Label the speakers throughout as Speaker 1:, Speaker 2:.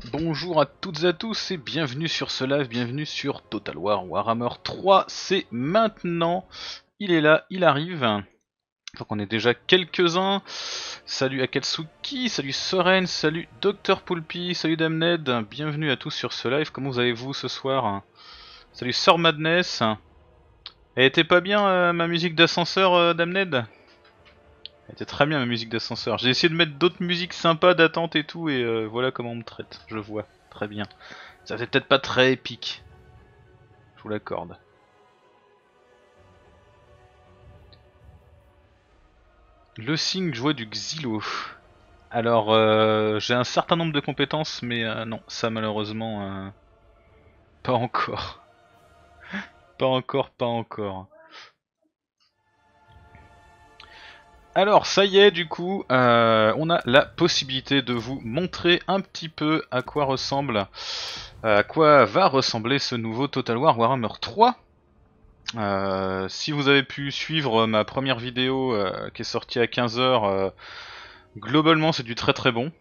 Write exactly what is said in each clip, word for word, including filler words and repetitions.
Speaker 1: Bonjour à toutes et à tous et bienvenue sur ce live, bienvenue sur Total War Warhammer trois, c'est maintenant, il est là, il arrive, donc on est déjà quelques-uns, salut Akatsuki, salut Soren, salut Docteur Poulpi, salut Damned, bienvenue à tous sur ce live, comment vous allez-vous ce soir? Salut Sir Madness, elle était pas bien euh, ma musique d'ascenseur euh, Damned? Elle était très bien ma musique d'ascenseur, j'ai essayé de mettre d'autres musiques sympas d'attente et tout et euh, voilà comment on me traite, je vois, très bien. Ça fait peut-être pas très épique, je vous l'accorde. Le signe joué du Xylo. Alors, euh, j'ai un certain nombre de compétences, mais euh, non, ça malheureusement, euh, pas encore. Pas encore, pas encore. Alors, ça y est, du coup, euh, on a la possibilité de vous montrer un petit peu à quoi ressemble, à quoi va ressembler ce nouveau Total War Warhammer trois. Euh, si vous avez pu suivre ma première vidéo euh, qui est sortie à quinze heures, euh, globalement c'est du très très bon.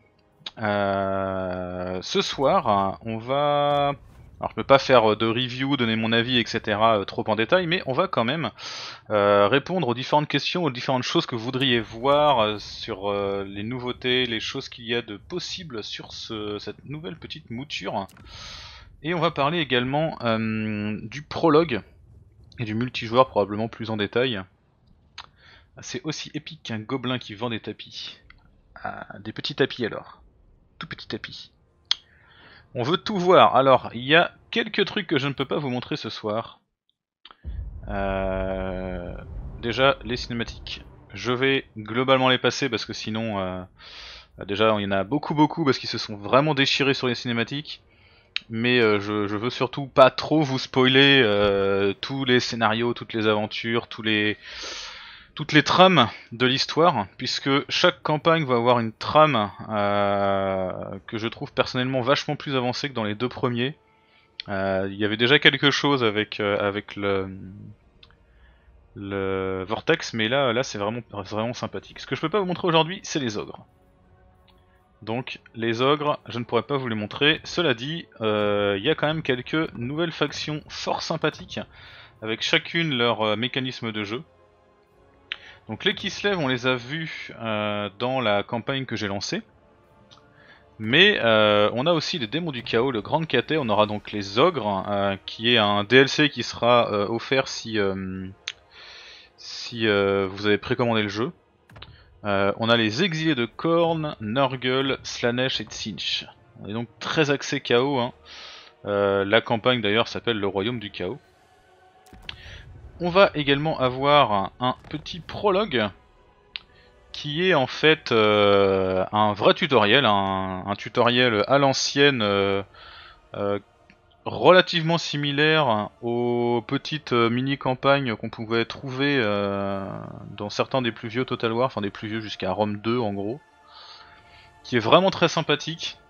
Speaker 1: Euh, ce soir, on va... Alors je peux pas faire de review, donner mon avis, et cetera trop en détail, mais on va quand même euh, répondre aux différentes questions, aux différentes choses que vous voudriez voir euh, sur euh, les nouveautés, les choses qu'il y a de possible sur ce, cette nouvelle petite mouture. Et on va parler également euh, du prologue et du multijoueur probablement plus en détail. C'est aussi épique qu'un gobelin qui vend des tapis. Ah, des petits tapis alors. Tout petits tapis. On veut tout voir. Alors, il y a quelques trucs que je ne peux pas vous montrer ce soir. Euh... Déjà, les cinématiques. Je vais globalement les passer parce que sinon, euh... déjà, il y en a beaucoup beaucoup parce qu'ils se sont vraiment déchirés sur les cinématiques. Mais euh, je, je veux surtout pas trop vous spoiler euh, tous les scénarios, toutes les aventures, tous les toutes les trames de l'histoire, puisque chaque campagne va avoir une trame euh, que je trouve personnellement vachement plus avancée que dans les deux premiers. Euh, Il y avait déjà quelque chose avec euh, avec le le Vortex, mais là là c'est vraiment vraiment sympathique. Ce que je peux pas vous montrer aujourd'hui, c'est les ogres. Donc les ogres, je ne pourrais pas vous les montrer. Cela dit, il euh, y a quand même quelques nouvelles factions fort sympathiques, avec chacune leur euh, mécanisme de jeu. Donc les Kislev, on les a vus euh, dans la campagne que j'ai lancée. Mais euh, on a aussi les démons du chaos, le Grand Caté, on aura donc les ogres, euh, qui est un D L C qui sera euh, offert si, euh, si euh, vous avez précommandé le jeu. Euh, on a les exilés de Korn, Nurgle, Slanesh et Tsinch. On est donc très axé chaos. Hein. Euh, la campagne d'ailleurs s'appelle le Royaume du Chaos. On va également avoir un, un petit prologue qui est en fait euh, un vrai tutoriel, un, un tutoriel à l'ancienne, euh, euh, relativement similaire aux petites euh, mini-campagnes qu'on pouvait trouver euh, dans certains des plus vieux Total War, enfin des plus vieux jusqu'à Rome deux en gros, qui est vraiment très sympathique.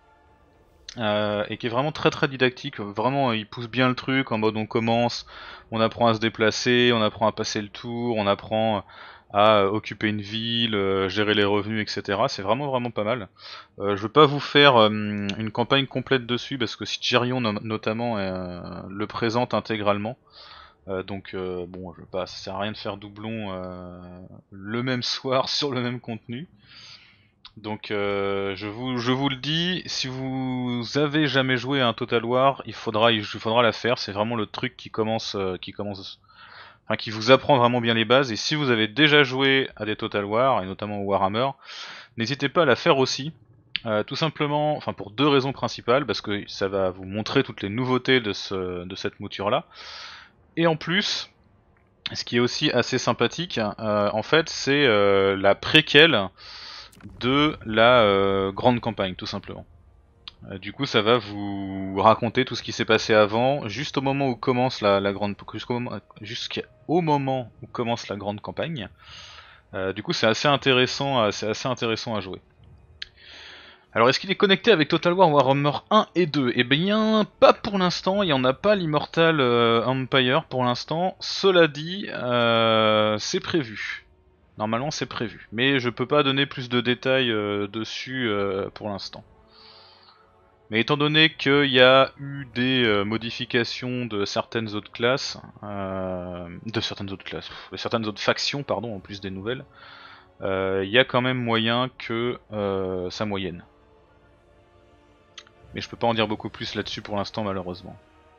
Speaker 1: Euh, et qui est vraiment très très didactique, vraiment il pousse bien le truc en mode on commence, on apprend à se déplacer, on apprend à passer le tour, on apprend à occuper une ville, euh, gérer les revenus, et cetera. C'est vraiment vraiment pas mal. Euh, je veux pas vous faire euh, une campagne complète dessus parce que Stirion no notamment euh, le présente intégralement. Euh, donc euh, bon, je veux pas, ça sert à rien de faire doublon euh, le même soir sur le même contenu. Donc euh, je, vous, je vous le dis, si vous avez jamais joué à un Total War, il faudra, il faudra la faire. C'est vraiment le truc qui commence, euh, qui commence, enfin qui vous apprend vraiment bien les bases. Et si vous avez déjà joué à des Total War et notamment au Warhammer, n'hésitez pas à la faire aussi. Euh, tout simplement, enfin pour deux raisons principales, parce que ça va vous montrer toutes les nouveautés de, ce, de cette mouture là. Et en plus, ce qui est aussi assez sympathique, euh, en fait, c'est euh, la préquelle de la euh, grande campagne, tout simplement. Euh, du coup, ça va vous raconter tout ce qui s'est passé avant, juste au moment où commence la, la grande, jusqu'au moment, jusqu'au moment où commence la grande campagne. Euh, du coup, c'est assez intéressant, euh, c'est assez intéressant à jouer. Alors, est-ce qu'il est connecté avec Total War Warhammer un et deux? Eh bien, pas pour l'instant, il n'y en a pas l'Immortal euh, Empire pour l'instant. Cela dit, euh, c'est prévu. Normalement, c'est prévu. Mais je peux pas donner plus de détails euh, dessus euh, pour l'instant. Mais étant donné qu'il y a eu des euh, modifications de certaines autres classes, euh, de certaines autres classes, de certaines autres factions, pardon, en plus des nouvelles, euh, il y a quand même moyen que euh, ça moyenne. Mais je peux pas en dire beaucoup plus là-dessus pour l'instant, malheureusement.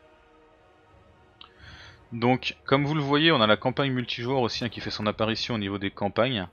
Speaker 1: Donc, comme vous le voyez, on a la campagne multijoueur aussi hein, qui fait son apparition au niveau des campagnes.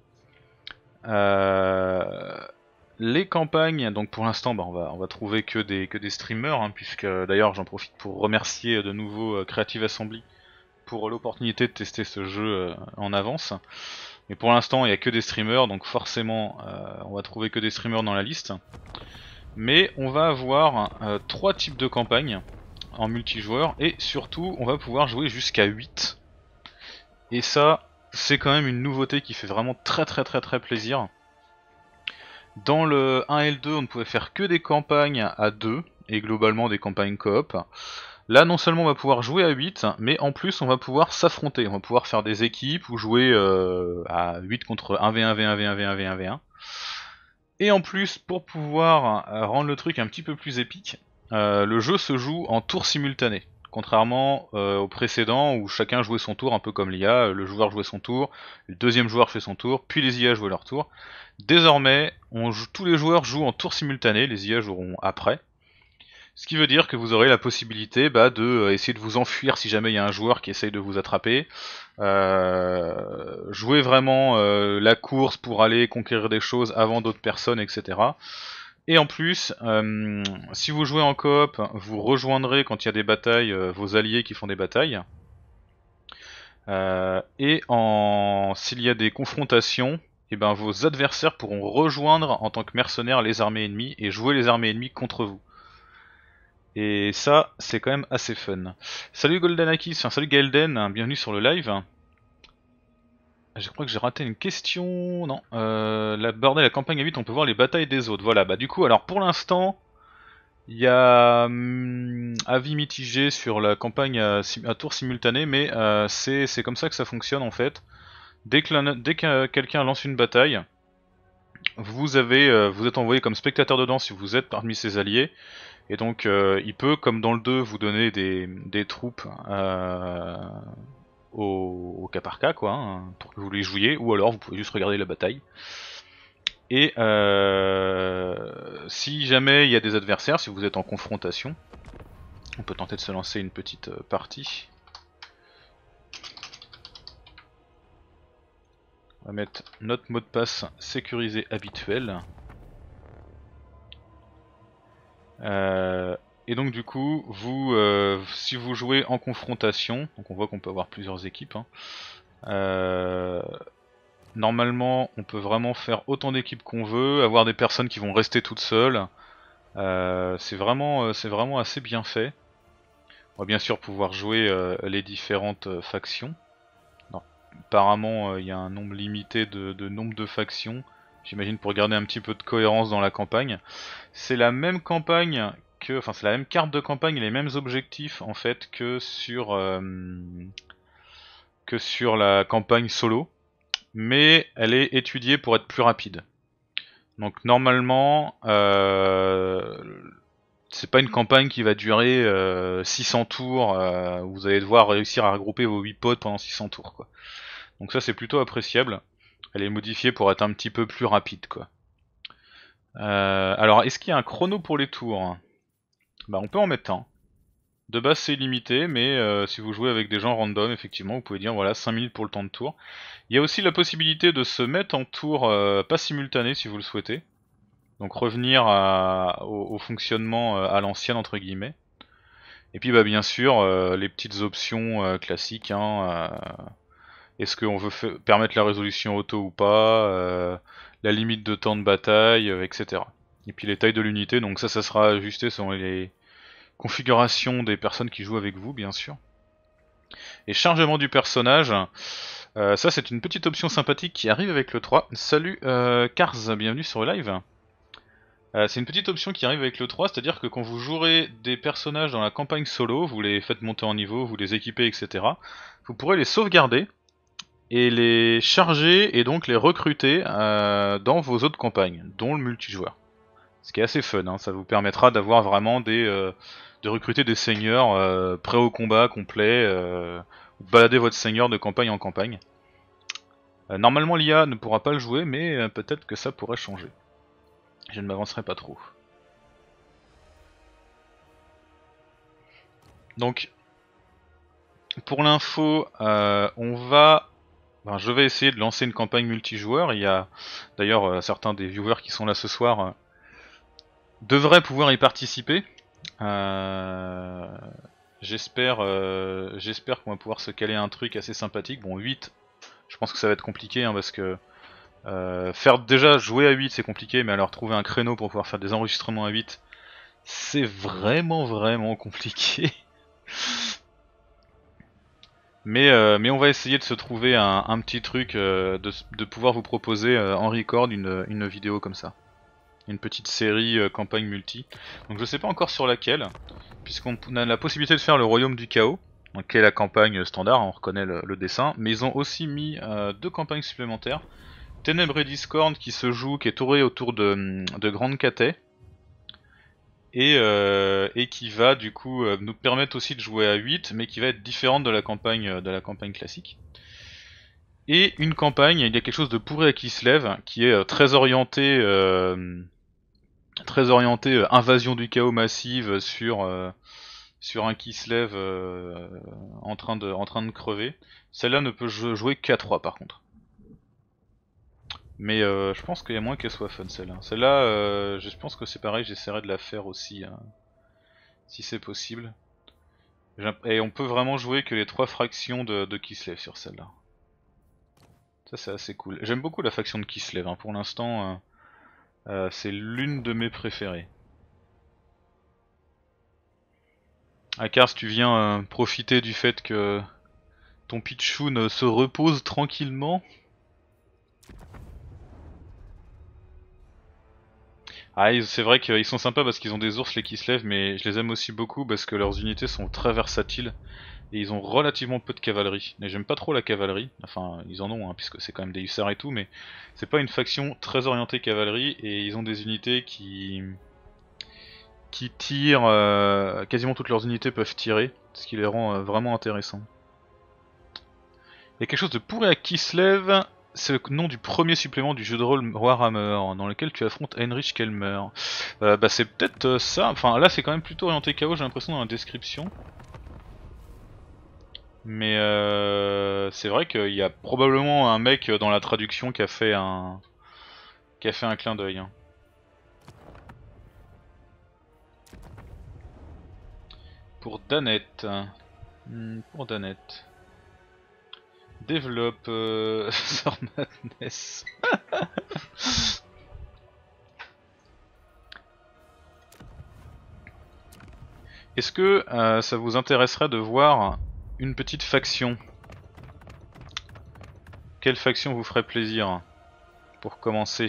Speaker 1: Euh... Les campagnes, donc pour l'instant bah, on, va, on va trouver que des, que des streamers, hein, puisque d'ailleurs j'en profite pour remercier de nouveau euh, Creative Assembly pour l'opportunité de tester ce jeu euh, en avance. Mais pour l'instant il n'y a que des streamers, donc forcément euh, on va trouver que des streamers dans la liste. Mais on va avoir euh, trois types de campagnes en multijoueur, et surtout on va pouvoir jouer jusqu'à huit. Et ça c'est quand même une nouveauté qui fait vraiment très très très très plaisir. Dans le un et le deux, on ne pouvait faire que des campagnes à deux, et globalement des campagnes coop. Là, non seulement on va pouvoir jouer à huit, mais en plus on va pouvoir s'affronter. On va pouvoir faire des équipes ou jouer euh, à huit contre un v un, v un, v un, v un, v un, v un. Et en plus, pour pouvoir euh, rendre le truc un petit peu plus épique, euh, le jeu se joue en tour simultané. Contrairement euh, au précédent où chacun jouait son tour, un peu comme l'I A, le joueur jouait son tour, le deuxième joueur fait son tour, puis les I A jouaient leur tour. Désormais, on joue, tous les joueurs jouent en tour simultané, les I A joueront après. Ce qui veut dire que vous aurez la possibilité bah, de euh, essayer de vous enfuir si jamais il y a un joueur qui essaye de vous attraper. Euh, jouer vraiment euh, la course pour aller conquérir des choses avant d'autres personnes, et cetera. Et en plus, euh, si vous jouez en coop, vous rejoindrez quand il y a des batailles euh, vos alliés qui font des batailles. Euh, et en s'il y a des confrontations, et ben vos adversaires pourront rejoindre en tant que mercenaires les armées ennemies et jouer les armées ennemies contre vous. Et ça, c'est quand même assez fun. Salut Goldanakis, enfin salut Gaelden, bienvenue sur le live. Je crois que j'ai raté une question. Non, euh, la bordel, la campagne à huit, on peut voir les batailles des autres. Voilà, bah du coup, alors pour l'instant, il y a hum, avis mitigé sur la campagne à, à tour simultané, mais euh, c'est comme ça que ça fonctionne en fait. Dès que, dès que quelqu'un lance une bataille, vous avez, euh, vous êtes envoyé comme spectateur dedans si vous êtes parmi ses alliés, et donc euh, il peut, comme dans le deux, vous donner des, des troupes euh, au, au cas par cas, quoi, hein, pour que vous les jouiez, ou alors vous pouvez juste regarder la bataille. Et euh, si jamais il y a des adversaires, si vous êtes en confrontation, on peut tenter de se lancer une petite partie. On va mettre notre mot de passe sécurisé habituel. Euh, et donc du coup, vous, euh, si vous jouez en confrontation, donc on voit qu'on peut avoir plusieurs équipes, hein, euh, normalement on peut vraiment faire autant d'équipes qu'on veut, avoir des personnes qui vont rester toutes seules, euh, c'est vraiment, c'est vraiment assez bien fait. On va bien sûr pouvoir jouer euh, les différentes euh, factions. Non. Apparemment il euh, y a un nombre limité de, de nombre de factions, j'imagine pour garder un petit peu de cohérence dans la campagne. C'est la même campagne que, enfin c'est la même carte de campagne et les mêmes objectifs en fait que sur euh, que sur la campagne solo, mais elle est étudiée pour être plus rapide. Donc normalement, euh, c'est pas une campagne qui va durer euh, six cents tours, euh, où vous allez devoir réussir à regrouper vos huit potes pendant six cents tours, quoi. Donc ça c'est plutôt appréciable. Elle est modifiée pour être un petit peu plus rapide, quoi. Euh, alors est-ce qu'il y a un chrono pour les tours? Bah on peut en mettre un. De base c'est limité, mais euh, si vous jouez avec des gens random, effectivement, vous pouvez dire voilà cinq minutes pour le temps de tour. Il y a aussi la possibilité de se mettre en tour euh, pas simultané si vous le souhaitez. Donc revenir à, au, au fonctionnement euh, à l'ancienne entre guillemets. Et puis bah bien sûr euh, les petites options euh, classiques, hein, euh, est-ce qu'on veut permettre la résolution auto ou pas, euh, la limite de temps de bataille, euh, et cetera. Et puis les tailles de l'unité, donc ça ça sera ajusté selon les configuration des personnes qui jouent avec vous, bien sûr. Et chargement du personnage, euh, ça c'est une petite option sympathique qui arrive avec le trois. Salut euh, Cars, bienvenue sur le live. Euh, c'est une petite option qui arrive avec le trois, c'est-à-dire que quand vous jouerez des personnages dans la campagne solo, vous les faites monter en niveau, vous les équipez, et cetera, vous pourrez les sauvegarder et les charger et donc les recruter euh, dans vos autres campagnes, dont le multijoueur. Ce qui est assez fun, hein. Ça vous permettra d'avoir vraiment des... Euh, de recruter des seigneurs euh, prêts au combat complet, euh, de balader votre seigneur de campagne en campagne. Euh, normalement l'I A ne pourra pas le jouer, mais euh, peut-être que ça pourrait changer. Je ne m'avancerai pas trop. Donc, pour l'info, euh, on va... Ben, je vais essayer de lancer une campagne multijoueur. Il y a d'ailleurs euh, certains des viewers qui sont là ce soir euh, devraient pouvoir y participer. Euh... J'espère euh, j'espère qu'on va pouvoir se caler un truc assez sympathique. Bon, huit, je pense que ça va être compliqué hein, parce que euh, faire déjà jouer à huit c'est compliqué, mais alors trouver un créneau pour pouvoir faire des enregistrements à huit, c'est vraiment vraiment compliqué. Mais, euh, mais on va essayer de se trouver un, un petit truc, euh, de, de pouvoir vous proposer euh, en record une, une vidéo comme ça. Une petite série euh, campagne multi. Donc je sais pas encore sur laquelle, puisqu'on a la possibilité de faire le Royaume du Chaos, donc qui est la campagne standard, on reconnaît le, le dessin, mais ils ont aussi mis euh, deux campagnes supplémentaires. Ténèbres et Discord qui se joue, qui est touré autour de, de Grande Cathay. Et, euh, et qui va du coup euh, nous permettre aussi de jouer à huit, mais qui va être différente de la campagne de la campagne classique. Et une campagne, il y a quelque chose de pourri à Kislev, qui est euh, très orienté, euh, très orienté euh, invasion du chaos massive sur euh, sur un Kislev euh, en train de en train de crever. Celle-là ne peut jouer qu'à trois par contre. Mais euh, je pense qu'il y a moins qu'elle soit fun celle-là. Celle-là, euh, je pense que c'est pareil, j'essaierai de la faire aussi. Hein. Si c'est possible. Et on peut vraiment jouer que les trois fractions de, de Kislev sur celle-là. Ça c'est assez cool. J'aime beaucoup la faction de Kislev, hein. Pour l'instant euh, euh, c'est l'une de mes préférées. Akars, tu viens euh, profiter du fait que ton Pichoun se repose tranquillement. Ah, c'est vrai qu'ils sont sympas parce qu'ils ont des ours les Kislev, mais je les aime aussi beaucoup parce que leurs unités sont très versatiles et ils ont relativement peu de cavalerie. Mais j'aime pas trop la cavalerie, enfin ils en ont hein, puisque c'est quand même des hussards et tout, mais c'est pas une faction très orientée cavalerie et ils ont des unités qui qui tirent, euh... quasiment toutes leurs unités peuvent tirer, ce qui les rend euh, vraiment intéressants. Il y a quelque chose de pourri à Kislev. C'est le nom du premier supplément du jeu de rôle Warhammer, dans lequel tu affrontes Heinrich Kelmer. Euh, bah c'est peut-être euh, ça, enfin là c'est quand même plutôt orienté chaos, j'ai l'impression dans la description. Mais euh, c'est vrai qu'il y a probablement un mec dans la traduction qui a fait un qui a fait un clin d'œil. Hein. Pour Danette. Hmm, pour Danette. Développe euh... Sir Madness. Est-ce que euh, ça vous intéresserait de voir une petite faction? Quelle faction vous ferait plaisir pour commencer?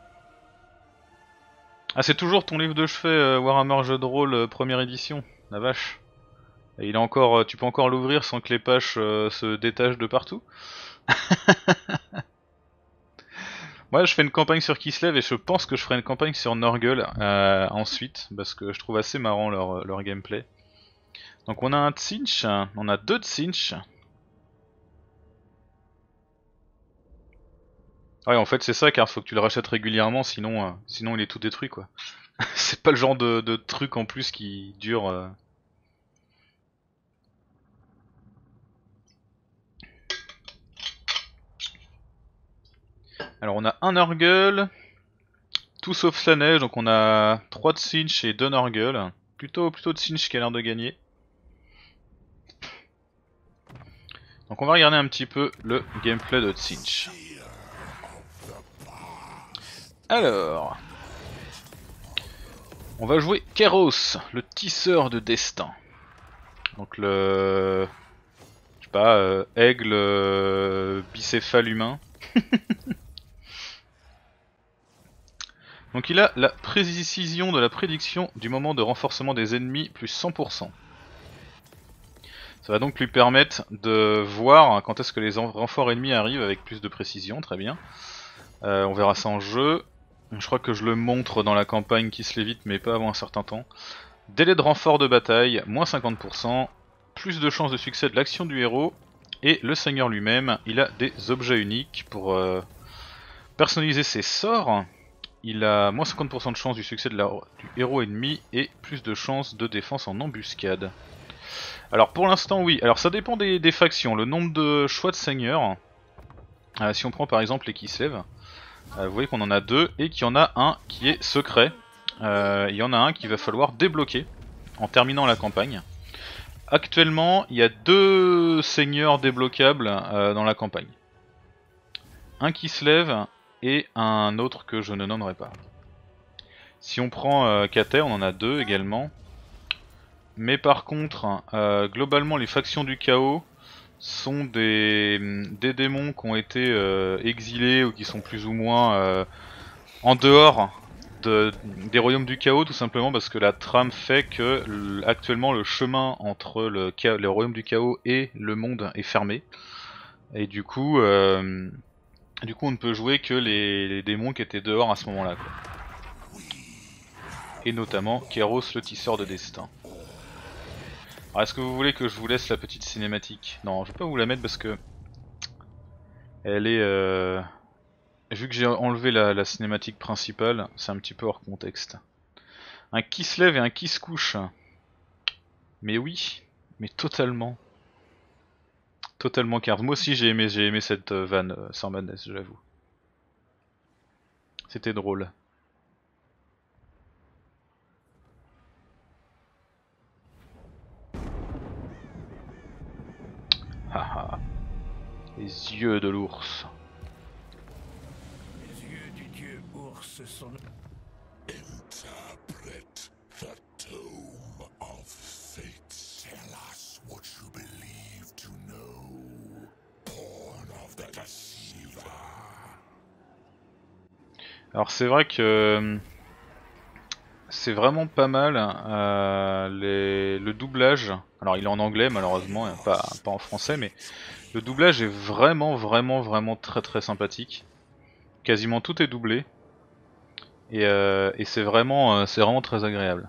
Speaker 1: Ah, c'est toujours ton livre de chevet euh, Warhammer jeu de rôle euh, première édition, la vache. Et il est encore, tu peux encore l'ouvrir sans que les pages euh, se détachent de partout. Moi je fais une campagne sur Kislev et je pense que je ferai une campagne sur Nurgle euh, ensuite, parce que je trouve assez marrant leur, leur gameplay. Donc on a un Tzeentch, on a deux Tzeentch. Ouais en fait c'est ça car faut que tu le rachètes régulièrement sinon, euh, sinon il est tout détruit quoi. C'est pas le genre de, de truc en plus qui dure... Euh... Alors on a un Nurgle, tout sauf la neige, donc on a trois Tzeentch et deux Nurgle. Plutôt, plutôt Tzeentch qui a l'air de gagner. Donc on va regarder un petit peu le gameplay de Tzeentch. Alors, on va jouer Kairos, le tisseur de destin. Donc le... je sais pas, euh, aigle euh, bicéphale humain. Donc il a la précision de la prédiction du moment de renforcement des ennemis plus cent pour cent. Ça va donc lui permettre de voir quand est-ce que les renforts ennemis arrivent avec plus de précision, très bien. Euh, on verra ça en jeu. Je crois que je le montre dans la campagne qui se l'évite, mais pas avant un certain temps. Délai de renfort de bataille, moins cinquante pour cent. Plus de chances de succès de l'action du héros. Et le seigneur lui-même, il a des objets uniques pour euh, personnaliser ses sorts. Il a moins cinquante pour cent de chance du succès de la, du héros ennemi et plus de chances de défense en embuscade. Alors pour l'instant oui, alors ça dépend des, des factions, le nombre de choix de seigneurs. Euh, si on prend par exemple les Kislev, euh, vous voyez qu'on en a deux et qu'il y en a un qui est secret. Euh, il y en a un qu'il va falloir débloquer en terminant la campagne. Actuellement il y a deux seigneurs débloquables euh, dans la campagne. Un Kislev et un autre que je ne nommerai pas. Si on prend euh, Kater, on en a deux également. Mais par contre, euh, globalement les factions du chaos sont des, des démons qui ont été euh, exilés ou qui sont plus ou moins euh, en dehors de, des royaumes du chaos, tout simplement parce que la trame fait que actuellement le chemin entre le, le royaume du chaos et le monde est fermé. Et du coup... Euh, Du coup on ne peut jouer que les, les démons qui étaient dehors à ce moment là quoi. Et notamment Kéros le tisseur de destin. Alors est-ce que vous voulez que je vous laisse la petite cinématique? Non, je vais pas vous la mettre parce que elle est... Euh... Vu que j'ai enlevé la, la cinématique principale, c'est un petit peu hors contexte. Un qui se lève et un qui se couche. Mais oui, mais totalement. Totalement carte. Moi aussi j'ai aimé, j'ai aimé cette euh, vanne euh, sans madness, j'avoue. C'était drôle. Haha. Les yeux de l'ours.
Speaker 2: Les yeux du dieu ours sont...
Speaker 3: Interpret the tome of fate. Tell us what you believe to know. Born of the deceiver.
Speaker 1: Alors c'est vrai que c'est vraiment pas mal euh, les... le doublage. Alors il est en anglais malheureusement, pas, pas en français, mais le doublage est vraiment vraiment vraiment très très sympathique. Quasiment tout est doublé et, euh, et c'est vraiment euh, c'est vraiment très agréable.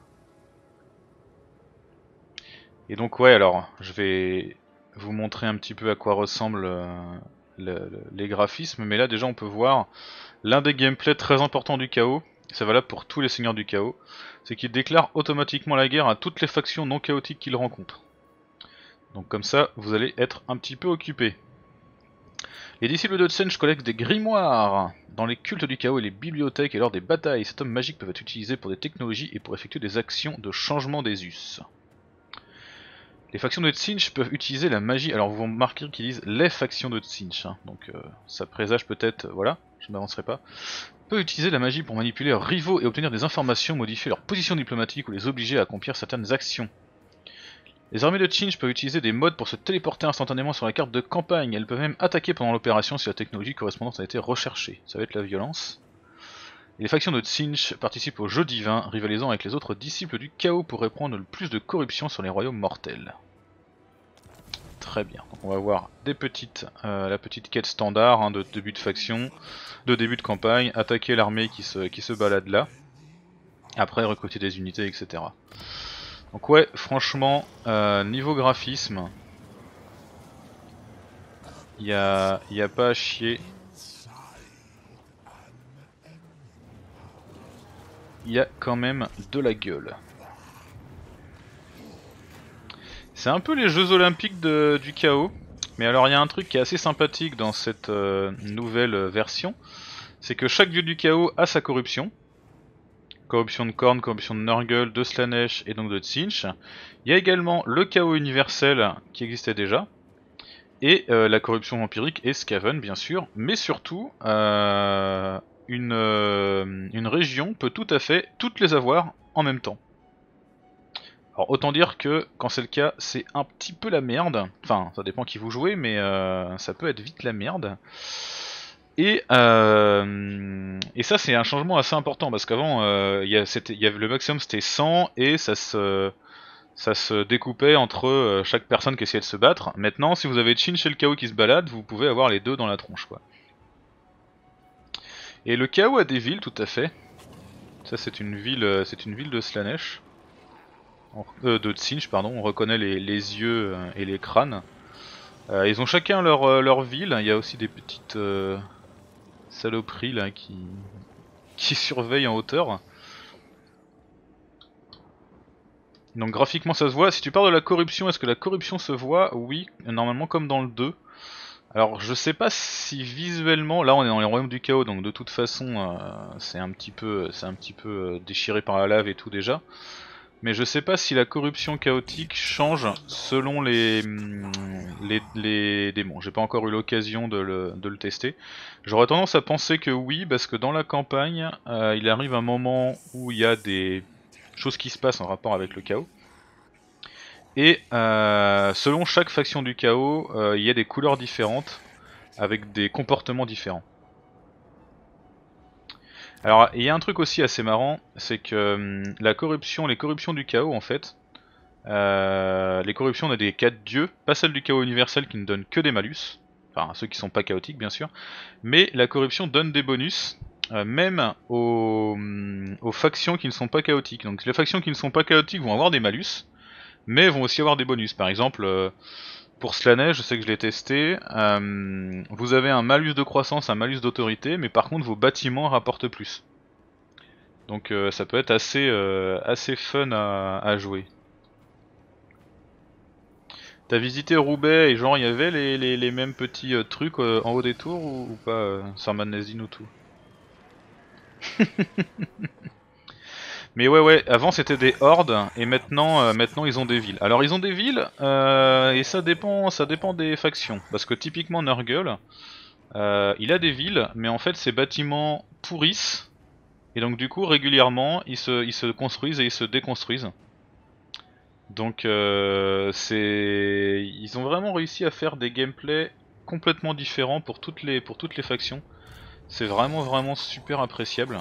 Speaker 1: Et donc ouais, alors je vais vous montrer un petit peu à quoi ressemblent euh, le, le, les graphismes, mais là déjà on peut voir l'un des gameplays très importants du chaos. C'est valable pour tous les seigneurs du chaos, c'est qu'ils déclarent automatiquement la guerre à toutes les factions non chaotiques qu'ils rencontrent. Donc comme ça, vous allez être un petit peu occupé. Les disciples de Tsench collectent des grimoires dans les cultes du chaos et les bibliothèques et lors des batailles. Ces tomes magiques peuvent être utilisés pour des technologies et pour effectuer des actions de changement des us. Les factions de Tsinch peuvent utiliser la magie, alors vous remarquerez qu'ils disent les factions de Tsinch, hein. Donc euh, ça présage peut-être, euh, voilà, je ne m'avancerai pas. Peuvent utiliser la magie pour manipuler leurs rivaux et obtenir des informations, modifier leur position diplomatique ou les obliger à accomplir certaines actions. Les armées de Tsinch peuvent utiliser des modes pour se téléporter instantanément sur la carte de campagne, elles peuvent même attaquer pendant l'opération si la technologie correspondante a été recherchée, ça va être la violence. Et les factions de Tsinch participent au jeu divin, rivalisant avec les autres disciples du chaos pour répandre le plus de corruption sur les royaumes mortels. Très bien, donc on va voir des petites, euh, la petite quête standard hein, de début de faction, de début de campagne, attaquer l'armée qui se, qui se balade là, après recruter des unités, et cetera. Donc ouais, franchement, euh, niveau graphisme, il n'y a, y a pas à chier. Il y a quand même de la gueule. C'est un peu les jeux olympiques de, du chaos, mais alors il y a un truc qui est assez sympathique dans cette euh, nouvelle version, c'est que chaque dieu du chaos a sa corruption. Corruption de Korn, corruption de Nurgle, de Slaanesh et donc de Tsinch. Il y a également le chaos universel qui existait déjà, et euh, la corruption vampirique et Skaven bien sûr, mais surtout euh, une, euh, une région peut tout à fait toutes les avoir en même temps. Alors autant dire que quand c'est le cas, c'est un petit peu la merde. Enfin, ça dépend qui vous jouez, mais euh, ça peut être vite la merde. Et, euh, et ça c'est un changement assez important parce qu'avant euh, y a, y avait le maximum c'était cent et ça se, ça se découpait entre euh, chaque personne qui essayait de se battre. Maintenant si vous avez Tsinch et le chaos qui se baladent, vous pouvez avoir les deux dans la tronche quoi. Et le chaos a des villes, tout à fait. Ça c'est une ville, euh, c'est une ville de Slaanesh. On- euh, de Tzeentch, pardon. On reconnaît les, les yeux euh, et les crânes. Euh, ils ont chacun leur, euh, leur ville. Il y a aussi des petites euh, saloperies là qui qui surveillent en hauteur. Donc graphiquement ça se voit. Si tu parles de la corruption, est-ce que la corruption se voit? Oui, normalement comme dans le deux. Alors je sais pas si visuellement, là on est dans les royaumes du chaos, donc de toute façon euh, c'est un petit peu, c'est un petit peu euh, déchiré par la lave et tout déjà. Mais je sais pas si la corruption chaotique change selon les hum, les, les démons. J'ai pas encore eu l'occasion de le, de le tester. J'aurais tendance à penser que oui, parce que dans la campagne, euh, il arrive un moment où il y a des choses qui se passent en rapport avec le chaos. Et euh, selon chaque faction du chaos, euh, il y a des couleurs différentes avec des comportements différents. Alors il y a un truc aussi assez marrant, c'est que hum, la corruption, les corruptions du chaos en fait, euh, les corruptions on a des quatre dieux, pas celle du chaos universel qui ne donne que des malus, enfin ceux qui sont pas chaotiques bien sûr, mais la corruption donne des bonus, euh, même aux, hum, aux factions qui ne sont pas chaotiques. Donc les factions qui ne sont pas chaotiques vont avoir des malus, mais vont aussi avoir des bonus. Par exemple, euh, pour Slaanesh, je sais que je l'ai testé, euh, vous avez un malus de croissance, un malus d'autorité, mais par contre vos bâtiments rapportent plus. Donc euh, ça peut être assez, euh, assez fun à, à jouer. T'as visité Roubaix et genre il y avait les, les, les mêmes petits euh, trucs euh, en haut des tours ou, ou pas, euh, Sarman Nesdin ou tout? Mais ouais ouais, avant c'était des hordes et maintenant euh, maintenant ils ont des villes. Alors ils ont des villes euh, et ça dépend ça dépend des factions parce que typiquement Nurgle euh, il a des villes mais en fait ses bâtiments pourrissent et donc du coup régulièrement ils se ils se construisent et ils se déconstruisent. Donc euh, c'est ils ont vraiment réussi à faire des gameplays complètement différents pour toutes les pour toutes les factions. C'est vraiment vraiment super appréciable.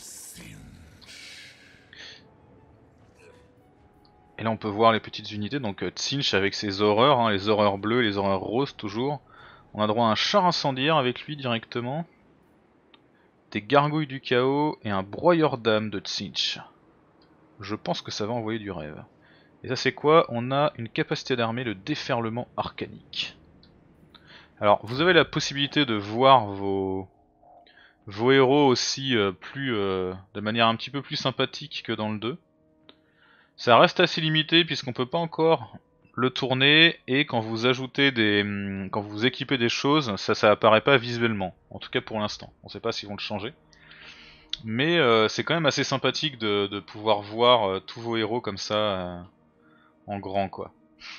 Speaker 1: Et là on peut voir les petites unités, donc euh, Tzeentch avec ses horreurs, hein, les horreurs bleues, les horreurs roses toujours. On a droit à un char incendiaire avec lui directement. Des gargouilles du chaos et un broyeur d'âme de Tzeentch. Je pense que ça va envoyer du rêve. Et ça c'est quoi? On a une capacité d'armée, le déferlement arcanique. Alors vous avez la possibilité de voir vos, vos héros aussi euh, plus, euh, de manière un petit peu plus sympathique que dans le deux. Ça reste assez limité puisqu'on peut pas encore le tourner et quand vous ajoutez des, hum, quand vous équipez des choses, ça ça apparaît pas visuellement. En tout cas pour l'instant. On sait pas s'ils vont le changer. Mais euh, c'est quand même assez sympathique de, de pouvoir voir euh, tous vos héros comme ça euh, en grand quoi.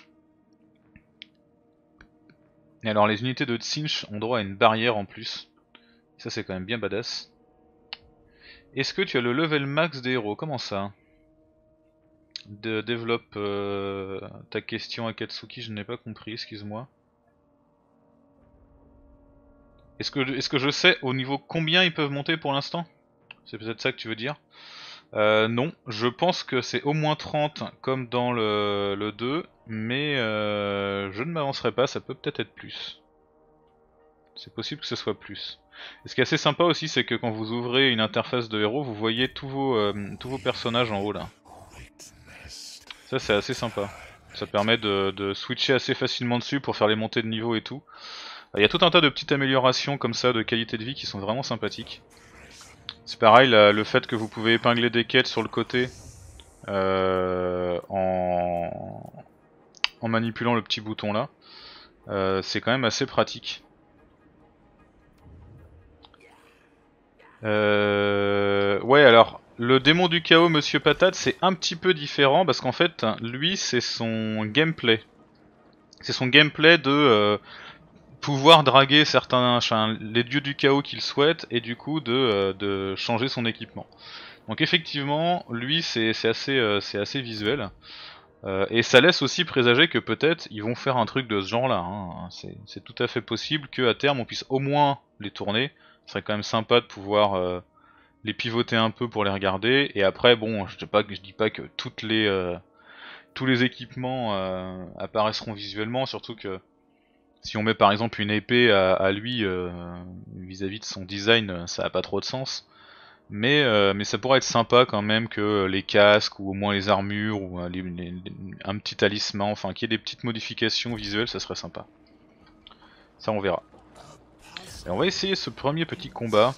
Speaker 1: Et alors les unités de Tzeentch ont droit à une barrière en plus. Ça c'est quand même bien badass. Est-ce que tu as le level max des héros? Comment ça? De, développe euh, ta question à Katsuki, je n'ai pas compris, excuse-moi. Est-ce que, est-ce que je sais au niveau combien ils peuvent monter pour l'instant? C'est peut-être ça que tu veux dire? Euh, non, je pense que c'est au moins trente comme dans le, le deux, mais euh, je ne m'avancerai pas, ça peut peut-être être plus. C'est possible que ce soit plus. Et ce qui est assez sympa aussi, c'est que quand vous ouvrez une interface de héros, vous voyez tous vos, euh, tous vos personnages en haut là. Ça c'est assez sympa. Ça permet de, de switcher assez facilement dessus pour faire les montées de niveau et tout. Il y a tout un tas de petites améliorations comme ça de qualité de vie qui sont vraiment sympathiques. C'est pareil, là, le fait que vous pouvez épingler des quêtes sur le côté euh, en... en manipulant le petit bouton là, euh, c'est quand même assez pratique. Euh... Ouais alors, le démon du chaos Monsieur Patate c'est un petit peu différent parce qu'en fait lui c'est son gameplay. C'est son gameplay de euh, pouvoir draguer certains, enfin, les dieux du chaos qu'il souhaite et du coup de, euh, de changer son équipement. Donc effectivement, lui c'est assez, euh, c'est assez visuel. Euh, et ça laisse aussi présager que peut-être ils vont faire un truc de ce genre là. Hein. C'est tout à fait possible qu'à terme on puisse au moins les tourner. Ce serait quand même sympa de pouvoir euh, les pivoter un peu pour les regarder. Et après bon, je dis pas que, je dis pas que toutes les, euh, tous les équipements euh, apparaîtront visuellement, surtout que Si on met par exemple une épée à, à lui euh, vis-à-vis de son design, ça a pas trop de sens. Mais, euh, mais ça pourrait être sympa quand même que les casques ou au moins les armures ou euh, les, les, les, un petit talisman, enfin qu'il y ait des petites modifications visuelles, ça serait sympa. Ça on verra. Et on va essayer ce premier petit combat.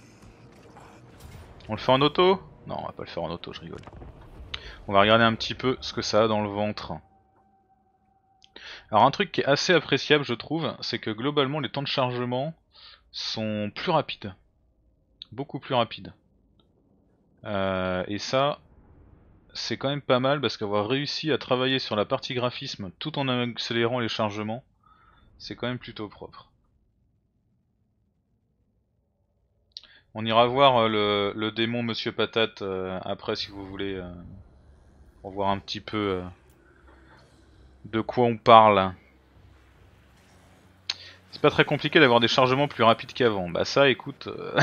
Speaker 1: On le fait en auto? Non, on va pas le faire en auto, je rigole. On va regarder un petit peu ce que ça a dans le ventre. Alors un truc qui est assez appréciable je trouve, c'est que globalement les temps de chargement sont plus rapides. Beaucoup plus rapides. Euh, et ça, c'est quand même pas mal parce qu'avoir réussi à travailler sur la partie graphisme tout en accélérant les chargements, c'est quand même plutôt propre. On ira voir euh, le, le démon Monsieur Patate euh, après si vous voulez, euh, pour voir un petit peu euh, de quoi on parle. C'est pas très compliqué d'avoir des chargements plus rapides qu'avant. Bah ça écoute... Euh...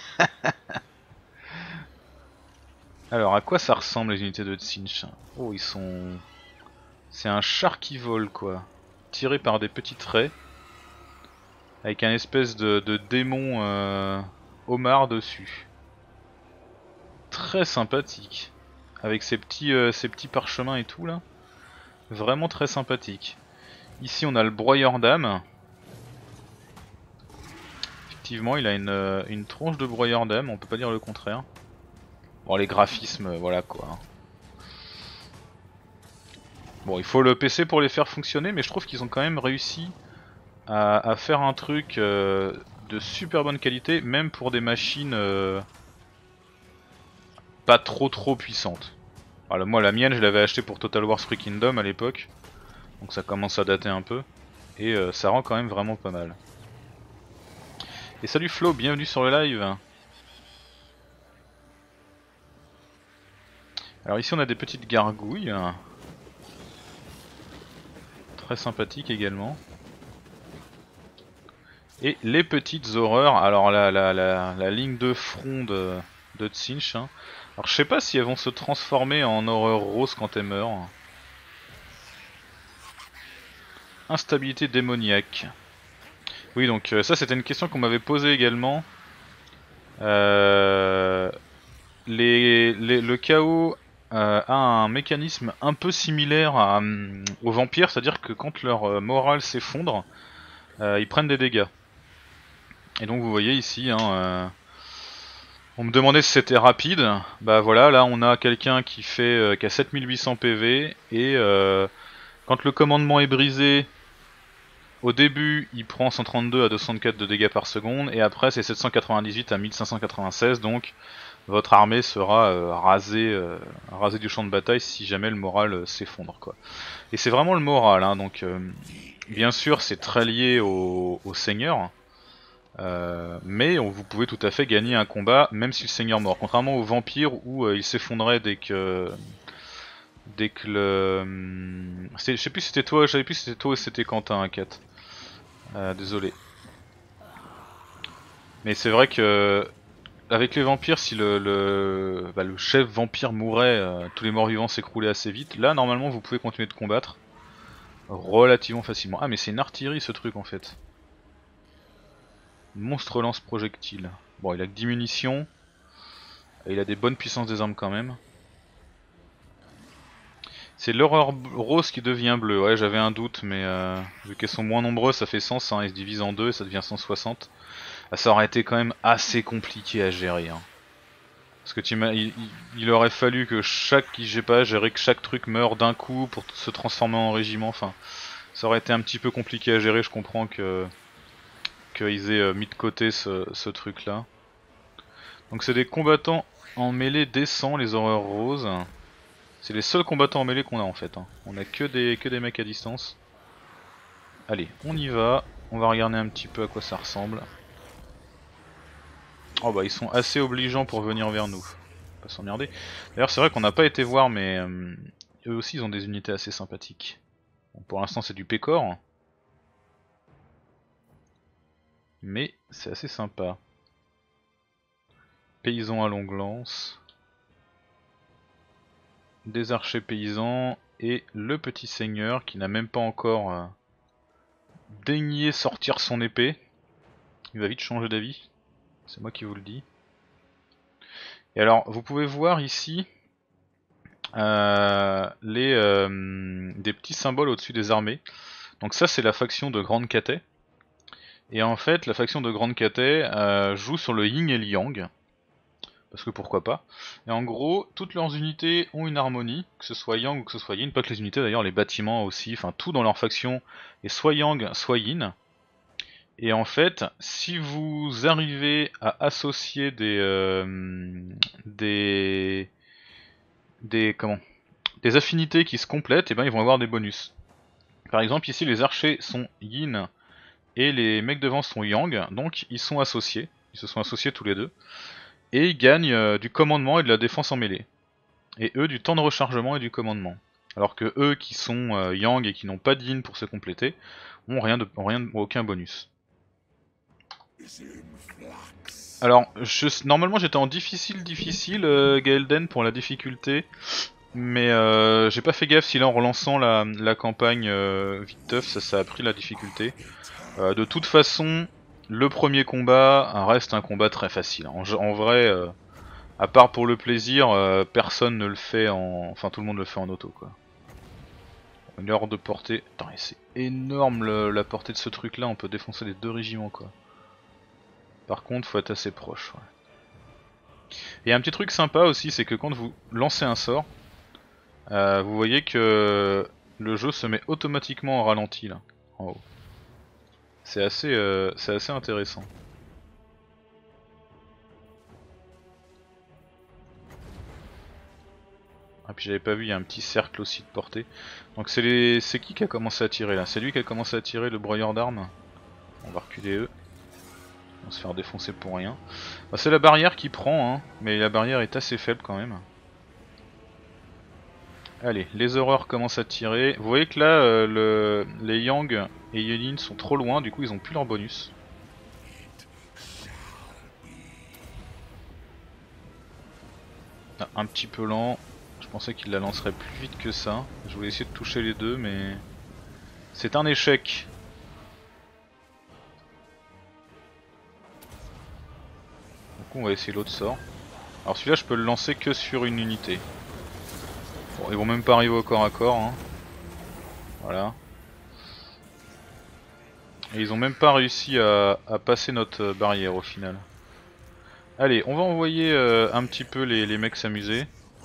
Speaker 1: Alors à quoi ça ressemble les unités de Tsinch? Oh ils sont... C'est un char qui vole quoi. Tiré par des petits traits. Avec un espèce de, de démon euh, homard dessus. Très sympathique. Avec ses petits, euh, ses petits parchemins et tout là. Vraiment très sympathique. Ici on a le broyeur d'âme. Effectivement il a une, euh, une tronche de broyeur d'âme, on peut pas dire le contraire. Bon les graphismes, euh, voilà quoi. Bon il faut le P C pour les faire fonctionner mais je trouve qu'ils ont quand même réussi à, à faire un truc euh, de super bonne qualité même pour des machines euh, pas trop trop puissantes. Voilà, moi la mienne je l'avais acheté pour Total War Three Kingdom à l'époque. Donc ça commence à dater un peu. Et euh, ça rend quand même vraiment pas mal. Et salut Flo, bienvenue sur le live. Alors ici on a des petites gargouilles. Très sympathiques également. Et les petites horreurs, alors la, la, la, la ligne de front de, de Tsinch. Hein. Alors je sais pas si elles vont se transformer en horreur rose quand elles meurent. Instabilité démoniaque. Oui donc euh, ça c'était une question qu'on m'avait posée également. Euh, les, les, le chaos euh, a un mécanisme un peu similaire à, um, aux vampires, c'est-à-dire que quand leur euh, morale s'effondre, euh, ils prennent des dégâts. Et donc vous voyez ici, hein, euh, on me demandait si c'était rapide, bah voilà, là on a quelqu'un qui fait euh, qui a sept mille huit cents P V et euh, quand le commandement est brisé, au début il prend cent trente-deux à deux cent quatre de dégâts par seconde et après c'est sept cent quatre-vingt-dix-huit à mille cinq cent quatre-vingt-seize, donc votre armée sera euh, rasée, euh, rasée du champ de bataille si jamais le moral euh, s'effondre quoi. Et c'est vraiment le moral, hein, donc euh, bien sûr c'est très lié au, au seigneur, euh, mais on, vous pouvez tout à fait gagner un combat même si le seigneur mort. Contrairement aux vampires où euh, il s'effondrait dès que dès que le, je sais plus si c'était toi, je savais plus si c'était toi ou si c'était Quentin, Kat. Euh, désolé. Mais c'est vrai que avec les vampires, si le, le, bah, le chef vampire mourait, euh, tous les morts vivants s'écroulaient assez vite. Là, normalement, vous pouvez continuer de combattre relativement facilement. Ah, mais c'est une artillerie ce truc en fait. Monstre lance projectile. Bon, il a que dix munitions. Et il a des bonnes puissances des armes quand même. C'est l'horreur rose qui devient bleue. Ouais, j'avais un doute, mais euh, vu qu'elles sont moins nombreuses, ça fait sens. Hein, ils se divisent en deux et ça devient cent soixante. Ah, ça aurait été quand même assez compliqué à gérer. Hein. Parce que tu il, il, il aurait fallu que chaque, je sais pas, gérer que chaque truc meure d'un coup pour se transformer en régiment. Enfin, ça aurait été un petit peu compliqué à gérer. Je comprends que qu'ils aient mis de côté ce, ce truc là. Donc c'est des combattants en mêlée décents, les horreurs roses. C'est les seuls combattants en mêlée qu'on a en fait. Hein. On a que des que des mecs à distance. Allez, on y va. On va regarder un petit peu à quoi ça ressemble. Oh bah ils sont assez obligeants pour venir vers nous. Pas s'emmerder. D'ailleurs c'est vrai qu'on n'a pas été voir mais euh, eux aussi ils ont des unités assez sympathiques. Bon, pour l'instant c'est du pécor. Mais c'est assez sympa. Paysans à longue lance. Des archers paysans et le petit seigneur qui n'a même pas encore euh, daigner sortir son épée. Il va vite changer d'avis. C'est moi qui vous le dis. Et alors, vous pouvez voir ici euh, les, euh, des petits symboles au-dessus des armées. Donc ça, c'est la faction de Grande Katai. Et en fait, la faction de Grande Katai euh, joue sur le yin et le yang. Parce que pourquoi pas. Et en gros, toutes leurs unités ont une harmonie, que ce soit yang ou que ce soit yin. Pas que les unités d'ailleurs, les bâtiments aussi, enfin tout dans leur faction est soit yang, soit yin. Et en fait, si vous arrivez à associer des euh, des des comment des affinités qui se complètent, et ben ils vont avoir des bonus. Par exemple, ici les archers sont yin et les mecs devant sont yang, donc ils sont associés, ils se sont associés tous les deux, et ils gagnent euh, du commandement et de la défense en mêlée. Et eux du temps de rechargement et du commandement. Alors que eux qui sont euh, yang et qui n'ont pas de yin pour se compléter, ont rien de, ont rien de, aucun bonus. Alors, je, normalement j'étais en difficile difficile euh, Gaelden pour la difficulté, mais euh, j'ai pas fait gaffe si là en relançant la, la campagne euh, vite teuf, ça, ça a pris la difficulté. Euh, de toute façon, le premier combat reste un combat très facile. En, en vrai, euh, à part pour le plaisir, euh, personne ne le fait en... Enfin tout le monde le fait en auto quoi. Une heure de portée... Putain, c'est énorme le, la portée de ce truc là, on peut défoncer les deux régiments quoi. Par contre, faut être assez proche. Ouais. Et un petit truc sympa aussi, c'est que quand vous lancez un sort, euh, vous voyez que le jeu se met automatiquement en ralenti là, en haut. C'est assez, euh, c'est assez intéressant. Ah puis j'avais pas vu, il y a un petit cercle aussi de portée. Donc c'est les, c'est qui qui a commencé à tirer là? C'est lui qui a commencé à tirer le broyeur d'armes. On va reculer eux. On va se faire défoncer pour rien. Bah, c'est la barrière qui prend, hein, mais la barrière est assez faible quand même. Allez, les horreurs commencent à tirer. Vous voyez que là, euh, le... les Yang et Yenin sont trop loin, du coup ils ont plus leur bonus. Ah, un petit peu lent. Je pensais qu'il la lancerait plus vite que ça. Je voulais essayer de toucher les deux, mais c'est un échec. Donc on va essayer l'autre sort. Alors celui-là je peux le lancer que sur une unité. Bon, ils vont même pas arriver au corps à corps. Hein. Voilà. Et ils ont même pas réussi à, à passer notre barrière au final. Allez, on va envoyer euh, un petit peu les, les mecs s'amuser.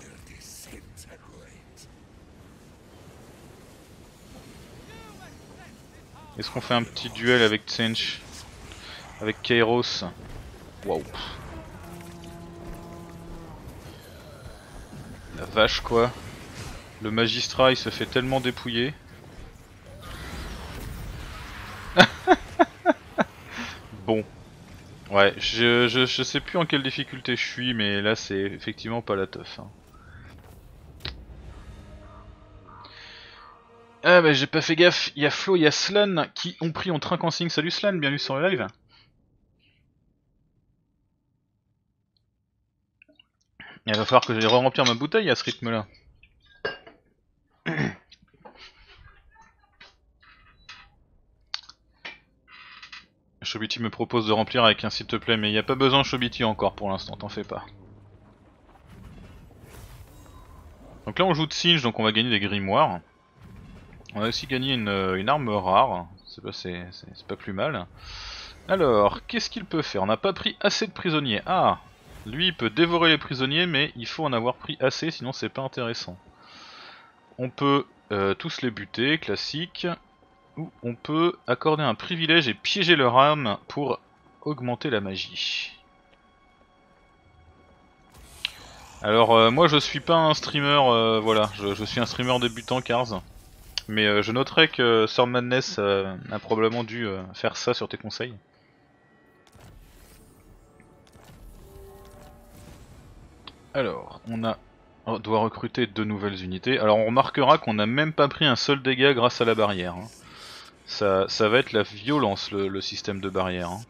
Speaker 1: Est-ce qu'on fait un petit duel avec Tsench? Avec Kairos? Waouh. La vache quoi. Le magistrat il se fait tellement dépouiller. Bon. Ouais, je, je, je sais plus en quelle difficulté je suis, mais là c'est effectivement pas la teuf. Hein. Ah bah j'ai pas fait gaffe, il y a Flo, il y a Slan qui ont pris en train consigne. Salut Slan, bienvenue sur le live. Il va falloir que j'aille re-remplir ma bouteille à ce rythme là. Chobiti me propose de remplir avec un s'il te plaît, mais il n'y a pas besoin de Chobiti encore pour l'instant, t'en fais pas. Donc là on joue de Singe, donc on va gagner des grimoires. On a aussi gagné une, une arme rare, c'est pas, c'est, c'est pas plus mal. Alors, qu'est-ce qu'il peut faire? On n'a pas pris assez de prisonniers. Ah, lui il peut dévorer les prisonniers, mais il faut en avoir pris assez, sinon c'est pas intéressant. On peut euh, tous les buter, classique. Ou on peut accorder un privilège et piéger leur âme pour augmenter la magie. Alors euh, moi je suis pas un streamer, euh, voilà, je, je suis un streamer débutant Cars. Mais euh, je noterai que Sword Madness euh, a probablement dû euh, faire ça sur tes conseils. Alors, on a on doit recruter deux nouvelles unités. Alors on remarquera qu'on n'a même pas pris un seul dégât grâce à la barrière. Hein. Ça, ça va être la violence le, le système de barrière. Hein.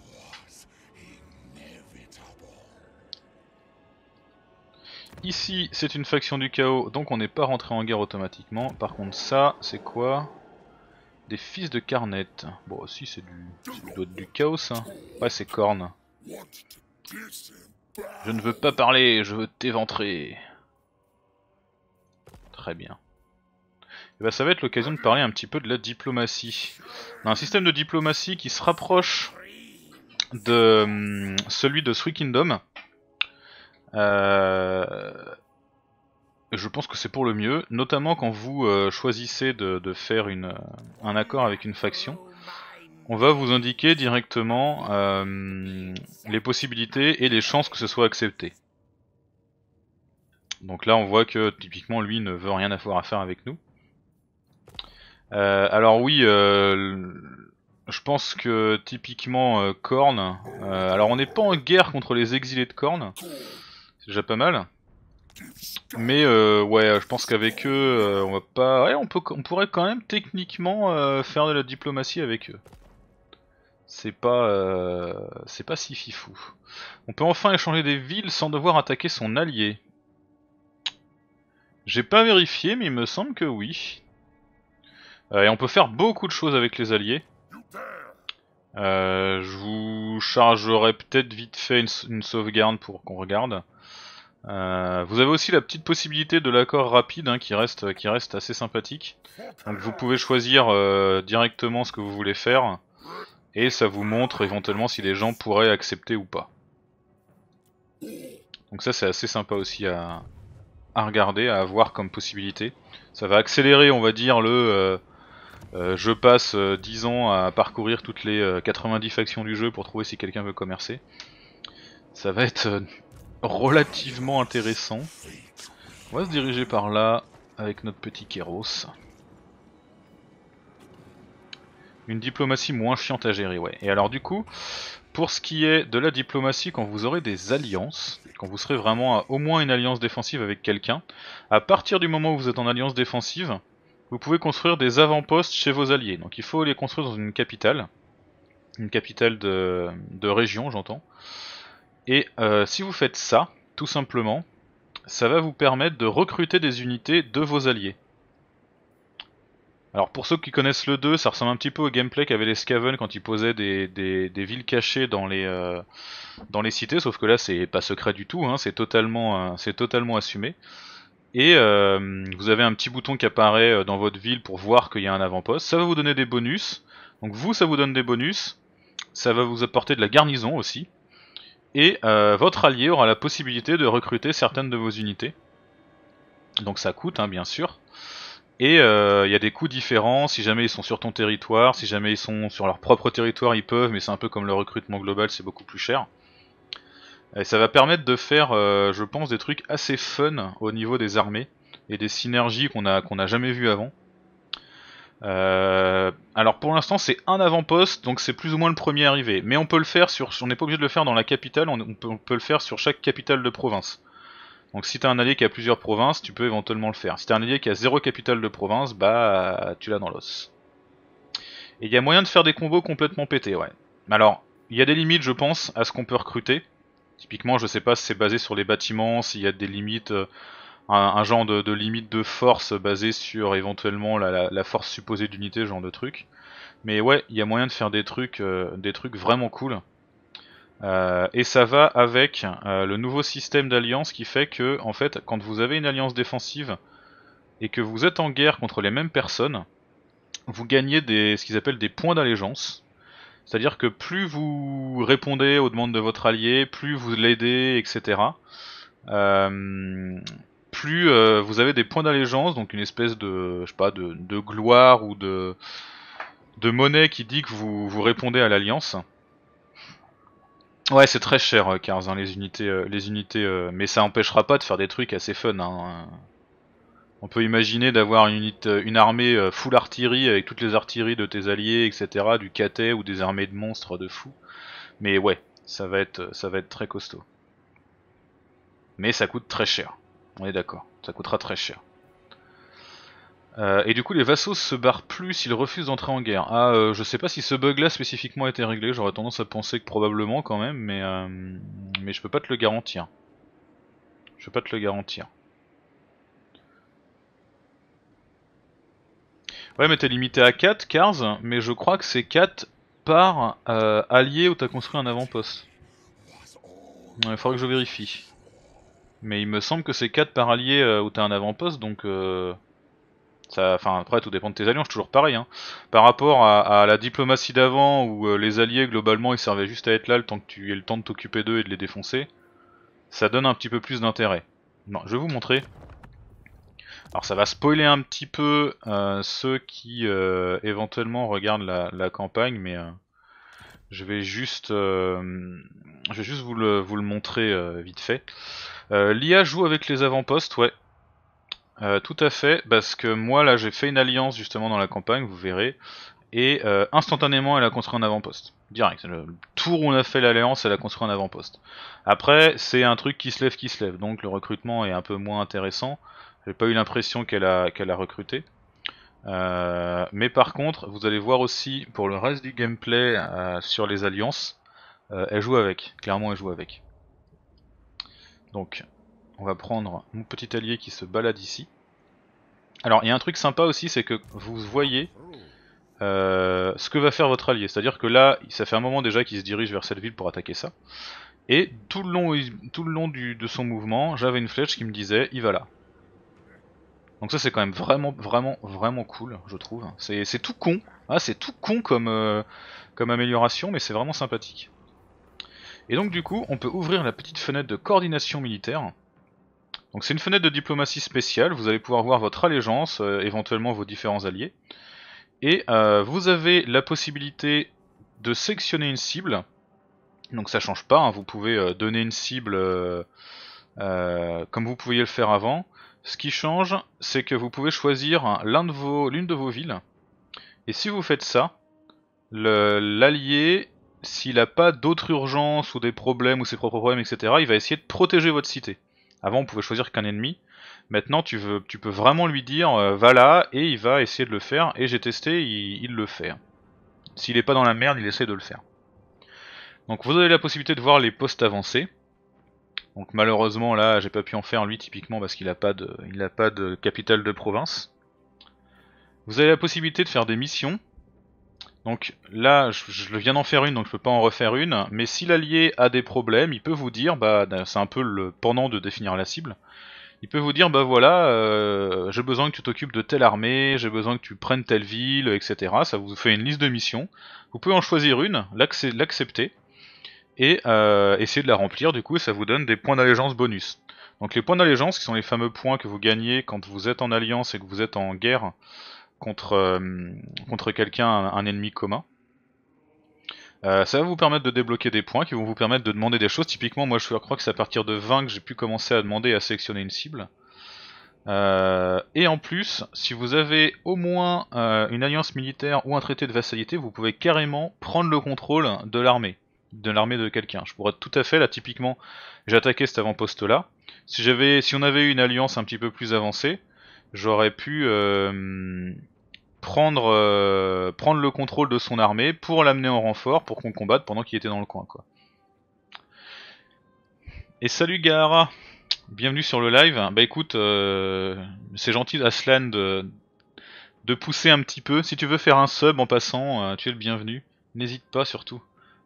Speaker 1: Ici c'est une faction du chaos, donc on n'est pas rentré en guerre automatiquement. Par contre ça, c'est quoi? Des fils de Carnet. Bon, si, c'est du... ça doit être du chaos, hein. Ouais, c'est Korn. Je ne veux pas parler, je veux t'éventrer. Très bien. Et bah, ça va être l'occasion de parler un petit peu de la diplomatie. On a un système de diplomatie qui se rapproche de hum, celui de Three Kingdoms. Euh... Je pense que c'est pour le mieux, notamment quand vous euh, choisissez de, de faire une, un accord avec une faction. On va vous indiquer directement euh, les possibilités et les chances que ce soit accepté. Donc là on voit que typiquement lui ne veut rien avoir à faire avec nous. Euh, alors oui, euh, je pense que typiquement euh, Korn, euh, alors on n'est pas en guerre contre les exilés de Korn, c'est déjà pas mal. Mais euh, ouais, je pense qu'avec eux, euh, on va pas, ouais, on peut, on pourrait quand même techniquement euh, faire de la diplomatie avec eux. C'est pas, euh, c'est pas si fifou. On peut enfin échanger des villes sans devoir attaquer son allié. J'ai pas vérifié, mais il me semble que oui. Euh, et on peut faire beaucoup de choses avec les alliés. Euh, je vous chargerai peut-être vite fait une, une sauvegarde pour qu'on regarde. Euh, vous avez aussi la petite possibilité de l'accord rapide hein, qui reste, qui reste assez sympathique. Donc vous pouvez choisir euh, directement ce que vous voulez faire. Et ça vous montre éventuellement si les gens pourraient accepter ou pas. Donc ça c'est assez sympa aussi à, à regarder, à avoir comme possibilité. Ça va accélérer on va dire le... Euh, euh, je passe euh, dix ans à parcourir toutes les euh, quatre-vingt-dix factions du jeu pour trouver si quelqu'un veut commercer. Ça va être euh, relativement intéressant. On va se diriger par là avec notre petit Kéros. Une diplomatie moins chiante à gérer, ouais. Et alors du coup, pour ce qui est de la diplomatie, quand vous aurez des alliances, quand vous serez vraiment à au moins une alliance défensive avec quelqu'un, à partir du moment où vous êtes en alliance défensive, vous pouvez construire des avant-postes chez vos alliés. Donc il faut les construire dans une capitale, une capitale de, de région j'entends. Et euh, si vous faites ça, tout simplement, ça va vous permettre de recruter des unités de vos alliés. Alors pour ceux qui connaissent le deux, ça ressemble un petit peu au gameplay qu'avaient les Skaven quand ils posaient des, des, des villes cachées dans les, euh, dans les cités, sauf que là c'est pas secret du tout, hein, c'est totalement, euh, c'est totalement assumé. Et euh, vous avez un petit bouton qui apparaît dans votre ville pour voir qu'il y a un avant-poste, ça va vous donner des bonus, donc vous ça vous donne des bonus, ça va vous apporter de la garnison aussi, et euh, votre allié aura la possibilité de recruter certaines de vos unités. Donc ça coûte hein, bien sûr. Et il euh, y a des coûts différents, si jamais ils sont sur ton territoire, si jamais ils sont sur leur propre territoire ils peuvent, mais c'est un peu comme le recrutement global, c'est beaucoup plus cher. Et ça va permettre de faire, euh, je pense, des trucs assez fun au niveau des armées, et des synergies qu'on a, qu'on a jamais vues avant. Euh, alors pour l'instant c'est un avant-poste, donc c'est plus ou moins le premier arrivé, mais on peut le faire sur, on n'est pas obligé de le faire dans la capitale, on, on, peut, on peut le faire sur chaque capitale de province. Donc si t'as un allié qui a plusieurs provinces, tu peux éventuellement le faire. Si t'as un allié qui a zéro capitale de province, bah tu l'as dans l'os. Et il y a moyen de faire des combos complètement pétés, ouais. Alors, il y a des limites je pense à ce qu'on peut recruter. Typiquement je sais pas si c'est basé sur les bâtiments, s'il y a des limites, euh, un, un genre de, de limite de force basé sur éventuellement la, la, la force supposée d'unité, ce genre de truc. Mais ouais, il y a moyen de faire des trucs, euh, des trucs vraiment cool. Euh, et ça va avec euh, le nouveau système d'alliance qui fait que, en fait, quand vous avez une alliance défensive et que vous êtes en guerre contre les mêmes personnes, vous gagnez des, ce qu'ils appellent des points d'allégeance. C'est-à-dire que plus vous répondez aux demandes de votre allié, plus vous l'aidez, et cetera. Euh, plus euh, vous avez des points d'allégeance, donc une espèce de, je sais pas, de, de gloire ou de, de monnaie qui dit que vous, vous répondez à l'alliance. Ouais, c'est très cher, euh, Cars, hein, les unités, euh, les unités, euh, mais ça empêchera pas de faire des trucs assez fun. Hein. On peut imaginer d'avoir une, unité, une armée euh, full artillerie avec toutes les artilleries de tes alliés, et cetera, du catet ou des armées de monstres de fous. Mais ouais, ça va être, ça va être très costaud. Mais ça coûte très cher. On est d'accord, ça coûtera très cher. Euh, et du coup les vassaux se barrent plus s'ils refusent d'entrer en guerre. Ah, euh, je sais pas si ce bug là spécifiquement a été réglé, j'aurais tendance à penser que probablement quand même, mais, euh, mais je peux pas te le garantir. Je peux pas te le garantir. Ouais, mais t'es limité à quatre, Cars, mais je crois que c'est quatre par euh, allié où t'as construit un avant-poste. Il faudrait que je vérifie. Mais il me semble que c'est quatre par allié euh, où t'as un avant-poste, donc... Euh... Ça, enfin après tout dépend de tes alliances, toujours pareil. Hein. Par rapport à, à la diplomatie d'avant où euh, les alliés globalement ils servaient juste à être là le temps que tu aies le temps de t'occuper d'eux et de les défoncer, ça donne un petit peu plus d'intérêt. Non, je vais vous montrer. Alors ça va spoiler un petit peu euh, ceux qui euh, éventuellement regardent la, la campagne, mais euh, je vais juste, euh, je vais juste vous le, vous le montrer euh, vite fait. Euh, L'I A joue avec les avant-postes, ouais. Euh, tout à fait, parce que moi là j'ai fait une alliance justement dans la campagne, vous verrez, et euh, instantanément elle a construit un avant-poste. Direct, le tour où on a fait l'alliance, elle a construit un avant-poste. Après, c'est un truc qui se lève, qui se lève, donc le recrutement est un peu moins intéressant. J'ai pas eu l'impression qu'elle a, qu'elle a recruté. Euh, mais par contre, vous allez voir aussi pour le reste du gameplay euh, sur les alliances, euh, elle joue avec, clairement elle joue avec. Donc, on va prendre mon petit allié qui se balade ici. Alors il y a un truc sympa aussi, c'est que vous voyez euh, ce que va faire votre allié. C'est-à-dire que là, ça fait un moment déjà qu'il se dirige vers cette ville pour attaquer ça. Et tout le long, tout le long du, de son mouvement, j'avais une flèche qui me disait, il va là. Donc ça c'est quand même vraiment, vraiment, vraiment cool, je trouve. C'est tout con, ah, c'est tout con comme, euh, comme amélioration, mais c'est vraiment sympathique. Et donc du coup, on peut ouvrir la petite fenêtre de coordination militaire. Donc c'est une fenêtre de diplomatie spéciale, vous allez pouvoir voir votre allégeance, euh, éventuellement vos différents alliés. Et euh, vous avez la possibilité de sélectionner une cible. Donc ça change pas, hein, vous pouvez euh, donner une cible euh, euh, comme vous pouviez le faire avant. Ce qui change, c'est que vous pouvez choisir l'un de vos, l'une de vos villes. Et si vous faites ça, l'allié, s'il n'a pas d'autres urgences ou des problèmes ou ses propres problèmes, et cetera, il va essayer de protéger votre cité. Avant, on pouvait choisir qu'un ennemi. Maintenant, tu, veux, tu peux vraiment lui dire euh, va là, et il va essayer de le faire. Et j'ai testé, il, il le fait. S'il est pas dans la merde, il essaie de le faire. Donc vous avez la possibilité de voir les postes avancés. Donc malheureusement là, j'ai pas pu en faire lui typiquement parce qu'il a pas de, il a pas de capitale de province. Vous avez la possibilité de faire des missions. Donc là, je, je viens d'en faire une, donc je peux pas en refaire une. Mais si l'allié a des problèmes, il peut vous dire, bah c'est un peu le pendant de définir la cible. Il peut vous dire, bah voilà, euh, j'ai besoin que tu t'occupes de telle armée, j'ai besoin que tu prennes telle ville, et cetera. Ça vous fait une liste de missions. Vous pouvez en choisir une, l'accepter, et euh, essayer de la remplir, du coup, ça vous donne des points d'allégeance bonus. Donc les points d'allégeance, qui sont les fameux points que vous gagnez quand vous êtes en alliance et que vous êtes en guerre contre, euh, contre quelqu'un, un, un ennemi commun. Euh, ça va vous permettre de débloquer des points qui vont vous permettre de demander des choses. Typiquement, moi je crois que c'est à partir de vingt que j'ai pu commencer à demander à sélectionner une cible. Euh, et en plus, si vous avez au moins euh, une alliance militaire ou un traité de vassalité, vous pouvez carrément prendre le contrôle de l'armée, de l'armée de quelqu'un. Je pourrais tout à fait, là typiquement, j'ai attaqué cet avant-poste là. Si j'avais, si on avait eu une alliance un petit peu plus avancée, j'aurais pu euh, prendre, euh, prendre le contrôle de son armée pour l'amener en renfort pour qu'on combatte pendant qu'il était dans le coin, quoi. Et salut Gahara, bienvenue sur le live. Bah écoute, euh, c'est gentil Aslan de, de pousser un petit peu. Si tu veux faire un sub en passant, euh, tu es le bienvenu. N'hésite pas surtout.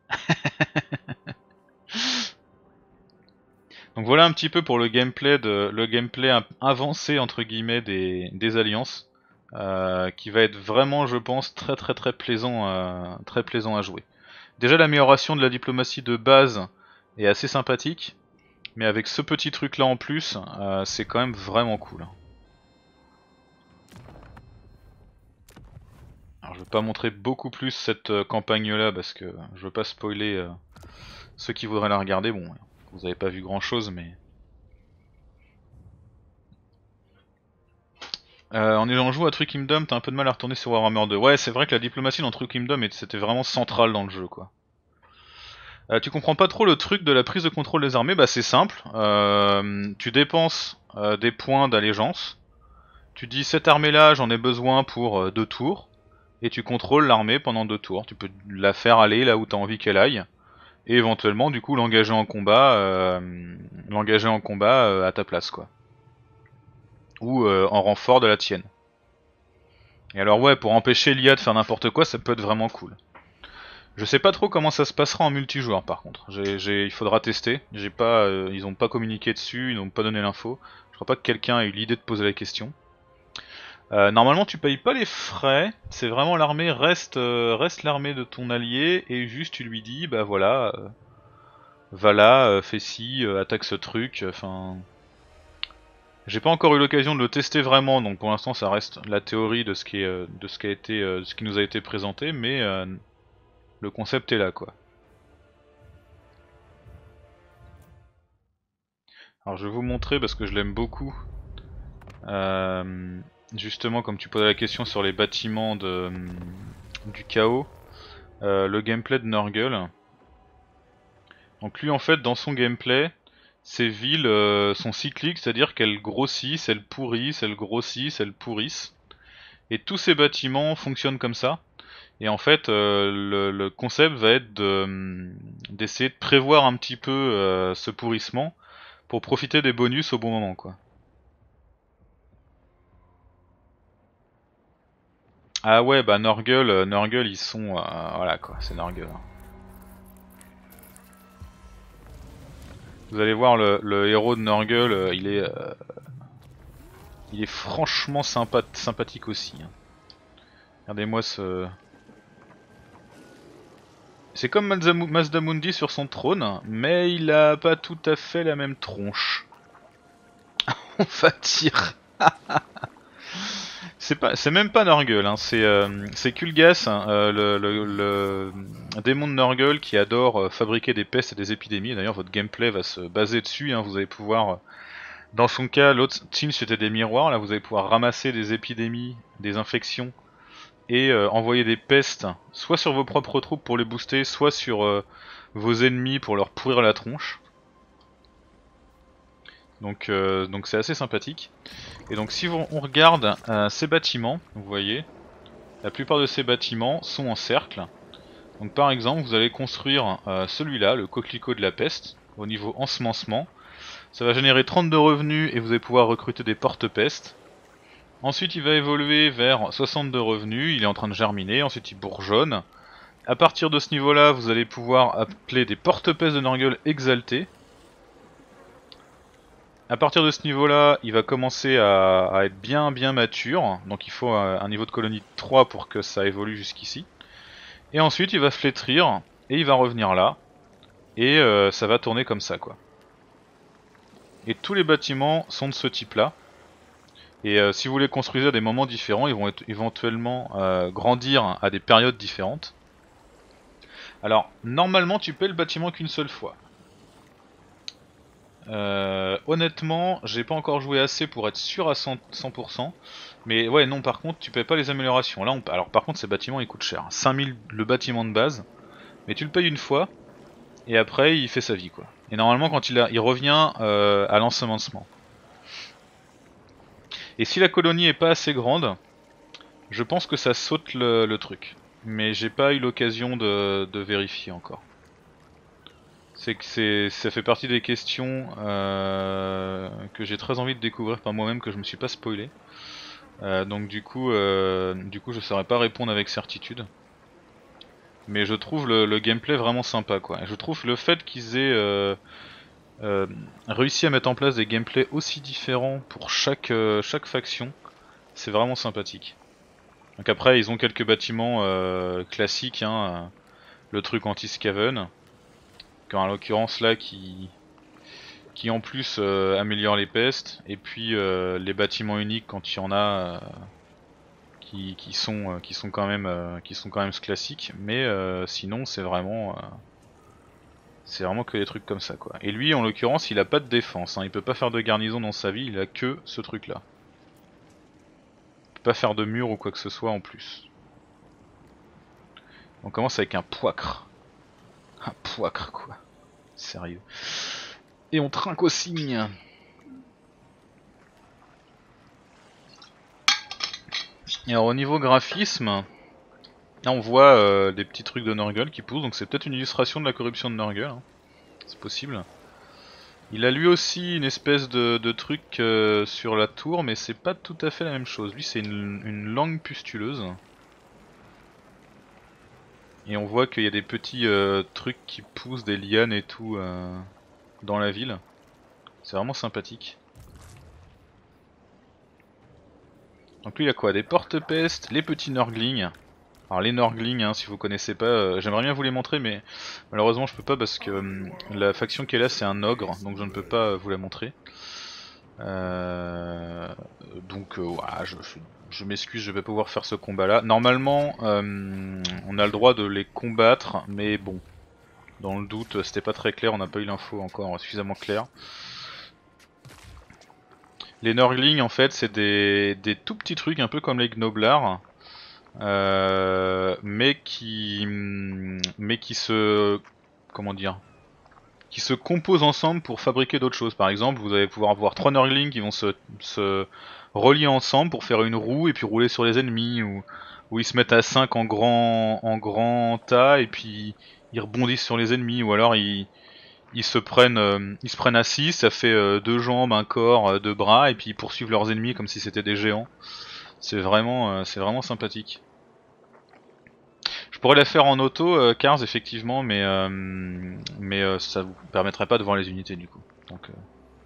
Speaker 1: Donc voilà un petit peu pour le gameplay de le gameplay avancé entre guillemets des, des alliances, euh, qui va être vraiment, je pense, très très très plaisant, euh, très plaisant à jouer. Déjà l'amélioration de la diplomatie de base est assez sympathique, mais avec ce petit truc là en plus, euh, c'est quand même vraiment cool. Alors je vais pas montrer beaucoup plus cette euh, campagne là parce que je veux pas spoiler euh, ceux qui voudraient la regarder. Bon, vous avez pas vu grand chose, mais euh, on est en joue à True Kingdom, t'as un peu de mal à retourner sur Warhammer deux. Ouais, c'est vrai que la diplomatie dans True Kingdom c'était vraiment central dans le jeu, quoi. Euh, tu comprends pas trop le truc de la prise de contrôle des armées? Bah c'est simple, euh, tu dépenses euh, des points d'allégeance, tu dis cette armée là j'en ai besoin pour euh, deux tours, et tu contrôles l'armée pendant deux tours. Tu peux la faire aller là où t'as envie qu'elle aille, et éventuellement du coup l'engager en combat, euh, l'engager en combat euh, à ta place, quoi. Ou euh, en renfort de la tienne. Et alors ouais, pour empêcher l'I A de faire n'importe quoi, ça peut être vraiment cool. Je sais pas trop comment ça se passera en multijoueur par contre. J'ai, j'ai, il faudra tester. J'ai pas, euh, ils ont pas communiqué dessus, ils n'ont pas donné l'info. Je crois pas que quelqu'un ait eu l'idée de poser la question. Euh, normalement tu payes pas les frais, c'est vraiment l'armée reste, euh, reste l'armée de ton allié et juste tu lui dis bah voilà, euh, va là, euh, fais ci, euh, attaque ce truc, enfin... J'ai pas encore eu l'occasion de le tester vraiment, donc pour l'instant ça reste la théorie de ce qui, est, euh, de ce qui a été, euh, ce qui nous a été présenté, mais euh, le concept est là quoi. Alors je vais vous montrer parce que je l'aime beaucoup. Euh, justement comme tu posais la question sur les bâtiments de, du chaos, euh, le gameplay de Nurgle. Donc lui en fait dans son gameplay, ces villes euh, sont cycliques, c'est-à-dire qu'elles grossissent, elles pourrissent, elles grossissent, elles pourrissent. Et tous ces bâtiments fonctionnent comme ça. Et en fait euh, le, le concept va être de, d'essayer de prévoir un petit peu euh, ce pourrissement pour profiter des bonus au bon moment quoi. Ah ouais bah Nurgle, euh, Nurgle ils sont... Euh, voilà quoi, c'est Nurgle. Vous allez voir le, le héros de Nurgle, euh, il est... Euh, il est franchement sympa, sympathique aussi. Hein. Regardez-moi ce... C'est comme Mazdamundi sur son trône, mais il a pas tout à fait la même tronche. On va dire... C'est pas, c'est même pas Nurgle, hein, c'est euh, c'est Kulgas, hein, euh, le, le, le démon de Nurgle qui adore euh, fabriquer des pestes et des épidémies. D'ailleurs, votre gameplay va se baser dessus. Hein, vous allez pouvoir, euh, dans son cas, l'autre team c'était des miroirs. Là, vous allez pouvoir ramasser des épidémies, des infections et euh, envoyer des pestes, soit sur vos propres troupes pour les booster, soit sur euh, vos ennemis pour leur pourrir la tronche. Donc, euh, donc c'est assez sympathique. Et donc si on regarde euh, ces bâtiments, vous voyez, la plupart de ces bâtiments sont en cercle. Donc par exemple, vous allez construire euh, celui-là, le coquelicot de la peste, au niveau ensemencement. Ça va générer trente de revenus et vous allez pouvoir recruter des porte-pestes. Ensuite il va évoluer vers soixante de revenus, il est en train de germiner, ensuite il bourgeonne. A partir de ce niveau-là, vous allez pouvoir appeler des porte-pestes de Nurgle exaltés. A partir de ce niveau-là, il va commencer à, à être bien bien mature, donc il faut un, un niveau de colonie de trois pour que ça évolue jusqu'ici. Et ensuite il va flétrir, et il va revenir là, et euh, ça va tourner comme ça quoi. Et tous les bâtiments sont de ce type-là. Et euh, si vous les construisez à des moments différents, ils vont être éventuellement euh, grandir à des périodes différentes. Alors, normalement tu paies le bâtiment qu'une seule fois. Euh, honnêtement, j'ai pas encore joué assez pour être sûr à cent pour cent. Mais ouais, non, par contre, tu payes pas les améliorations. Là, on... Alors, par contre, ces bâtiments ils coûtent cher. cinq mille le bâtiment de base, mais tu le payes une fois, et après, il fait sa vie quoi. Et normalement, quand il, a... il revient euh, à l'ensemencement. Et si la colonie est pas assez grande, je pense que ça saute le, le truc. Mais j'ai pas eu l'occasion de... de vérifier encore. C'est que c'est, ça fait partie des questions euh, que j'ai très envie de découvrir par moi-même, que je me suis pas spoilé. Euh, donc du coup, euh, du coup, je saurais pas répondre avec certitude. Mais je trouve le, le gameplay vraiment sympa, quoi. Et je trouve le fait qu'ils aient euh, euh, réussi à mettre en place des gameplays aussi différents pour chaque euh, chaque faction, c'est vraiment sympathique. Donc après, ils ont quelques bâtiments euh, classiques, hein, le truc anti-scaven. En l'occurrence là qui qui en plus euh, améliore les pestes, et puis euh, les bâtiments uniques quand il y en a euh, qui, qui sont euh, qui sont quand même euh, qui sont quand même classiques, mais euh, sinon c'est vraiment euh, c'est vraiment que des trucs comme ça quoi. Et lui en l'occurrence il a pas de défense, hein, il peut pas faire de garnison dans sa vie, il a que ce truc là. Il peut pas faire de mur ou quoi que ce soit en plus. On commence avec un poicre. Un poicre quoi. Sérieux. Et on trinque au signe. Et alors au niveau graphisme, là on voit euh, des petits trucs de Nurgle qui poussent, donc c'est peut-être une illustration de la corruption de Nurgle, hein. C'est possible. Il a lui aussi une espèce de, de truc euh, sur la tour, mais c'est pas tout à fait la même chose. Lui, c'est une, une langue pustuleuse. Et on voit qu'il y a des petits euh, trucs qui poussent, des lianes et tout euh, dans la ville. C'est vraiment sympathique. Donc lui il a quoi? Des porte-pestes, les petits Nurglings. Alors les Nurglings, hein, si vous connaissez pas, euh, j'aimerais bien vous les montrer mais malheureusement je peux pas parce que euh, la faction qui est là c'est un ogre, donc je ne peux pas vous la montrer. Euh, donc euh, ouais, je, je, je m'excuse, je vais pas pouvoir faire ce combat là. Normalement euh, on a le droit de les combattre, mais bon, dans le doute c'était pas très clair, on n'a pas eu l'info encore suffisamment claire. Les Nurglings en fait c'est des, des tout petits trucs un peu comme les Gnoblards, euh, mais qui mais qui se comment dire qui se composent ensemble pour fabriquer d'autres choses. Par exemple, vous allez pouvoir avoir trois Nurglings qui vont se, se relier ensemble pour faire une roue et puis rouler sur les ennemis, ou, ou ils se mettent à cinq en grand en grand tas et puis ils rebondissent sur les ennemis, ou alors ils Ils se prennent, euh, ils se prennent à six, ça fait euh, deux jambes, un corps, euh, deux bras, et puis ils poursuivent leurs ennemis comme si c'était des géants. C'est vraiment, euh, c'est vraiment sympathique. Je pourrais la faire en auto, euh, Cars, effectivement, mais euh, mais euh, ça vous permettrait pas de voir les unités du coup. Donc, euh...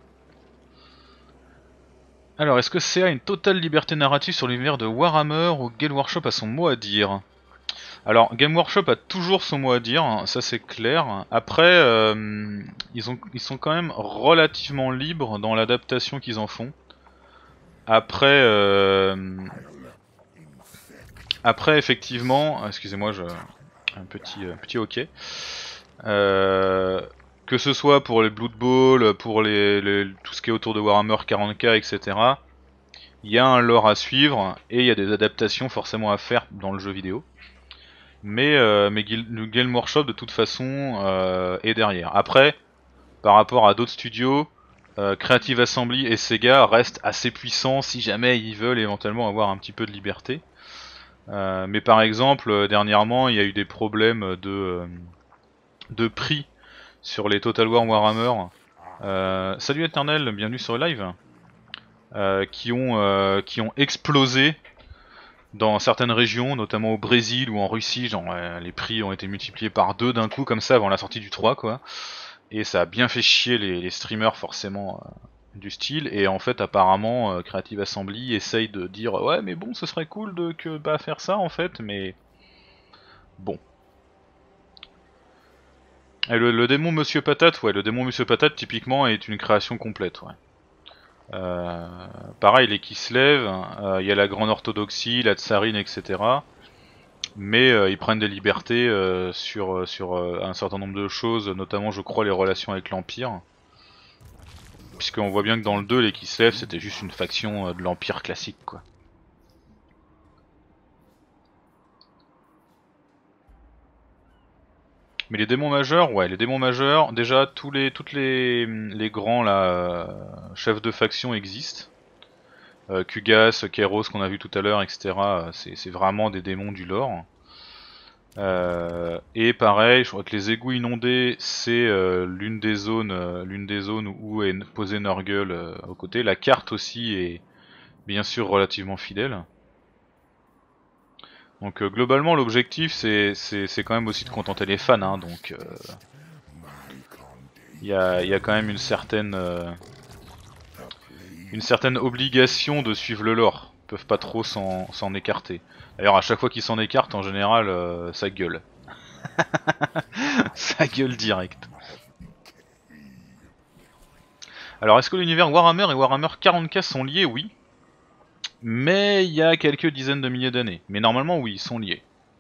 Speaker 1: Alors, est-ce que C A a une totale liberté narrative sur l'univers de Warhammer ou Game Workshop a son mot à dire? Alors, Game Workshop a toujours son mot à dire, hein, ça c'est clair. Après, euh, ils, ont, ils sont quand même relativement libres dans l'adaptation qu'ils en font. Après, euh, après effectivement, excusez-moi, je, un petit, euh, petit hockey. Euh, que ce soit pour les Blood Bowl, pour les, les, tout ce qui est autour de Warhammer quarante K, et cetera. Il y a un lore à suivre et il y a des adaptations forcément à faire dans le jeu vidéo. Mais, euh, mais le Game Workshop de toute façon euh, est derrière. Après, par rapport à d'autres studios, euh, Creative Assembly et Sega restent assez puissants si jamais ils veulent éventuellement avoir un petit peu de liberté. Euh, mais par exemple, euh, dernièrement, il y a eu des problèmes de, euh, de prix sur les Total War Warhammer. Euh, salut Eternel, bienvenue sur le live. Euh, qui, ont, euh, qui ont explosé dans certaines régions, notamment au Brésil ou en Russie, genre euh, les prix ont été multipliés par deux d'un coup comme ça avant la sortie du trois quoi. Et ça a bien fait chier les, les streamers forcément euh, du style. Et en fait apparemment euh, Creative Assembly essaye de dire ouais mais bon ce serait cool de que bah faire ça en fait, mais bon. Et le, le démon Monsieur Patate, ouais, le démon Monsieur Patate typiquement est une création complète, ouais. Euh, pareil, les Kislev, il euh, y a la Grande Orthodoxie, la Tsarine, et cetera. Mais euh, ils prennent des libertés euh, sur, sur euh, un certain nombre de choses, notamment je crois les relations avec l'Empire. Puisqu'on voit bien que dans le deux, les Kislev c'était juste une faction euh, de l'Empire classique quoi. Mais les démons majeurs, ouais, les démons majeurs, déjà tous les, toutes les, les grands là, euh, chefs de faction existent. Euh, Kugas, Kairos qu'on a vu tout à l'heure, et cetera. C'est vraiment des démons du lore. Euh, et pareil, je crois que les égouts inondés, c'est euh, l'une des zones, euh, l'une des zones où est posé Nurgle euh, aux côtés. La carte aussi est bien sûr relativement fidèle. Donc euh, globalement, l'objectif c'est quand même aussi de contenter les fans, hein, donc il euh, y, a, y a quand même une certaine euh, une certaine obligation de suivre le lore. Ils peuvent pas trop s'en écarter. D'ailleurs, à chaque fois qu'ils s'en écartent, en général, euh, ça gueule. Ça gueule direct. Alors, est-ce que l'univers Warhammer et Warhammer quarante K sont liés? Oui. Mais il y a quelques dizaines de milliers d'années. Mais normalement, oui, ils sont liés.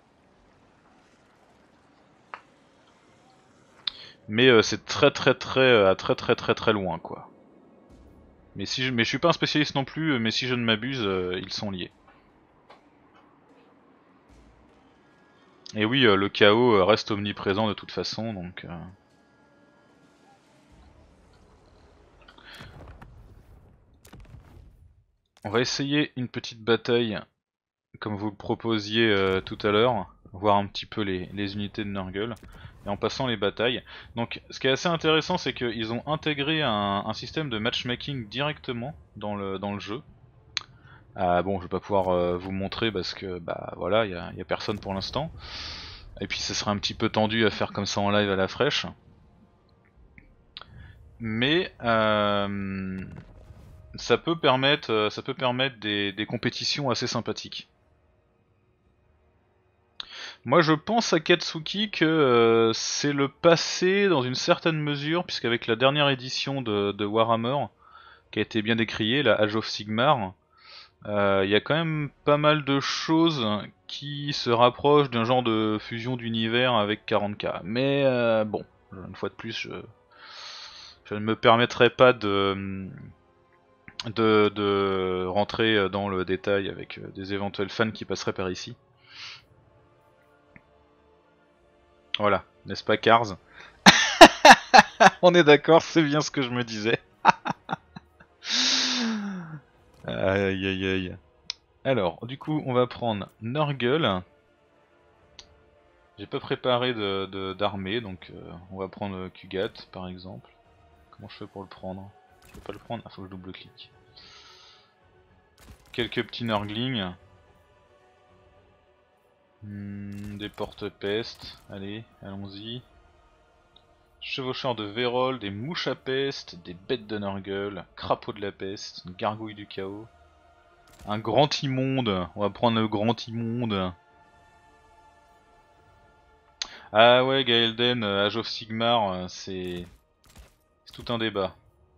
Speaker 1: Mais euh, c'est très très très euh, très très très très loin, quoi. Mais si je, mais je suis pas un spécialiste non plus, mais si je ne m'abuse, euh, ils sont liés. Et oui, euh, le chaos euh, reste omniprésent de toute façon, donc... Euh... On va essayer une petite bataille, comme vous le proposiez euh, tout à l'heure, voir un petit peu les, les unités de Nurgle. et en passant les batailles. Donc ce qui est assez intéressant, c'est qu'ils ont intégré un, un système de matchmaking directement dans le, dans le jeu. Ah bon, je vais pas pouvoir euh, vous montrer parce que bah voilà, il y a, y a personne pour l'instant. Et puis ce serait un petit peu tendu à faire comme ça en live à la fraîche. Mais euh, ça peut permettre, ça peut permettre des, des compétitions assez sympathiques. Moi je pense à Katsuki que euh, c'est le passé dans une certaine mesure, puisqu'avec la dernière édition de, de Warhammer, qui a été bien décriée, la Age of Sigmar, il euh, y a quand même pas mal de choses qui se rapprochent d'un genre de fusion d'univers avec quarante K. Mais euh, bon, une fois de plus, je, je ne me permettrai pas de, de, de rentrer dans le détail avec des éventuels fans qui passeraient par ici. Voilà, n'est-ce pas Cars? On est d'accord, c'est bien ce que je me disais. Aïe aïe aïe. Alors, du coup, on va prendre Nurgle. J'ai pas préparé de, de, d'armée, donc euh, on va prendre Kugat par exemple. Comment je fais pour le prendre? Je peux pas le prendre? Ah, faut que je double-clique. Quelques petits Nurglings. Hmm, des porte-peste. Allez, allons-y. Chevaucheurs de Vérole, des mouches à peste, des bêtes de Nurgle, crapaud de la peste, une gargouille du chaos. Un grand immonde, on va prendre le grand immonde. Ah ouais, Gaelden, euh, Age of Sigmar, euh, c'est tout un débat.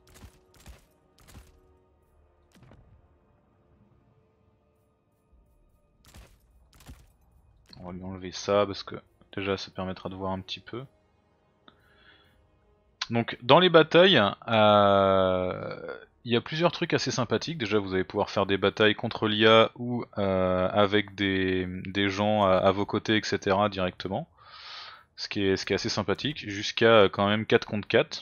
Speaker 1: On va lui enlever ça parce que déjà ça permettra de voir un petit peu. Donc dans les batailles, euh, il y a plusieurs trucs assez sympathiques. Déjà vous allez pouvoir faire des batailles contre l'I A ou euh, avec des, des gens à, à vos côtés, et cetera directement. Ce qui est, ce qui est assez sympathique, jusqu'à quand même quatre contre quatre.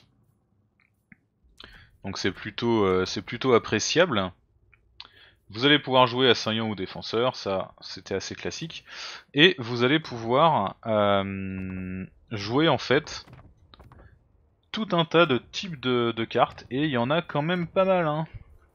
Speaker 1: Donc c'est plutôt, euh, c'est plutôt appréciable. Vous allez pouvoir jouer assaillant ou défenseur, ça c'était assez classique. Et vous allez pouvoir euh, jouer en fait tout un tas de types de, de cartes, et il y en a quand même pas mal, hein.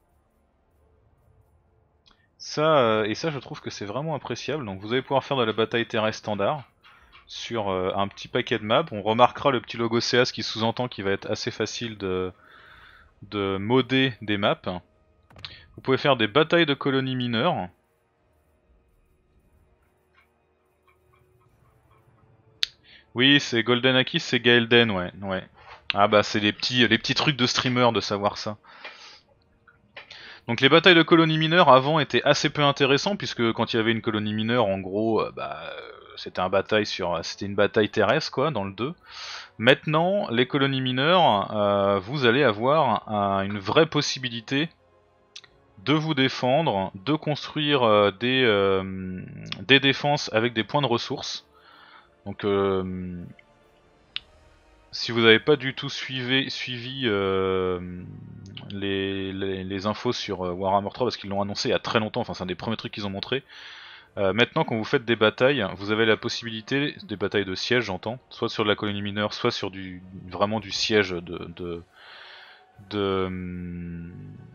Speaker 1: Ça, euh, et ça je trouve que c'est vraiment appréciable. Donc vous allez pouvoir faire de la bataille terrestre standard sur euh, un petit paquet de maps. On remarquera le petit logo C A S qui sous-entend qu'il va être assez facile de, de modder des maps. Vous pouvez faire des batailles de colonies mineures. Oui, c'est Golden Akis, c'est Gaelden, ouais, ouais. Ah bah c'est les petits, les petits trucs de streamer de savoir ça. Donc les batailles de colonies mineures avant étaient assez peu intéressants, puisque quand il y avait une colonie mineure, en gros, euh, bah euh, c'était un bataille sur, c'était une bataille terrestre quoi, dans le deux. Maintenant, les colonies mineures, euh, vous allez avoir un, une vraie possibilité de vous défendre, de construire euh, des, euh, des défenses avec des points de ressources. Donc euh, si vous n'avez pas du tout suivi, suivi euh, les, les, les infos sur euh, Warhammer trois, parce qu'ils l'ont annoncé il y a très longtemps, enfin c'est un des premiers trucs qu'ils ont montré, euh, maintenant quand vous faites des batailles, vous avez la possibilité, des batailles de siège j'entends, soit sur de la colonie mineure, soit sur du vraiment du siège de... de, de hum,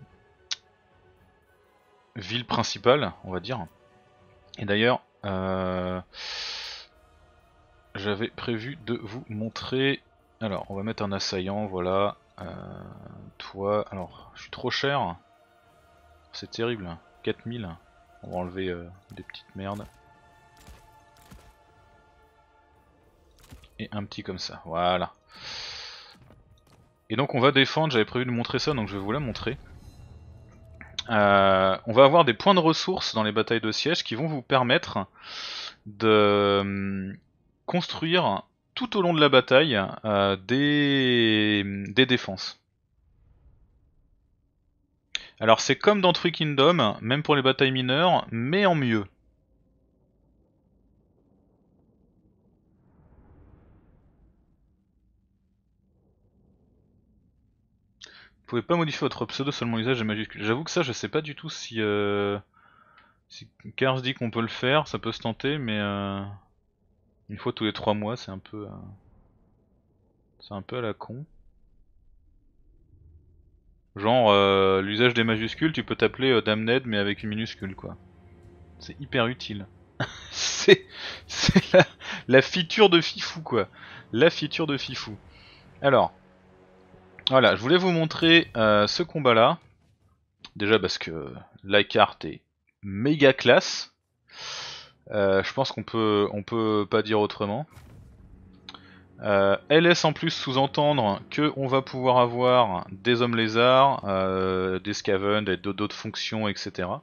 Speaker 1: ville principale, on va dire. Et d'ailleurs, euh, j'avais prévu de vous montrer. Alors, on va mettre un assaillant, voilà. Euh, toi, alors, je suis trop cher. C'est terrible. quatre mille. On va enlever euh, des petites merdes. Et un petit comme ça, voilà. Et donc on va défendre, j'avais prévu de montrer ça, donc je vais vous la montrer. Euh, on va avoir des points de ressources dans les batailles de siège qui vont vous permettre de hum, construire tout au long de la bataille euh, des, des défenses. Alors c'est comme dans Three Kingdom, même pour les batailles mineures, mais en mieux. Vous pouvez pas modifier votre pseudo, seulement l'usage des majuscules. J'avoue que ça je sais pas du tout si... Euh, si Kars dit qu'on peut le faire, ça peut se tenter, mais... Euh, une fois tous les trois mois c'est un peu... Euh... C'est un peu à la con. Genre, euh, l'usage des majuscules, tu peux t'appeler euh, Damned mais avec une minuscule quoi. C'est hyper utile. c'est la, la feature de Fifou quoi. La feature de Fifou. Alors, voilà, je voulais vous montrer euh, ce combat là. Déjà parce que la carte est méga classe. Euh, je pense qu'on peut, on peut pas dire autrement. Euh, elle laisse en plus sous-entendre que on va pouvoir avoir des hommes lézards, euh, des scavengers, et d'autres fonctions, et cetera.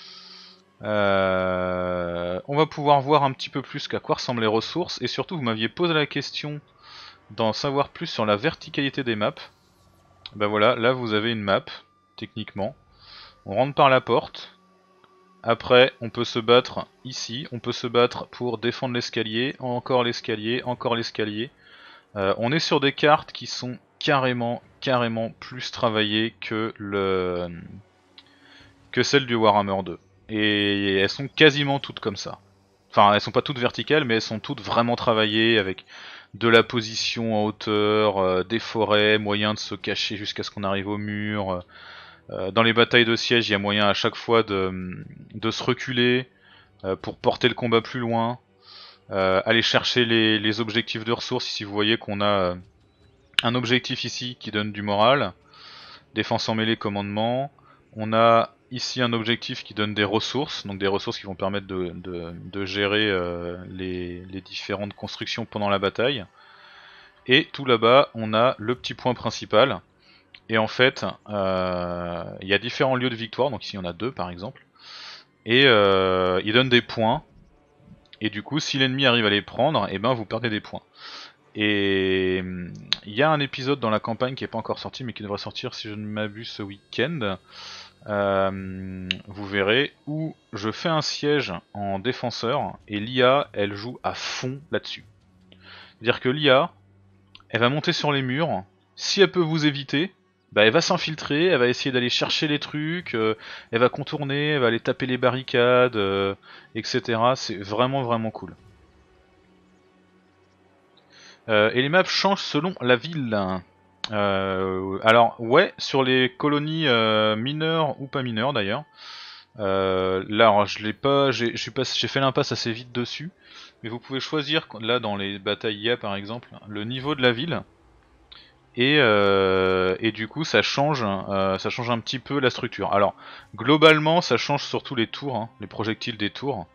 Speaker 1: Euh, on va pouvoir voir un petit peu plus qu'à quoi ressemblent les ressources, et surtout vous m'aviez posé la question d'en savoir plus sur la verticalité des maps. Ben voilà, là vous avez une map, techniquement. On rentre par la porte. Après, on peut se battre ici, on peut se battre pour défendre l'escalier, encore l'escalier, encore l'escalier. Euh, on est sur des cartes qui sont carrément, carrément plus travaillées que le que celles du Warhammer deux. Et elles sont quasiment toutes comme ça. Enfin, elles sont pas toutes verticales, mais elles sont toutes vraiment travaillées avec de la position en hauteur, euh, des forêts, moyen de se cacher jusqu'à ce qu'on arrive au mur. Euh, dans les batailles de siège, il y a moyen à chaque fois de, de se reculer euh, pour porter le combat plus loin. Euh, aller chercher les, les objectifs de ressources. Ici vous voyez qu'on a euh, un objectif ici qui donne du moral, défense en mêlée, commandement. On a ici un objectif qui donne des ressources, donc des ressources qui vont permettre de, de, de gérer euh, les, les différentes constructions pendant la bataille. Et tout là-bas on a le petit point principal. Et en fait euh, il y a différents lieux de victoire, donc ici on a deux par exemple. Et euh, il donne des points. Et du coup, si l'ennemi arrive à les prendre, et eh ben vous perdez des points. Et il y a un épisode dans la campagne qui n'est pas encore sorti, mais qui devrait sortir si je ne m'abuse ce week-end. Euh, vous verrez où je fais un siège en défenseur et l'I A elle joue à fond là-dessus. C'est-à-dire que l'I A elle va monter sur les murs, si elle peut vous éviter, bah elle va s'infiltrer, elle va essayer d'aller chercher les trucs, euh, elle va contourner, elle va aller taper les barricades, euh, et cetera. C'est vraiment vraiment cool. Euh, et les maps changent selon la ville. Euh, alors ouais, sur les colonies euh, mineures ou pas mineures d'ailleurs. Euh, là, alors, je l'ai pas, j'ai fait l'impasse assez vite dessus, mais vous pouvez choisir là dans les batailles I A par exemple le niveau de la ville. Et, euh, et du coup ça change, euh, ça change un petit peu la structure. Alors globalement ça change surtout les tours, hein, les projectiles des tours.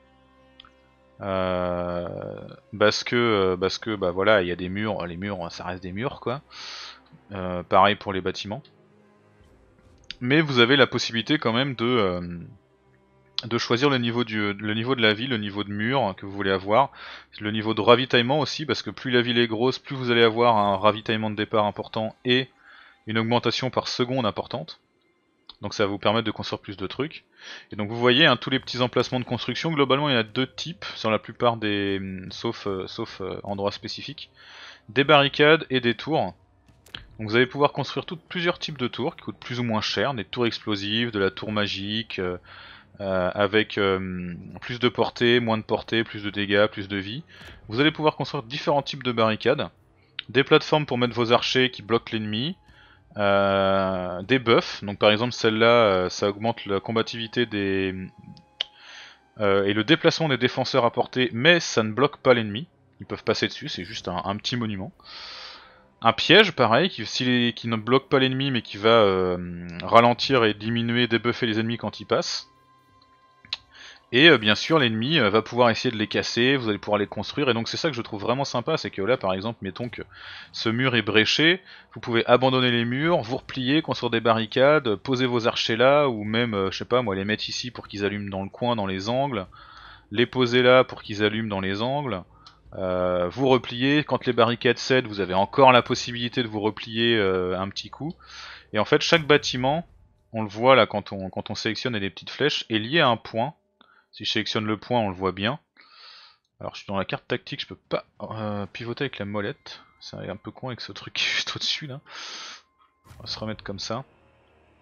Speaker 1: Euh, parce que parce que bah voilà il y a des murs, les murs ça reste des murs quoi. Euh, pareil pour les bâtiments. Mais vous avez la possibilité quand même de euh, de choisir le niveau du le niveau de la ville, le niveau de mur que vous voulez avoir, le niveau de ravitaillement aussi parce que plus la ville est grosse, plus vous allez avoir un ravitaillement de départ important et une augmentation par seconde importante. Donc ça va vous permettre de construire plus de trucs. Et donc vous voyez hein, tous les petits emplacements de construction, globalement il y en a deux types sur la plupart des... sauf, euh, sauf euh, endroits spécifiques. Des barricades et des tours. Donc vous allez pouvoir construire tout, plusieurs types de tours qui coûtent plus ou moins cher, des tours explosives, de la tour magique, euh, euh, avec euh, plus de portée, moins de portée, plus de dégâts, plus de vie. Vous allez pouvoir construire différents types de barricades, des plateformes pour mettre vos archers qui bloquent l'ennemi, euh, des buffs, donc par exemple celle-là euh, ça augmente la combativité des euh, et le déplacement des défenseurs à portée, mais ça ne bloque pas l'ennemi, ils peuvent passer dessus, c'est juste un, un petit monument. Un piège pareil, qui, qui, qui ne bloque pas l'ennemi mais qui va euh, ralentir et diminuer, débuffer les ennemis quand ils passent. Et euh, bien sûr l'ennemi euh, va pouvoir essayer de les casser, vous allez pouvoir les construire, et donc c'est ça que je trouve vraiment sympa, c'est que là par exemple, mettons que ce mur est bréché, vous pouvez abandonner les murs, vous replier, construire des barricades, poser vos archers là, ou même, euh, je sais pas moi, les mettre ici pour qu'ils allument dans le coin, dans les angles, les poser là pour qu'ils allument dans les angles, euh, vous replier, quand les barricades cèdent, vous avez encore la possibilité de vous replier euh, un petit coup, et en fait chaque bâtiment, on le voit là quand on, quand on sélectionne les petites flèches, est lié à un point. Si je sélectionne le point, on le voit bien. Alors je suis dans la carte tactique, je peux pas euh, pivoter avec la molette. C'est un peu con avec ce truc qui est juste au-dessus là. On va se remettre comme ça.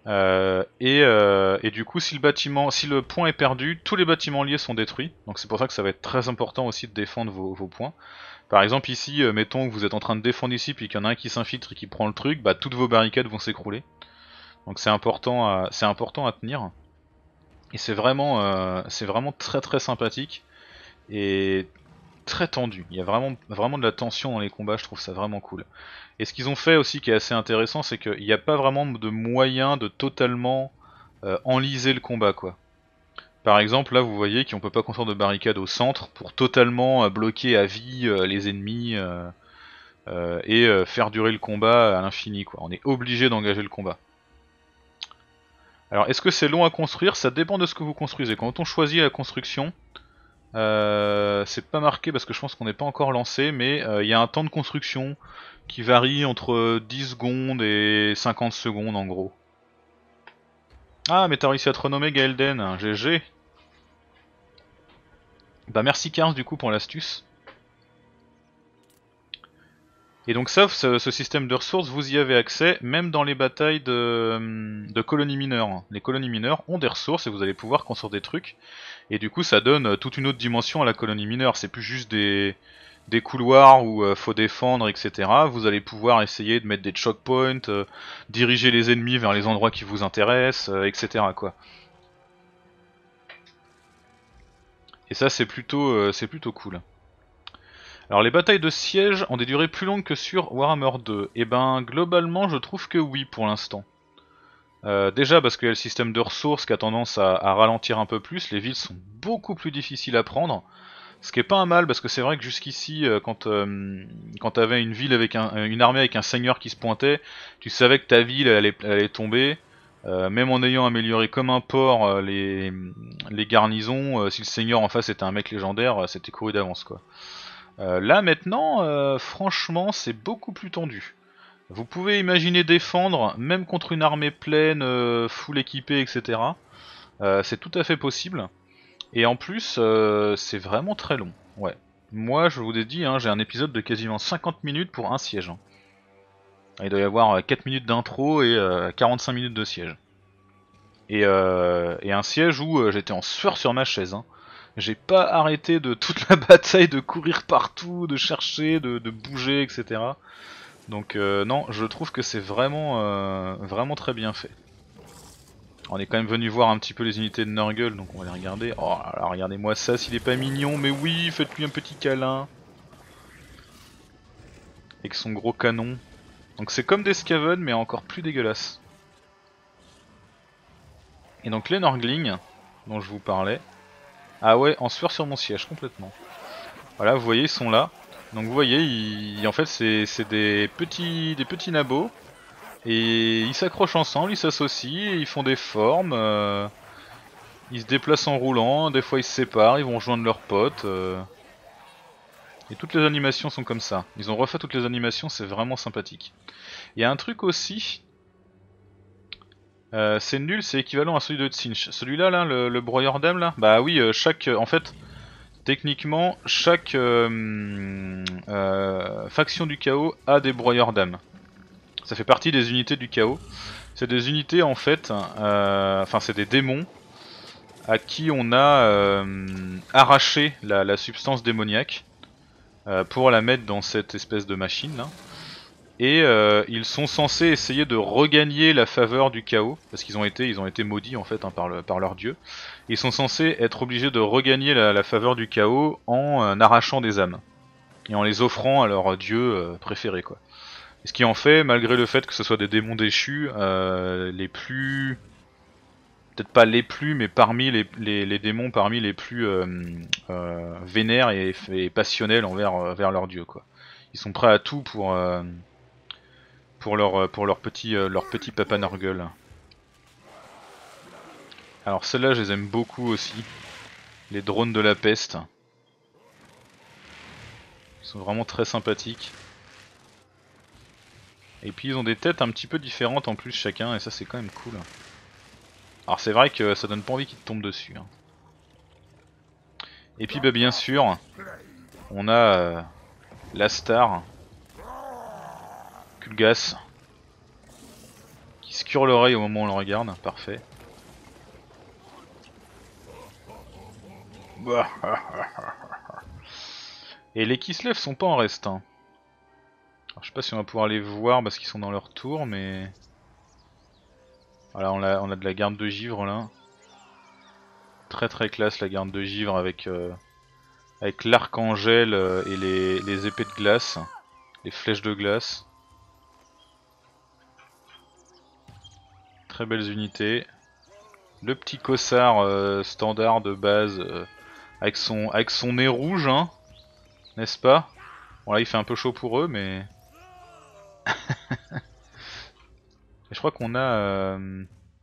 Speaker 1: Euh, et, euh, et du coup, si le bâtiment, si le point est perdu, tous les bâtiments liés sont détruits. Donc c'est pour ça que ça va être très important aussi de défendre vos, vos points. Par exemple ici, euh, mettons que vous êtes en train de défendre ici, puis qu'il y en a un qui s'infiltre et qui prend le truc, bah toutes vos barricades vont s'écrouler. Donc c'est important, à, c'est important à tenir. Et c'est vraiment, euh, c'est vraiment très très sympathique et très tendu. Il y a vraiment, vraiment de la tension dans les combats. Je trouve ça vraiment cool. Et ce qu'ils ont fait aussi qui est assez intéressant, c'est qu'il n'y a pas vraiment de moyen de totalement euh, enliser le combat, quoi. Par exemple, là vous voyez qu'on peut pas construire de barricade au centre pour totalement euh, bloquer à vie euh, les ennemis euh, euh, et euh, faire durer le combat à l'infini, quoi. On est obligé d'engager le combat. Alors est-ce que c'est long à construire? Ça dépend de ce que vous construisez. Quand on choisit la construction, euh, c'est pas marqué parce que je pense qu'on n'est pas encore lancé, mais il euh, y a un temps de construction qui varie entre dix secondes et cinquante secondes en gros. Ah mais t'as réussi à te renommer Gaelden, G G. Bah merci Kars du coup pour l'astuce. Et donc ça, ce, ce système de ressources, vous y avez accès même dans les batailles de, de colonies mineures. Les colonies mineures ont des ressources et vous allez pouvoir construire des trucs. Et du coup ça donne toute une autre dimension à la colonie mineure. C'est plus juste des, des couloirs où euh, faut défendre, et cetera. Vous allez pouvoir essayer de mettre des choke points, euh, diriger les ennemis vers les endroits qui vous intéressent, euh, et cetera quoi. Et ça c'est plutôt, euh, c'est plutôt cool. Alors les batailles de siège ont des durées plus longues que sur Warhammer deux. Et ben globalement je trouve que oui pour l'instant. Euh, déjà parce qu'il y a le système de ressources qui a tendance à, à ralentir un peu plus, les villes sont beaucoup plus difficiles à prendre. Ce qui est pas un mal parce que c'est vrai que jusqu'ici euh, quand, euh, quand t'avais une ville avec un, une armée avec un seigneur qui se pointait, tu savais que ta ville elle allait, elle allait tomber. Euh, même en ayant amélioré comme un port euh, les, les garnisons, euh, si le seigneur en face était un mec légendaire, euh, c'était couru d'avance quoi. Euh, là maintenant, euh, franchement, c'est beaucoup plus tendu. Vous pouvez imaginer défendre, même contre une armée pleine, euh, full équipée, et cetera. Euh, c'est tout à fait possible. Et en plus, euh, c'est vraiment très long. Ouais. Moi, je vous l'ai dit, hein, j'ai un épisode de quasiment cinquante minutes pour un siège. Hein. Il doit y avoir quatre minutes d'intro et euh, quarante-cinq minutes de siège. Et, euh, et un siège où euh, j'étais en sueur sur ma chaise. Hein. J'ai pas arrêté de toute la bataille de courir partout, de chercher, de, de bouger, et cetera. Donc euh, non, je trouve que c'est vraiment, euh, vraiment très bien fait. On est quand même venu voir un petit peu les unités de Nurgle, donc on va les regarder. Oh là là, regardez-moi ça, s'il est pas mignon, mais oui, faites-lui un petit câlin. Avec son gros canon. Donc c'est comme des Skaven, mais encore plus dégueulasse. Et donc les Nurglings, dont je vous parlais. Ah ouais, en sueur sur mon siège, complètement. Voilà, vous voyez, ils sont là. Donc vous voyez, ils, en fait c'est des petits, des petits nabots. Et ils s'accrochent ensemble, ils s'associent, ils font des formes. Euh, ils se déplacent en roulant, des fois ils se séparent, ils vont rejoindre leurs potes. Euh, et toutes les animations sont comme ça. Ils ont refait toutes les animations, c'est vraiment sympathique. Il y a un truc aussi... Euh, c'est nul, c'est équivalent à celui de Tzinch. Celui-là, là, le, le broyeur d'âme, là, bah oui, euh, chaque... en fait... Techniquement, chaque euh, euh, faction du chaos a des broyeurs d'âme. Ça fait partie des unités du chaos. C'est des unités en fait, euh, enfin c'est des démons à qui on a euh, arraché la, la substance démoniaque euh, pour la mettre dans cette espèce de machine là. Et euh, ils sont censés essayer de regagner la faveur du chaos, parce qu'ils ont été, ils ont été maudits en fait hein, par, le, par leur dieu. Ils sont censés être obligés de regagner la, la faveur du chaos en euh, arrachant des âmes et en les offrant à leur dieu euh, préféré quoi. Et ce qui en fait, malgré le fait que ce soit des démons déchus, euh, les plus, peut-être pas les plus, mais parmi les, les, les démons parmi les plus euh, euh, vénères et, et passionnels envers euh, vers leur dieu quoi. Ils sont prêts à tout pour euh, pour leur pour leur petit euh, leur petit papa Nurgle. Alors celles-là je les aime beaucoup aussi. Les drones de la peste. Ils sont vraiment très sympathiques. Et puis ils ont des têtes un petit peu différentes en plus chacun et ça c'est quand même cool. Alors c'est vrai que ça donne pas envie qu'ils te tombent dessus. Hein. Et puis bah bien sûr, on a euh, la star, Kulgas, qui se cure l'oreille au moment où on le regarde, parfait. Et les Kislev sont pas en reste. Hein. Alors, je sais pas si on va pouvoir les voir parce qu'ils sont dans leur tour, mais... Voilà, on a, on a de la garde de givre là. Très très classe la garde de givre avec, euh, avec l'arc-en-gel euh, et les, les épées de glace, les flèches de glace. Très belles unités. Le petit cossard euh, standard de base euh, avec, son, avec son nez rouge, hein, n'est-ce pas? Bon là il fait un peu chaud pour eux mais... Et je crois qu'on a... Euh...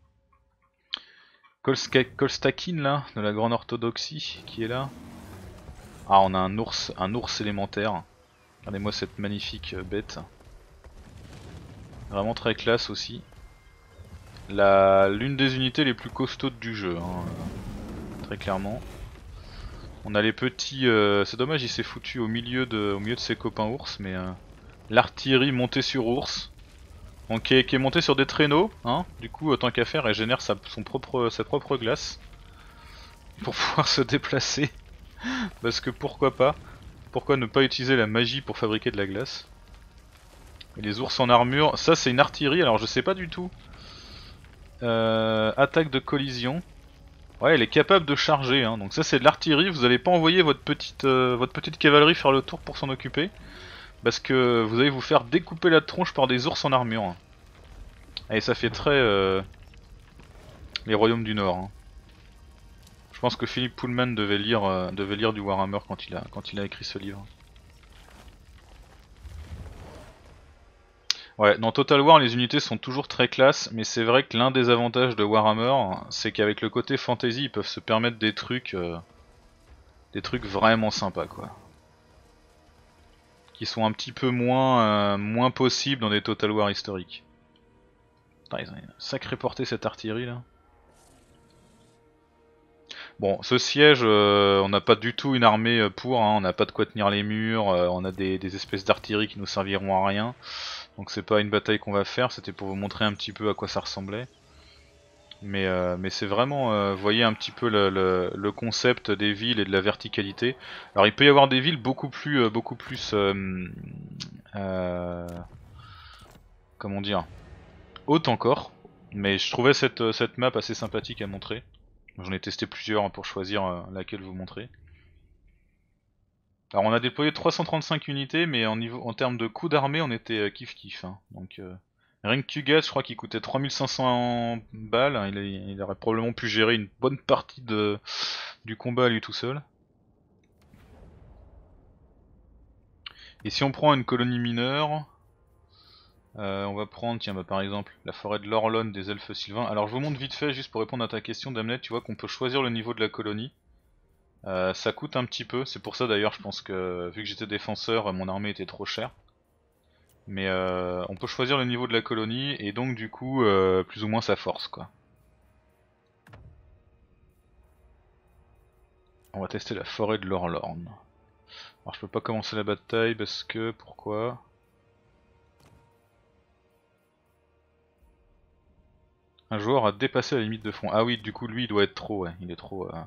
Speaker 1: Kolstakin là, de la grande orthodoxie, qui est là. Ah, on a un ours, un ours élémentaire. Regardez-moi cette magnifique bête. Vraiment très classe aussi. La... L'une des unités les plus costaudes du jeu, hein, très clairement. On a les petits... Euh... C'est dommage, il s'est foutu au milieu, de... au milieu de ses copains ours, mais... Euh... L'artillerie montée sur ours. Donc, qui est, qui est montée sur des traîneaux, hein. Du coup, tant qu'à faire, elle génère sa, son propre, sa propre glace. Pour pouvoir se déplacer. Parce que pourquoi pas? Pourquoi ne pas utiliser la magie pour fabriquer de la glace? Et les ours en armure, ça c'est une artillerie, alors je sais pas du tout. Euh, attaque de collision. Ouais, elle est capable de charger, hein. Donc ça c'est de l'artillerie, vous allez pas envoyer votre petite, euh, votre petite cavalerie faire le tour pour s'en occuper. Parce que vous allez vous faire découper la tronche par des ours en armure. Et ça fait très... Euh, les royaumes du Nord. Hein. Je pense que Philippe Pullman devait lire, euh, devait lire du Warhammer quand il a, quand il a écrit ce livre. Ouais, dans Total War les unités sont toujours très classes, mais c'est vrai que l'un des avantages de Warhammer, c'est qu'avec le côté fantasy, ils peuvent se permettre des trucs... Euh, des trucs vraiment sympas quoi. Qui sont un petit peu moins, euh, moins possibles dans des Total War historiques. Putain, ils ont une sacrée portée cette artillerie là. Bon, ce siège, euh, on n'a pas du tout une armée pour, hein, on n'a pas de quoi tenir les murs, euh, on a des, des espèces d'artillerie qui nous serviront à rien. Donc c'est pas une bataille qu'on va faire, c'était pour vous montrer un petit peu à quoi ça ressemblait. Mais, euh, mais c'est vraiment, euh, vous voyez un petit peu le, le, le concept des villes et de la verticalité. Alors il peut y avoir des villes beaucoup plus, euh, beaucoup plus, euh, euh, comment dire, hautes encore. Mais je trouvais cette, cette map assez sympathique à montrer. J'en ai testé plusieurs pour choisir euh, laquelle vous montrer. Alors on a déployé trois cent trente-cinq unités, mais en, niveau, en termes de coût d'armée on était euh, kiff kiff. Hein. Donc, euh, rien que Kugat, je crois qu'il coûtait trois mille cinq cents balles, hein. il, a, il aurait probablement pu gérer une bonne partie de, du combat à lui tout seul. Et si on prend une colonie mineure, euh, on va prendre, tiens bah par exemple, la forêt de l'Orlone des elfes sylvains. Alors je vous montre vite fait, juste pour répondre à ta question Damnet, tu vois qu'on peut choisir le niveau de la colonie. Euh, ça coûte un petit peu, c'est pour ça d'ailleurs je pense que vu que j'étais défenseur, mon armée était trop chère. Mais euh, on peut choisir le niveau de la colonie et donc du coup euh, plus ou moins sa force quoi. On va tester la forêt de l'Orlorn. Alors je peux pas commencer la bataille parce que... pourquoi? Un joueur a dépassé la limite de fond. Ah oui, du coup lui il doit être trop, ouais, il est trop... Euh...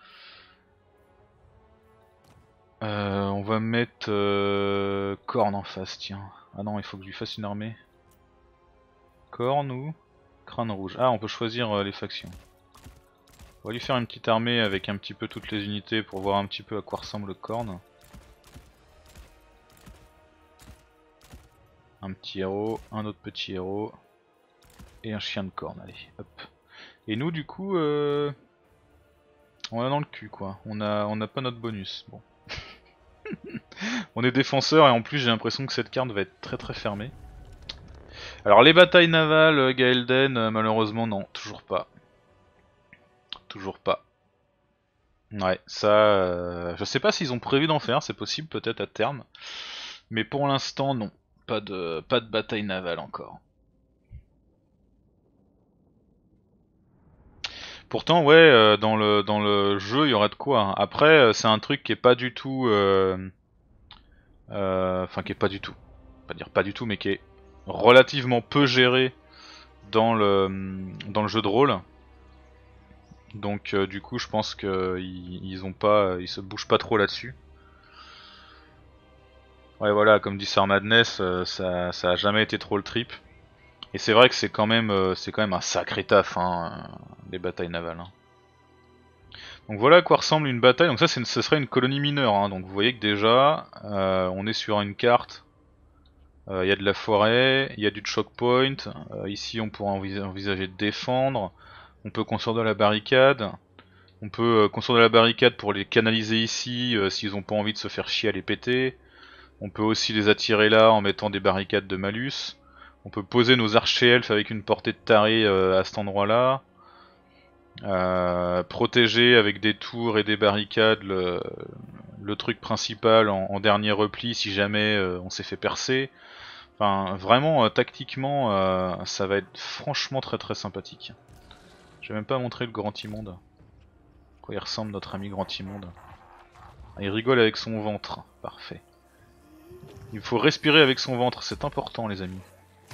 Speaker 1: Euh, on va mettre euh, Korn en face, tiens. Ah non, il faut que je lui fasse une armée. Korn ou Crâne Rouge. Ah, on peut choisir euh, les factions. On va lui faire une petite armée avec un petit peu toutes les unités pour voir un petit peu à quoi ressemble Korn. Un petit héros, un autre petit héros et un chien de corne, allez, hop. Et nous du coup, euh, on a dans le cul quoi, on a, on a pas notre bonus, bon. On est défenseur et en plus j'ai l'impression que cette carte va être très très fermée. Alors les batailles navales, Gaelden, euh, malheureusement non, toujours pas. Toujours pas. Ouais, ça, euh, je sais pas s'ils ont prévu d'en faire, c'est possible peut-être à terme. Mais pour l'instant non, pas de, pas de bataille navale encore. Pourtant ouais, euh, dans, le, dans le jeu il y aurait de quoi. Hein. Après euh, c'est un truc qui est pas du tout... Euh, euh, enfin qui est pas du tout. Pas dire pas du tout mais qui est relativement peu géré dans le, dans le jeu de rôle. Donc euh, du coup je pense qu'ils ils ont pas, ils se bougent pas trop là-dessus. Ouais voilà, comme dit Sir Madness, euh, ça, ça a jamais été trop le trip. Et c'est vrai que c'est quand même, euh, c'est quand même un sacré taf, hein, euh, les batailles navales. Hein. Donc voilà à quoi ressemble une bataille. Donc ça, c'est une, ce serait une colonie mineure. Hein. Donc vous voyez que déjà, euh, on est sur une carte. Il euh, y a de la forêt, il y a du choke point. Euh, ici, on pourra envis envisager de défendre. On peut construire de la barricade. On peut euh, construire de la barricade pour les canaliser ici, euh, s'ils ont pas envie de se faire chier à les péter. On peut aussi les attirer là en mettant des barricades de malus. On peut poser nos archers elfes avec une portée de taré euh, à cet endroit là. Euh, protéger avec des tours et des barricades le, le truc principal en, en dernier repli si jamais euh, on s'est fait percer. Enfin vraiment euh, tactiquement euh, ça va être franchement très très sympathique. Je vais même pas montrer le grand immonde. À quoi il ressemble notre ami grand immonde. Ah, il rigole avec son ventre, parfait. Il faut respirer avec son ventre, c'est important les amis.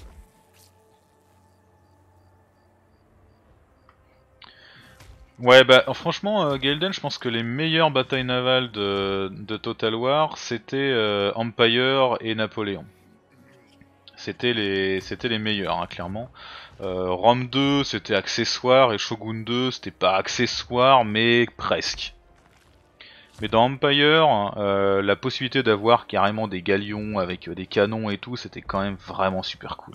Speaker 1: Ouais bah franchement euh, Gaelden, je pense que les meilleures batailles navales de, de Total War c'était euh, Empire et Napoléon. C'était les c'était les meilleurs hein, clairement. Euh, Rome deux c'était accessoire et Shogun deux c'était pas accessoire mais presque. Mais dans Empire, euh, la possibilité d'avoir carrément des galions avec euh, des canons et tout, c'était quand même vraiment super cool.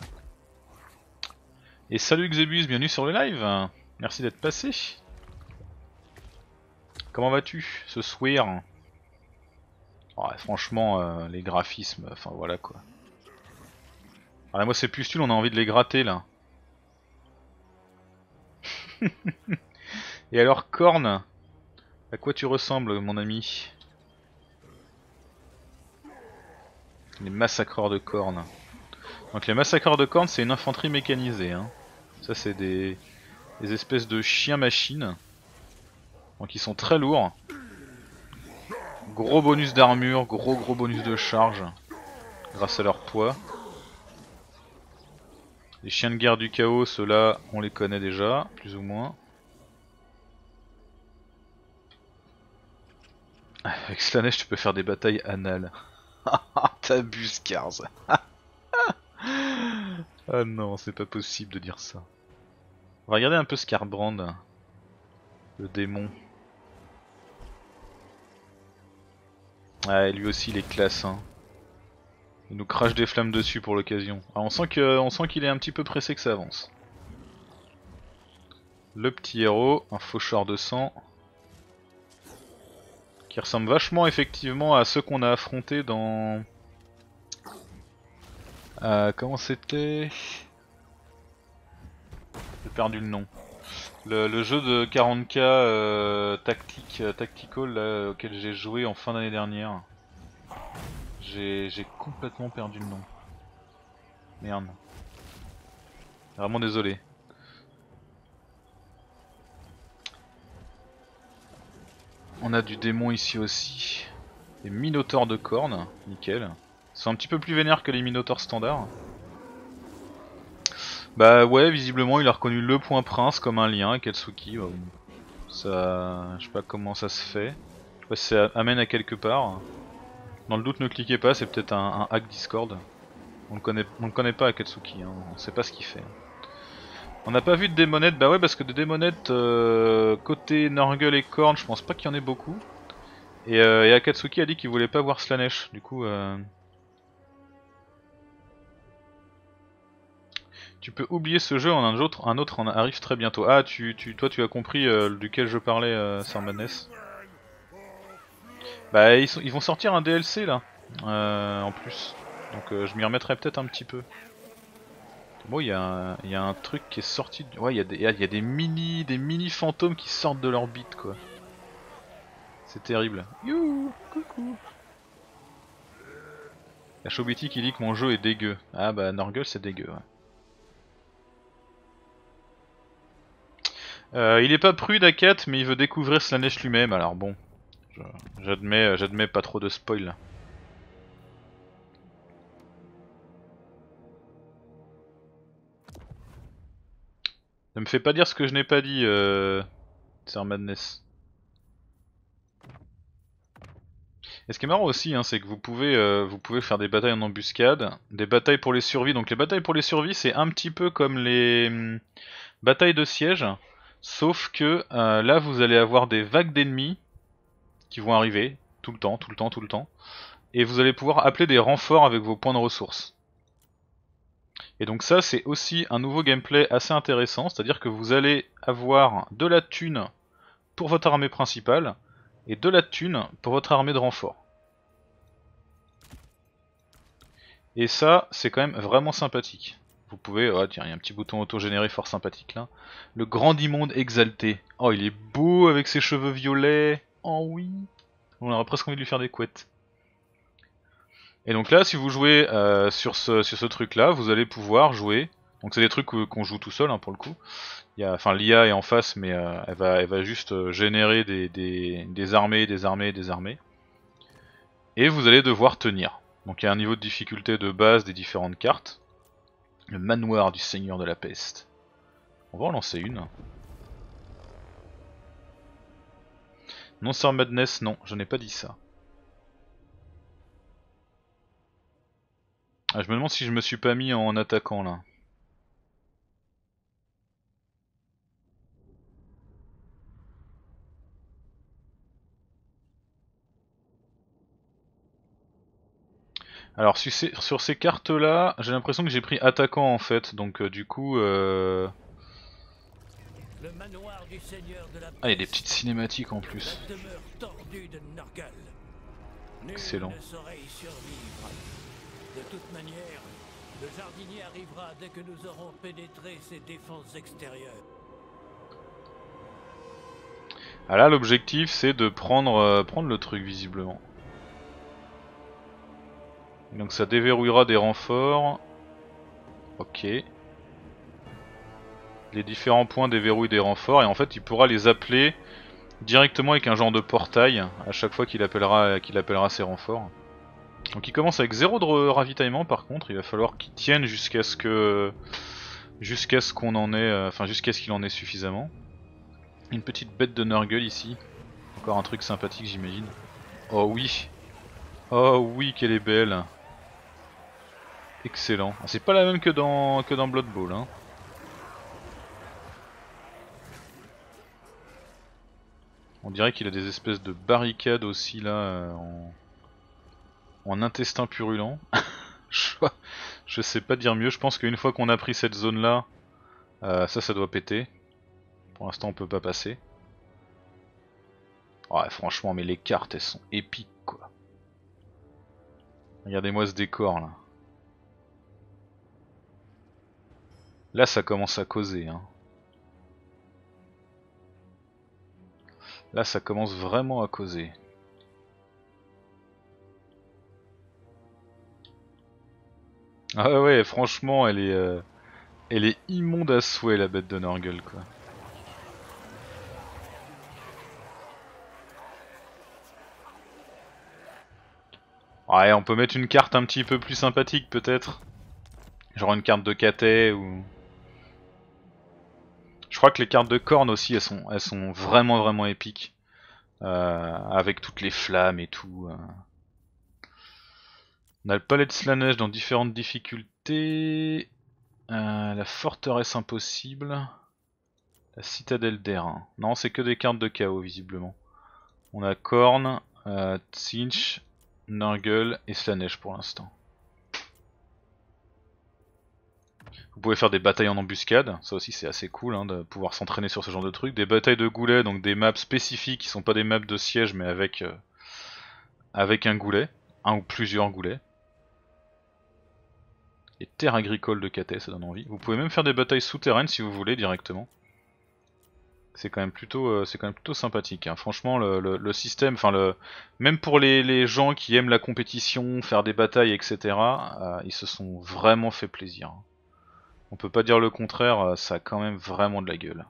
Speaker 1: Et salut Xebus, bienvenue sur le live. Merci d'être passé. Comment vas-tu ce soir? Ouais, franchement, euh, les graphismes, enfin voilà quoi. Ah, moi ces pustules, on a envie de les gratter là. Et alors Korn, à quoi tu ressembles mon ami? Les massacreurs de Korn. Donc les massacreurs de Korn c'est une infanterie mécanisée. Hein. Ça c'est des... des espèces de chiens machines. Donc ils sont très lourds. Gros bonus d'armure, gros gros bonus de charge. Grâce à leur poids. Les chiens de guerre du chaos, ceux-là on les connaît déjà, plus ou moins. Avec Slanesh tu peux faire des batailles anales. T'abuses Kars. Ah non, c'est pas possible de dire ça. On va regarder un peu Skarbrand. Le démon. Ah, lui aussi il est classe hein. Il nous crache des flammes dessus pour l'occasion. Ah, on sent que, on sent qu'il est un petit peu pressé que ça avance. Le petit héros, un faucheur de sang. Qui ressemble vachement effectivement à ceux qu'on a affrontés dans... Euh, comment c'était? J'ai perdu le nom. Le, le jeu de quarante K euh, tactique, euh, tactical là, auquel j'ai joué en fin d'année dernière. J'ai complètement perdu le nom. Merde. Vraiment désolé. On a du démon ici aussi. Des minotaures de cornes, nickel. Ils sont un petit peu plus vénères que les minotaures standards. Bah ouais, visiblement il a reconnu le point prince comme un lien, Katsuki. Bah, ça... je sais pas comment ça se fait. Je sais pas si ça amène à quelque part. Dans le doute ne cliquez pas, c'est peut-être un, un hack Discord. On le connaît, on le connaît pas Akatsuki, hein. On sait pas ce qu'il fait. On n'a pas vu de démonettes, bah ouais parce que de démonettes euh, côté Nurgle et Korn, je pense pas qu'il y en ait beaucoup. Et, euh, et Akatsuki a dit qu'il voulait pas voir Slanesh, du coup... Euh... Tu peux oublier ce jeu, un autre, un autre en arrive très bientôt. Ah, tu, tu, toi tu as compris euh, duquel je parlais, euh, Sir Madness. Bah ils, sont, ils vont sortir un D L C là, euh, en plus. Donc euh, je m'y remettrai peut-être un petit peu. Bon, il y, y a un truc qui est sorti. De... Ouais, il y, y, y a des mini, des mini fantômes qui sortent de l'orbite, quoi. C'est terrible. Youhou, coucou. La Shobiti qui dit que mon jeu est dégueu. Ah bah Nurgle c'est dégueu. Ouais. Euh, il est pas prude à Kat, mais il veut découvrir Slanesh lui-même. Alors bon, j'admets, j'admets pas trop de spoil. Ne me fais pas dire ce que je n'ai pas dit, euh... Sir Madness. Et ce qui est marrant aussi, hein, c'est que vous pouvez, euh, vous pouvez faire des batailles en embuscade, des batailles pour les survies. Donc les batailles pour les survies, c'est un petit peu comme les hum, batailles de siège, sauf que euh, là, vous allez avoir des vagues d'ennemis qui vont arriver tout le temps, tout le temps, tout le temps, et vous allez pouvoir appeler des renforts avec vos points de ressources. Et donc ça, c'est aussi un nouveau gameplay assez intéressant, c'est-à-dire que vous allez avoir de la thune pour votre armée principale et de la thune pour votre armée de renfort. Et ça, c'est quand même vraiment sympathique. Vous pouvez, oh tiens, il y a un petit bouton auto-généré fort sympathique là. Le grand immonde exalté. Oh, il est beau avec ses cheveux violets. Oh oui. On aurait presque envie de lui faire des couettes. Et donc là, si vous jouez euh, sur ce, sur ce truc là, vous allez pouvoir jouer. Donc c'est des trucs qu'on joue tout seul hein, pour le coup. Il y a, enfin l'I A est en face, mais euh, elle, va, elle va juste euh, générer des, des, des armées, des armées, des armées. Et vous allez devoir tenir. Donc il y a un niveau de difficulté de base des différentes cartes. Le manoir du seigneur de la peste. On va en lancer une. Non Sir Madness, non, je n'ai pas dit ça. Ah, je me demande si je me suis pas mis en attaquant là. Alors sur ces, sur ces cartes là, j'ai l'impression que j'ai pris attaquant en fait, donc euh, du coup... Euh...
Speaker 2: Le manoir du seigneur de la
Speaker 1: Ah, il y a des petites cinématiques en plus.
Speaker 2: La demeure tordue de Norgal. Nul
Speaker 1: Excellent.
Speaker 2: ne saurait y survivre. De toute manière, le jardinier arrivera dès que nous aurons pénétré ses défenses extérieures.
Speaker 1: Ah là l'objectif c'est de prendre, euh, prendre le truc visiblement. Donc ça déverrouillera des renforts. Ok. Les différents points déverrouillent des renforts et en fait il pourra les appeler directement avec un genre de portail à chaque fois qu'il appellera, qu'il appellera ses renforts. Donc il commence avec zéro de ravitaillement par contre, il va falloir qu'il tienne jusqu'à ce que jusqu'à ce qu'on en ait, enfin jusqu'à ce qu'il en ait suffisamment. Une petite bête de Nurgle ici, encore un truc sympathique j'imagine. Oh oui, oh oui qu'elle est belle. Excellent. Ah, c'est pas la même que dans que dans Blood Bowl hein. On dirait qu'il a des espèces de barricades aussi là euh, en... en intestin purulent. je... je sais pas dire mieux, je pense qu'une fois qu'on a pris cette zone là, euh, ça ça doit péter. Pour l'instant on peut pas passer. Ouais franchement mais les cartes elles sont épiques quoi. Regardez-moi ce décor là. Là ça commence à causer hein. Là ça commence vraiment à causer. Ah ouais franchement elle est euh, elle est immonde à souhait la bête de Nurgle quoi. Ouais on peut mettre une carte un petit peu plus sympathique peut-être. Genre une carte de Katé ou... Je crois que les cartes de corne aussi elles sont, elles sont vraiment vraiment épiques. Euh, avec toutes les flammes et tout. Euh. On a le palais de Slanesh dans différentes difficultés. Euh, la forteresse impossible. La citadelle d'airain. Non c'est que des cartes de chaos visiblement. On a Korn, euh, Tzeentch, Nurgle et Slanesh pour l'instant. Vous pouvez faire des batailles en embuscade, ça aussi c'est assez cool hein, de pouvoir s'entraîner sur ce genre de trucs. Des batailles de goulets, donc des maps spécifiques qui sont pas des maps de siège mais avec, euh, avec un goulet, un ou plusieurs goulets. Les terres agricoles de Katé, ça donne envie. Vous pouvez même faire des batailles souterraines si vous voulez directement. C'est quand même plutôt, euh, c'est quand même plutôt sympathique. Hein. Franchement, le, le, le système, enfin le, même pour les, les gens qui aiment la compétition, faire des batailles, et cetera, euh, ils se sont vraiment fait plaisir. On peut pas dire le contraire, ça a quand même vraiment de la gueule.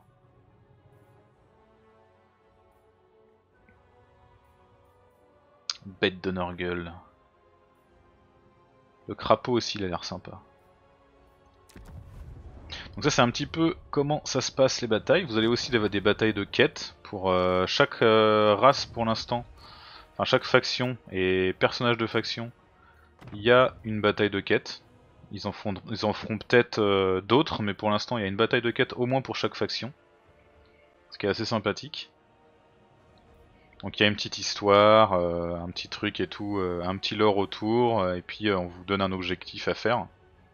Speaker 1: Bête de Nurgle. Le crapaud aussi il a l'air sympa. Donc ça c'est un petit peu comment ça se passe les batailles. Vous allez aussi avoir des batailles de quêtes pour euh, chaque euh, race pour l'instant. Enfin chaque faction et personnage de faction. Il y a une bataille de quêtes. Ils en, font, ils en feront peut-être euh, d'autres, mais pour l'instant il y a une bataille de quêtes au moins pour chaque faction. Ce qui est assez sympathique. Donc il y a une petite histoire, euh, un petit truc et tout, euh, un petit lore autour, euh, et puis euh, on vous donne un objectif à faire.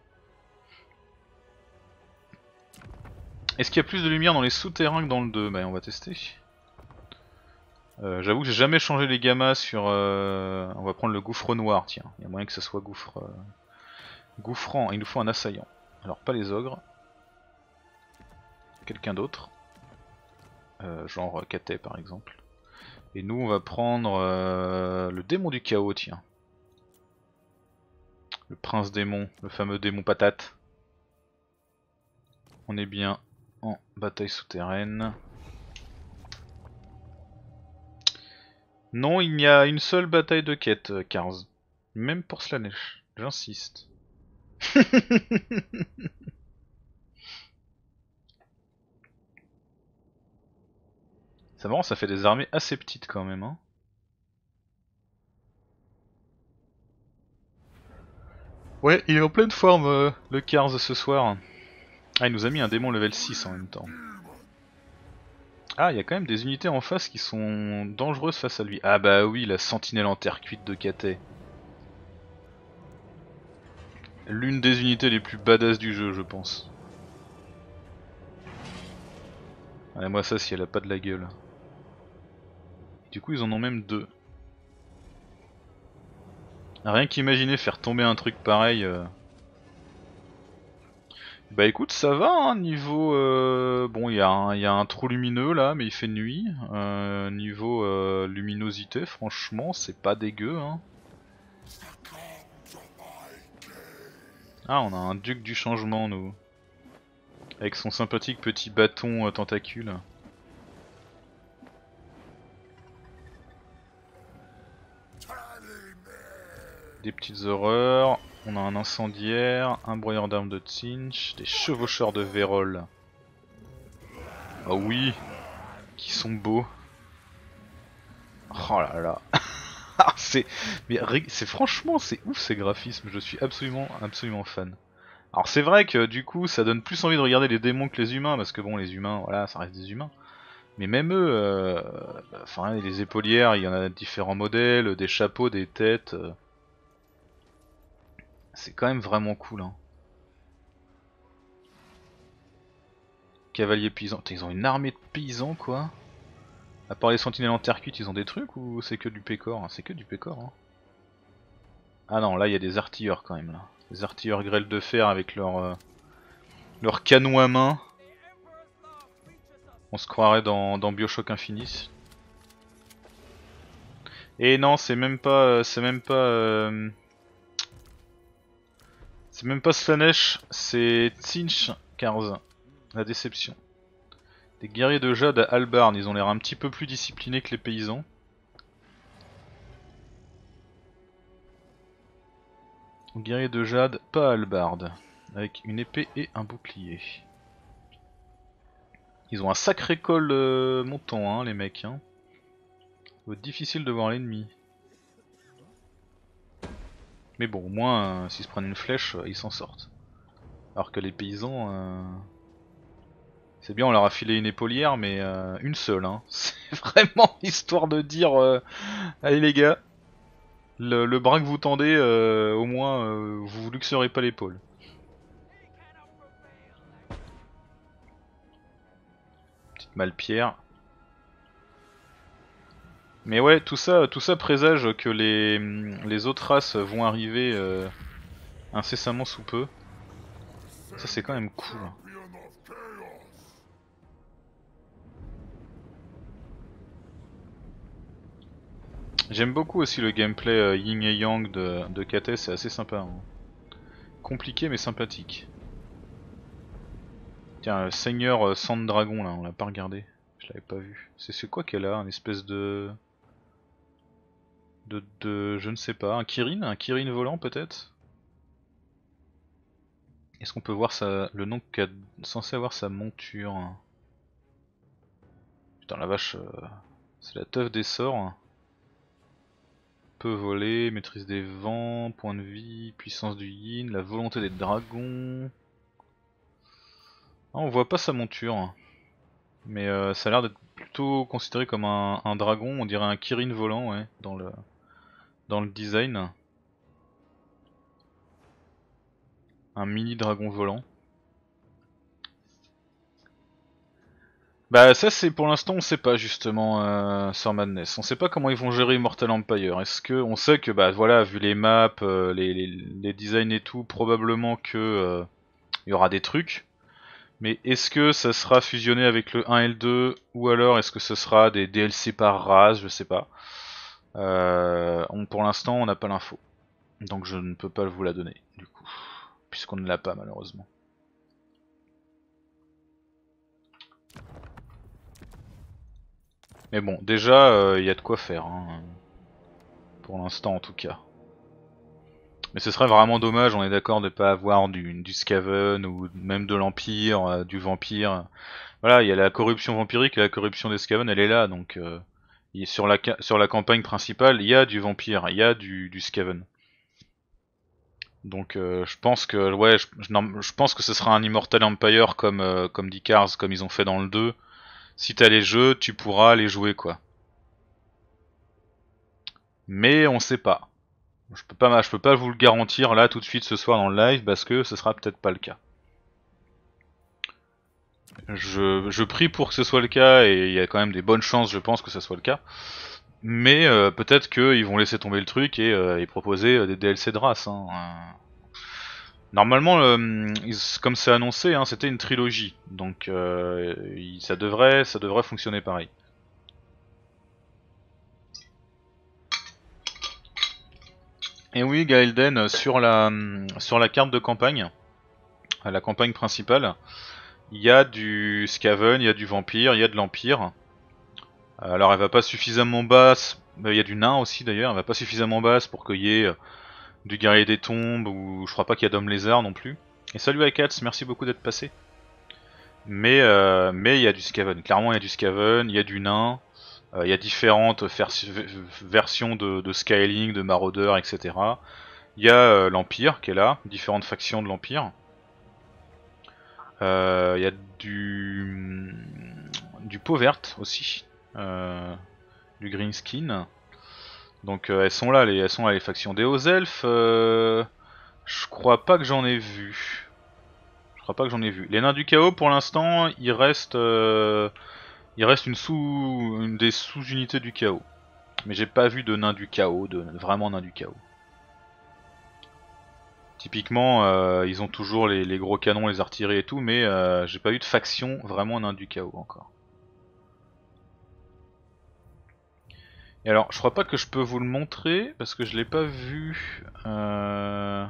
Speaker 1: Est-ce qu'il y a plus de lumière dans les souterrains que dans le deux? Bah on va tester. Euh, J'avoue que j'ai jamais changé les gammas sur... Euh... On va prendre le gouffre noir, tiens. Il y a moyen que ce soit gouffre... Euh... Gouffrant, il nous faut un assaillant. Alors pas les ogres. Quelqu'un d'autre. Euh, genre Katé par exemple. Et nous on va prendre euh... le démon du chaos, tiens. Le prince démon, le fameux démon patate. On est bien en bataille souterraine. Non, il y a une seule bataille de quête, Kars. Même pour Slanesh, j'insiste. C'est marrant, ça fait des armées assez petites quand même. Hein. Ouais, il est en pleine forme, euh, le Kars ce soir. Ah, il nous a mis un démon level six en même temps. Ah, il y a quand même des unités en face qui sont dangereuses face à lui. Ah bah oui, la sentinelle en terre cuite de Katé. L'une des unités les plus badass du jeu, je pense. Allez, moi ça si elle a pas de la gueule. Du coup ils en ont même deux. Rien qu'imaginer faire tomber un truc pareil... Euh... Bah écoute, ça va, hein, niveau... Euh... Bon, il y, y a un trou lumineux là, mais il fait nuit. Euh, niveau euh, luminosité, franchement, c'est pas dégueu. Hein. Ah, on a un duc du changement, nous. Avec son sympathique petit bâton euh, tentacule. Des petites horreurs. On a un incendiaire, un broyeur d'armes de Tzinch, des chevaucheurs de Vérole. Ah oui, qui sont beaux. Oh là là. c'est mais c'est franchement c'est ouf ces graphismes, je suis absolument absolument fan. Alors c'est vrai que du coup ça donne plus envie de regarder les démons que les humains parce que bon les humains voilà ça reste des humains. Mais même eux, euh, enfin les épaulières il y en a différents modèles, des chapeaux, des têtes. Euh, c'est quand même vraiment cool hein. Cavaliers paysans, ils ont une armée de paysans quoi. À part les sentinelles en terre cuite, ils ont des trucs ou c'est que du pécor? C'est que du pécor hein. Ah non, là il y a des artilleurs quand même là. Des artilleurs grêle de fer avec leur, euh, leur canon à main. On se croirait dans, dans Bioshock Infinis. Et non, c'est même pas... C'est même pas... Euh, c'est même pas Slanesh, c'est Tzinch Kars. La déception. Des guerriers de jade à halbarde, ils ont l'air un petit peu plus disciplinés que les paysans. Guerrier de jade, pas halbarde, avec une épée et un bouclier. Ils ont un sacré col euh, montant hein, les mecs. Hein. Ça va être difficile de voir l'ennemi. Mais bon, au moins, euh, s'ils se prennent une flèche, euh, ils s'en sortent. Alors que les paysans... Euh... C'est bien, on leur a filé une épaulière, mais euh, une seule. Hein. C'est vraiment histoire de dire... Euh... Allez les gars, le, le bras que vous tendez, euh, au moins, euh, vous vous luxerez pas l'épaule. Petite malpierre. Mais ouais, tout ça, tout ça présage que les, les autres races vont arriver euh, incessamment sous peu. Ça c'est quand même cool. J'aime beaucoup aussi le gameplay euh, yin et yang de, de Katé, c'est assez sympa. Hein. Compliqué mais sympathique. Tiens, le seigneur euh, sang de dragon là, on l'a pas regardé. Je l'avais pas vu. C'est quoi qu'elle a? Un espèce de... de... de... je ne sais pas. Un Kirin? Un Kirin volant peut-être? Est-ce qu'on peut voir sa... le nom qu'a censé avoir sa monture? Putain la vache, euh... c'est la teuf des sorts. Peut voler, maîtrise des vents, point de vie, puissance du yin, la volonté des dragons. Ah, on voit pas sa monture. Mais euh, ça a l'air d'être plutôt considéré comme un, un dragon, on dirait un Kirin volant ouais, dans le, dans le design. Un mini dragon volant. Bah ça c'est pour l'instant on sait pas justement euh, sur Madness. On sait pas comment ils vont gérer Immortal Empire. Est-ce que on sait que bah voilà vu les maps, euh, les, les, les designs et tout, probablement que euh, il y aura des trucs. Mais est-ce que ça sera fusionné avec le un et le deux ou alors est-ce que ce sera des D L C par race, je sais pas. Euh, on, pour l'instant on n'a pas l'info. Donc je ne peux pas vous la donner du coup. Puisqu'on ne l'a pas malheureusement. Mais bon, déjà, il euh, y a de quoi faire, hein. Pour l'instant en tout cas. Mais ce serait vraiment dommage, on est d'accord, de pas avoir du, du Skaven ou même de l'Empire, euh, du Vampire. Voilà, il y a la corruption vampirique et la corruption des Skaven, elle est là, donc euh, sur, la, sur la campagne principale, il y a du Vampire, il y a du, du Skaven. Donc euh, je pense que ouais, je, je, je pense que ce sera un Immortal Empire comme, euh, comme dit Cars, comme ils ont fait dans le deux. Si t'as les jeux, tu pourras les jouer quoi. Mais on sait pas. Je peux pas, je peux pas vous le garantir là tout de suite ce soir dans le live parce que ce sera peut-être pas le cas. Je, je prie pour que ce soit le cas et il y a quand même des bonnes chances je pense que ce soit le cas. Mais euh, peut-être qu'ils vont laisser tomber le truc et, euh, et proposer des D L C de race. Hein. Normalement, euh, comme c'est annoncé, hein, c'était une trilogie, donc euh, ça devrait, ça devrait fonctionner pareil. Et oui, Gaelden, sur la sur la carte de campagne, la campagne principale, il y a du Skaven, il y a du Vampire, il y a de l'Empire. Alors elle va pas suffisamment basse, il y a du nain aussi d'ailleurs, elle va pas suffisamment basse pour qu'il y ait du guerrier des tombes, ou je crois pas qu'il y a d'homme lézard non plus. Et salut Akats, merci beaucoup d'être passé. Mais euh, mais il y a du Skaven, clairement il y a du Skaven, il y a du nain, il euh, y a différentes versions de, de scaling, de maraudeurs, et cetera. Il y a euh, l'Empire qui est là, différentes factions de l'Empire. Il euh, y a du du peau verte aussi, euh, du green skin. Donc euh, elles sont là, les, elles sont là les factions des hauts elfes. Euh, je crois pas que j'en ai vu. Je crois pas que j'en ai vu. Les nains du chaos pour l'instant, il reste, euh, il reste une sous, une des sous-unités du chaos. Mais j'ai pas vu de nains du chaos, de vraiment nains du chaos. Typiquement, euh, ils ont toujours les, les gros canons, les artilleries et tout, mais euh, j'ai pas eu de faction vraiment nains du chaos encore. Et alors, je crois pas que je peux vous le montrer parce que je l'ai pas vu. Euh...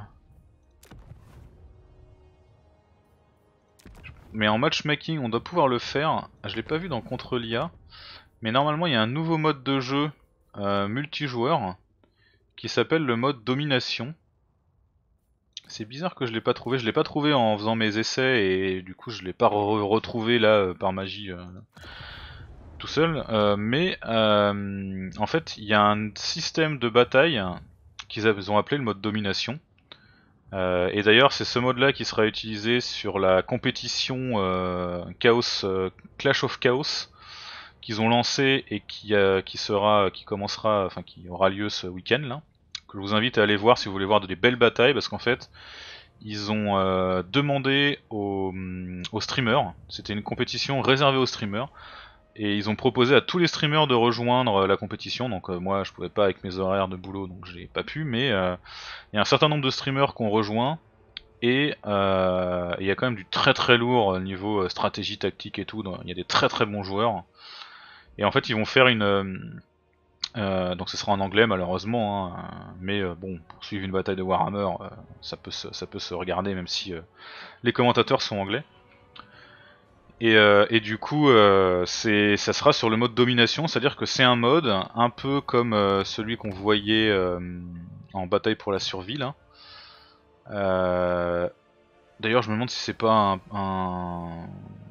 Speaker 1: Mais en matchmaking, on doit pouvoir le faire. Je l'ai pas vu dans Contre l'I A. Mais normalement, il y a un nouveau mode de jeu euh, multijoueur qui s'appelle le mode domination. C'est bizarre que je l'ai pas trouvé. Je l'ai pas trouvé en faisant mes essais et du coup, je l'ai pas re retrouvé là par magie. Euh... tout seul, euh, mais euh, en fait il y a un système de bataille qu'ils ont appelé le mode domination, euh, et d'ailleurs c'est ce mode là qui sera utilisé sur la compétition euh, Chaos, euh, Clash of Chaos qu'ils ont lancé et qui, euh, qui sera, qui commencera, enfin qui aura lieu ce week-end là, que je vous invite à aller voir si vous voulez voir des belles batailles, parce qu'en fait ils ont euh, demandé aux, aux streamers, c'était une compétition réservée aux streamers, et ils ont proposé à tous les streamers de rejoindre la compétition. Donc euh, moi je pouvais pas avec mes horaires de boulot, donc j'ai pas pu, mais il euh, y a un certain nombre de streamers qui ont rejoint, et il euh, y a quand même du très très lourd niveau stratégie tactique et tout, il y a des très très bons joueurs. Et en fait ils vont faire une... Euh, donc ce sera en anglais malheureusement, hein, mais euh, bon, pour suivre une bataille de Warhammer, euh, ça, peut se, ça peut se regarder même si euh, les commentateurs sont anglais. Et, euh, et du coup, euh, c'est, ça sera sur le mode domination, c'est-à-dire que c'est un mode un peu comme euh, celui qu'on voyait euh, en bataille pour la survie là, euh, D'ailleurs, je me demande si c'est pas un, un...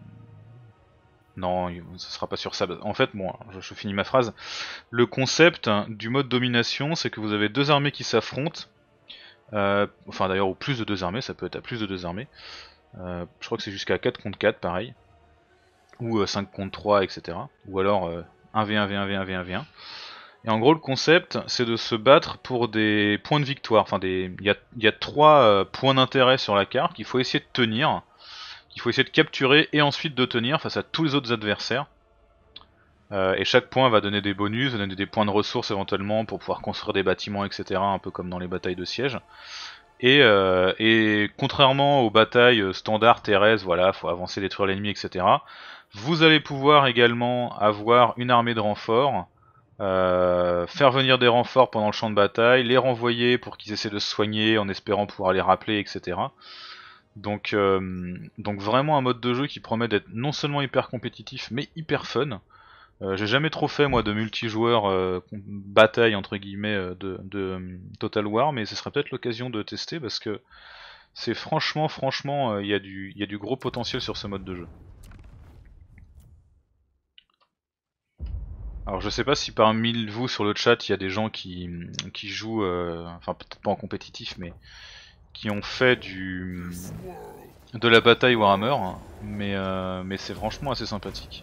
Speaker 1: Non, ce sera pas sur ça. En fait, bon, je, je finis ma phrase. Le concept du mode domination, c'est que vous avez deux armées qui s'affrontent. Euh, enfin, d'ailleurs, ou plus de deux armées, ça peut être à plus de deux armées. Euh, je crois que c'est jusqu'à quatre contre quatre, pareil. Ou euh, cinq contre trois, et cetera. Ou alors euh, un v un, v un, v un, v un, v un. Et en gros, le concept, c'est de se battre pour des points de victoire. Enfin, des... il y a, il y a trois euh, points d'intérêt sur la carte qu'il faut essayer de tenir. Qu'il faut essayer de capturer et ensuite de tenir face à tous les autres adversaires. Euh, et chaque point va donner des bonus, va donner des points de ressources éventuellement pour pouvoir construire des bâtiments, et cetera. Un peu comme dans les batailles de siège. Et, euh, et contrairement aux batailles standards terrestres, voilà, faut avancer, détruire l'ennemi, et cetera. Vous allez pouvoir également avoir une armée de renforts, euh, faire venir des renforts pendant le champ de bataille, les renvoyer pour qu'ils essaient de se soigner en espérant pouvoir les rappeler, et cetera. Donc, euh, donc vraiment un mode de jeu qui promet d'être non seulement hyper compétitif, mais hyper fun. Euh, J'ai jamais trop fait moi de multijoueur euh, bataille entre guillemets euh, de, de euh, Total War, mais ce serait peut-être l'occasion de tester parce que c'est franchement, franchement, il euh, y, y a du gros potentiel sur ce mode de jeu. Alors je sais pas si parmi vous sur le chat il y a des gens qui, qui jouent, euh, enfin peut-être pas en compétitif, mais qui ont fait du de la bataille Warhammer, hein, mais, euh, mais c'est franchement assez sympathique.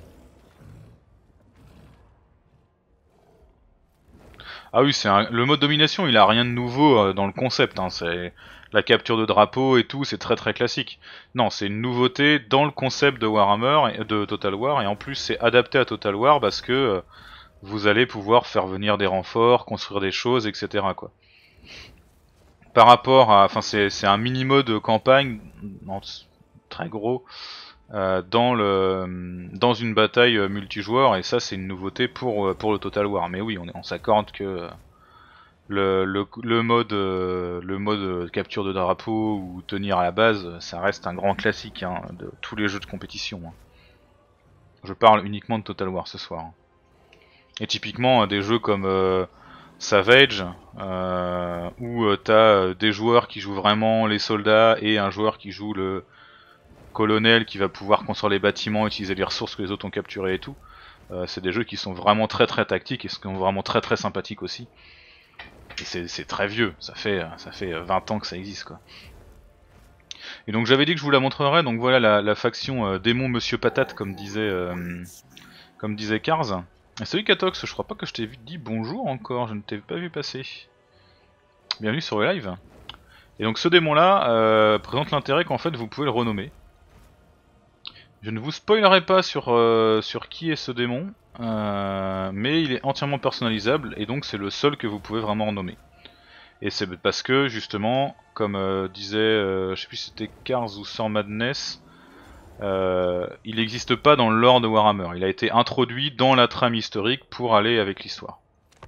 Speaker 1: Ah oui, c'est un... le mode domination, il a rien de nouveau euh, dans le concept, hein. C'est la capture de drapeau et tout, c'est très très classique. Non, c'est une nouveauté dans le concept de Warhammer, et, de Total War, et en plus c'est adapté à Total War parce que euh, vous allez pouvoir faire venir des renforts, construire des choses, et cetera quoi. Par rapport à, enfin c'est un mini mode campagne, non, très gros, euh, dans le dans une bataille multijoueur, et ça c'est une nouveauté pour pour le Total War. Mais oui, on, on s'accorde que le, le, le mode euh, le mode capture de drapeau ou tenir à la base, ça reste un grand classique hein, de tous les jeux de compétition. Hein. Je parle uniquement de Total War ce soir. Et typiquement des jeux comme euh, Savage, euh, où euh, t'as des joueurs qui jouent vraiment les soldats et un joueur qui joue le colonel qui va pouvoir construire les bâtiments, utiliser les ressources que les autres ont capturées et tout. Euh, c'est des jeux qui sont vraiment très très tactiques et qui sont vraiment très très sympathiques aussi. Et c'est très vieux, ça fait, ça fait vingt ans que ça existe quoi. Et donc j'avais dit que je vous la montrerais, donc voilà la, la faction euh, démon Monsieur Patate comme disait, euh, comme disait Cars. Et salut Katox, je crois pas que je t'ai dit bonjour encore, je ne t'ai pas vu passer. Bienvenue sur le live. Et donc ce démon là euh, présente l'intérêt qu'en fait vous pouvez le renommer. Je ne vous spoilerai pas sur, euh, sur qui est ce démon, euh, mais il est entièrement personnalisable et donc c'est le seul que vous pouvez vraiment renommer. Et c'est parce que justement, comme euh, disait, euh, je sais plus si c'était Cars ou Sir Madness, euh, il n'existe pas dans le lore de Warhammer, il a été introduit dans la trame historique pour aller avec l'histoire.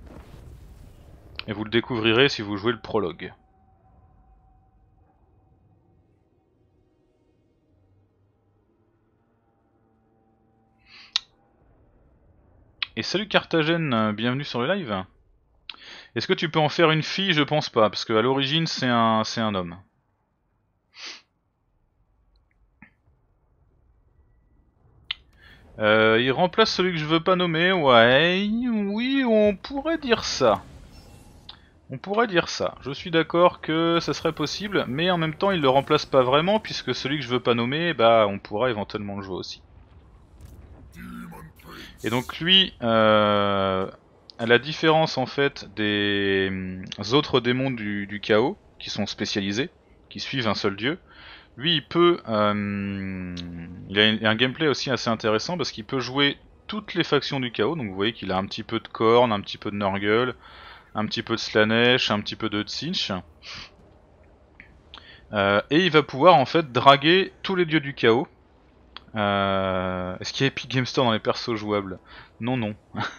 Speaker 1: Et vous le découvrirez si vous jouez le prologue. Et salut Carthagène, bienvenue sur le live. Est-ce que tu peux en faire une fille? Je pense pas, parce qu'à l'origine c'est un, c'est un homme. Euh, il remplace celui que je veux pas nommer, ouais, oui, on pourrait dire ça. On pourrait dire ça. Je suis d'accord que ça serait possible, mais en même temps il le remplace pas vraiment, puisque celui que je veux pas nommer, bah on pourra éventuellement le jouer aussi. Et donc lui, euh, à la différence en fait des autres démons du, du chaos, qui sont spécialisés, qui suivent un seul dieu, lui il peut, euh, il a un gameplay aussi assez intéressant parce qu'il peut jouer toutes les factions du chaos, donc vous voyez qu'il a un petit peu de Khorne, un petit peu de Nurgle, un petit peu de Slaanesh, un petit peu de Tzeentch, euh, et il va pouvoir en fait draguer tous les dieux du chaos. Euh, Est-ce qu'il y a Epic Game Store dans les persos jouables? Non, non.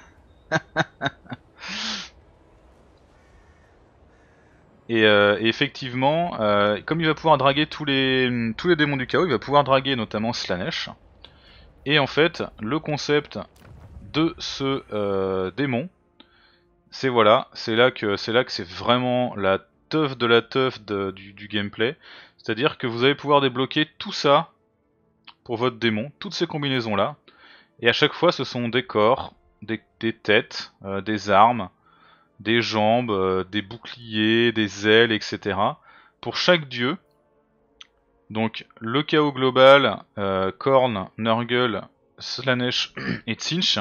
Speaker 1: et, euh, et effectivement, euh, comme il va pouvoir draguer tous les, tous les démons du chaos, il va pouvoir draguer notamment Slaanesh. Et en fait, le concept de ce euh, démon, c'est voilà, c'est là que c'est là que c'est vraiment la teuf de la teuf de, du, du gameplay. C'est-à-dire que vous allez pouvoir débloquer tout ça pour votre démon, toutes ces combinaisons là. Et à chaque fois ce sont des corps, des, des têtes, euh, des armes, des jambes, euh, des boucliers, des ailes, et cetera. Pour chaque dieu. Donc le chaos global, euh, Korn, Nurgle, Slaanesh et Tzeentch.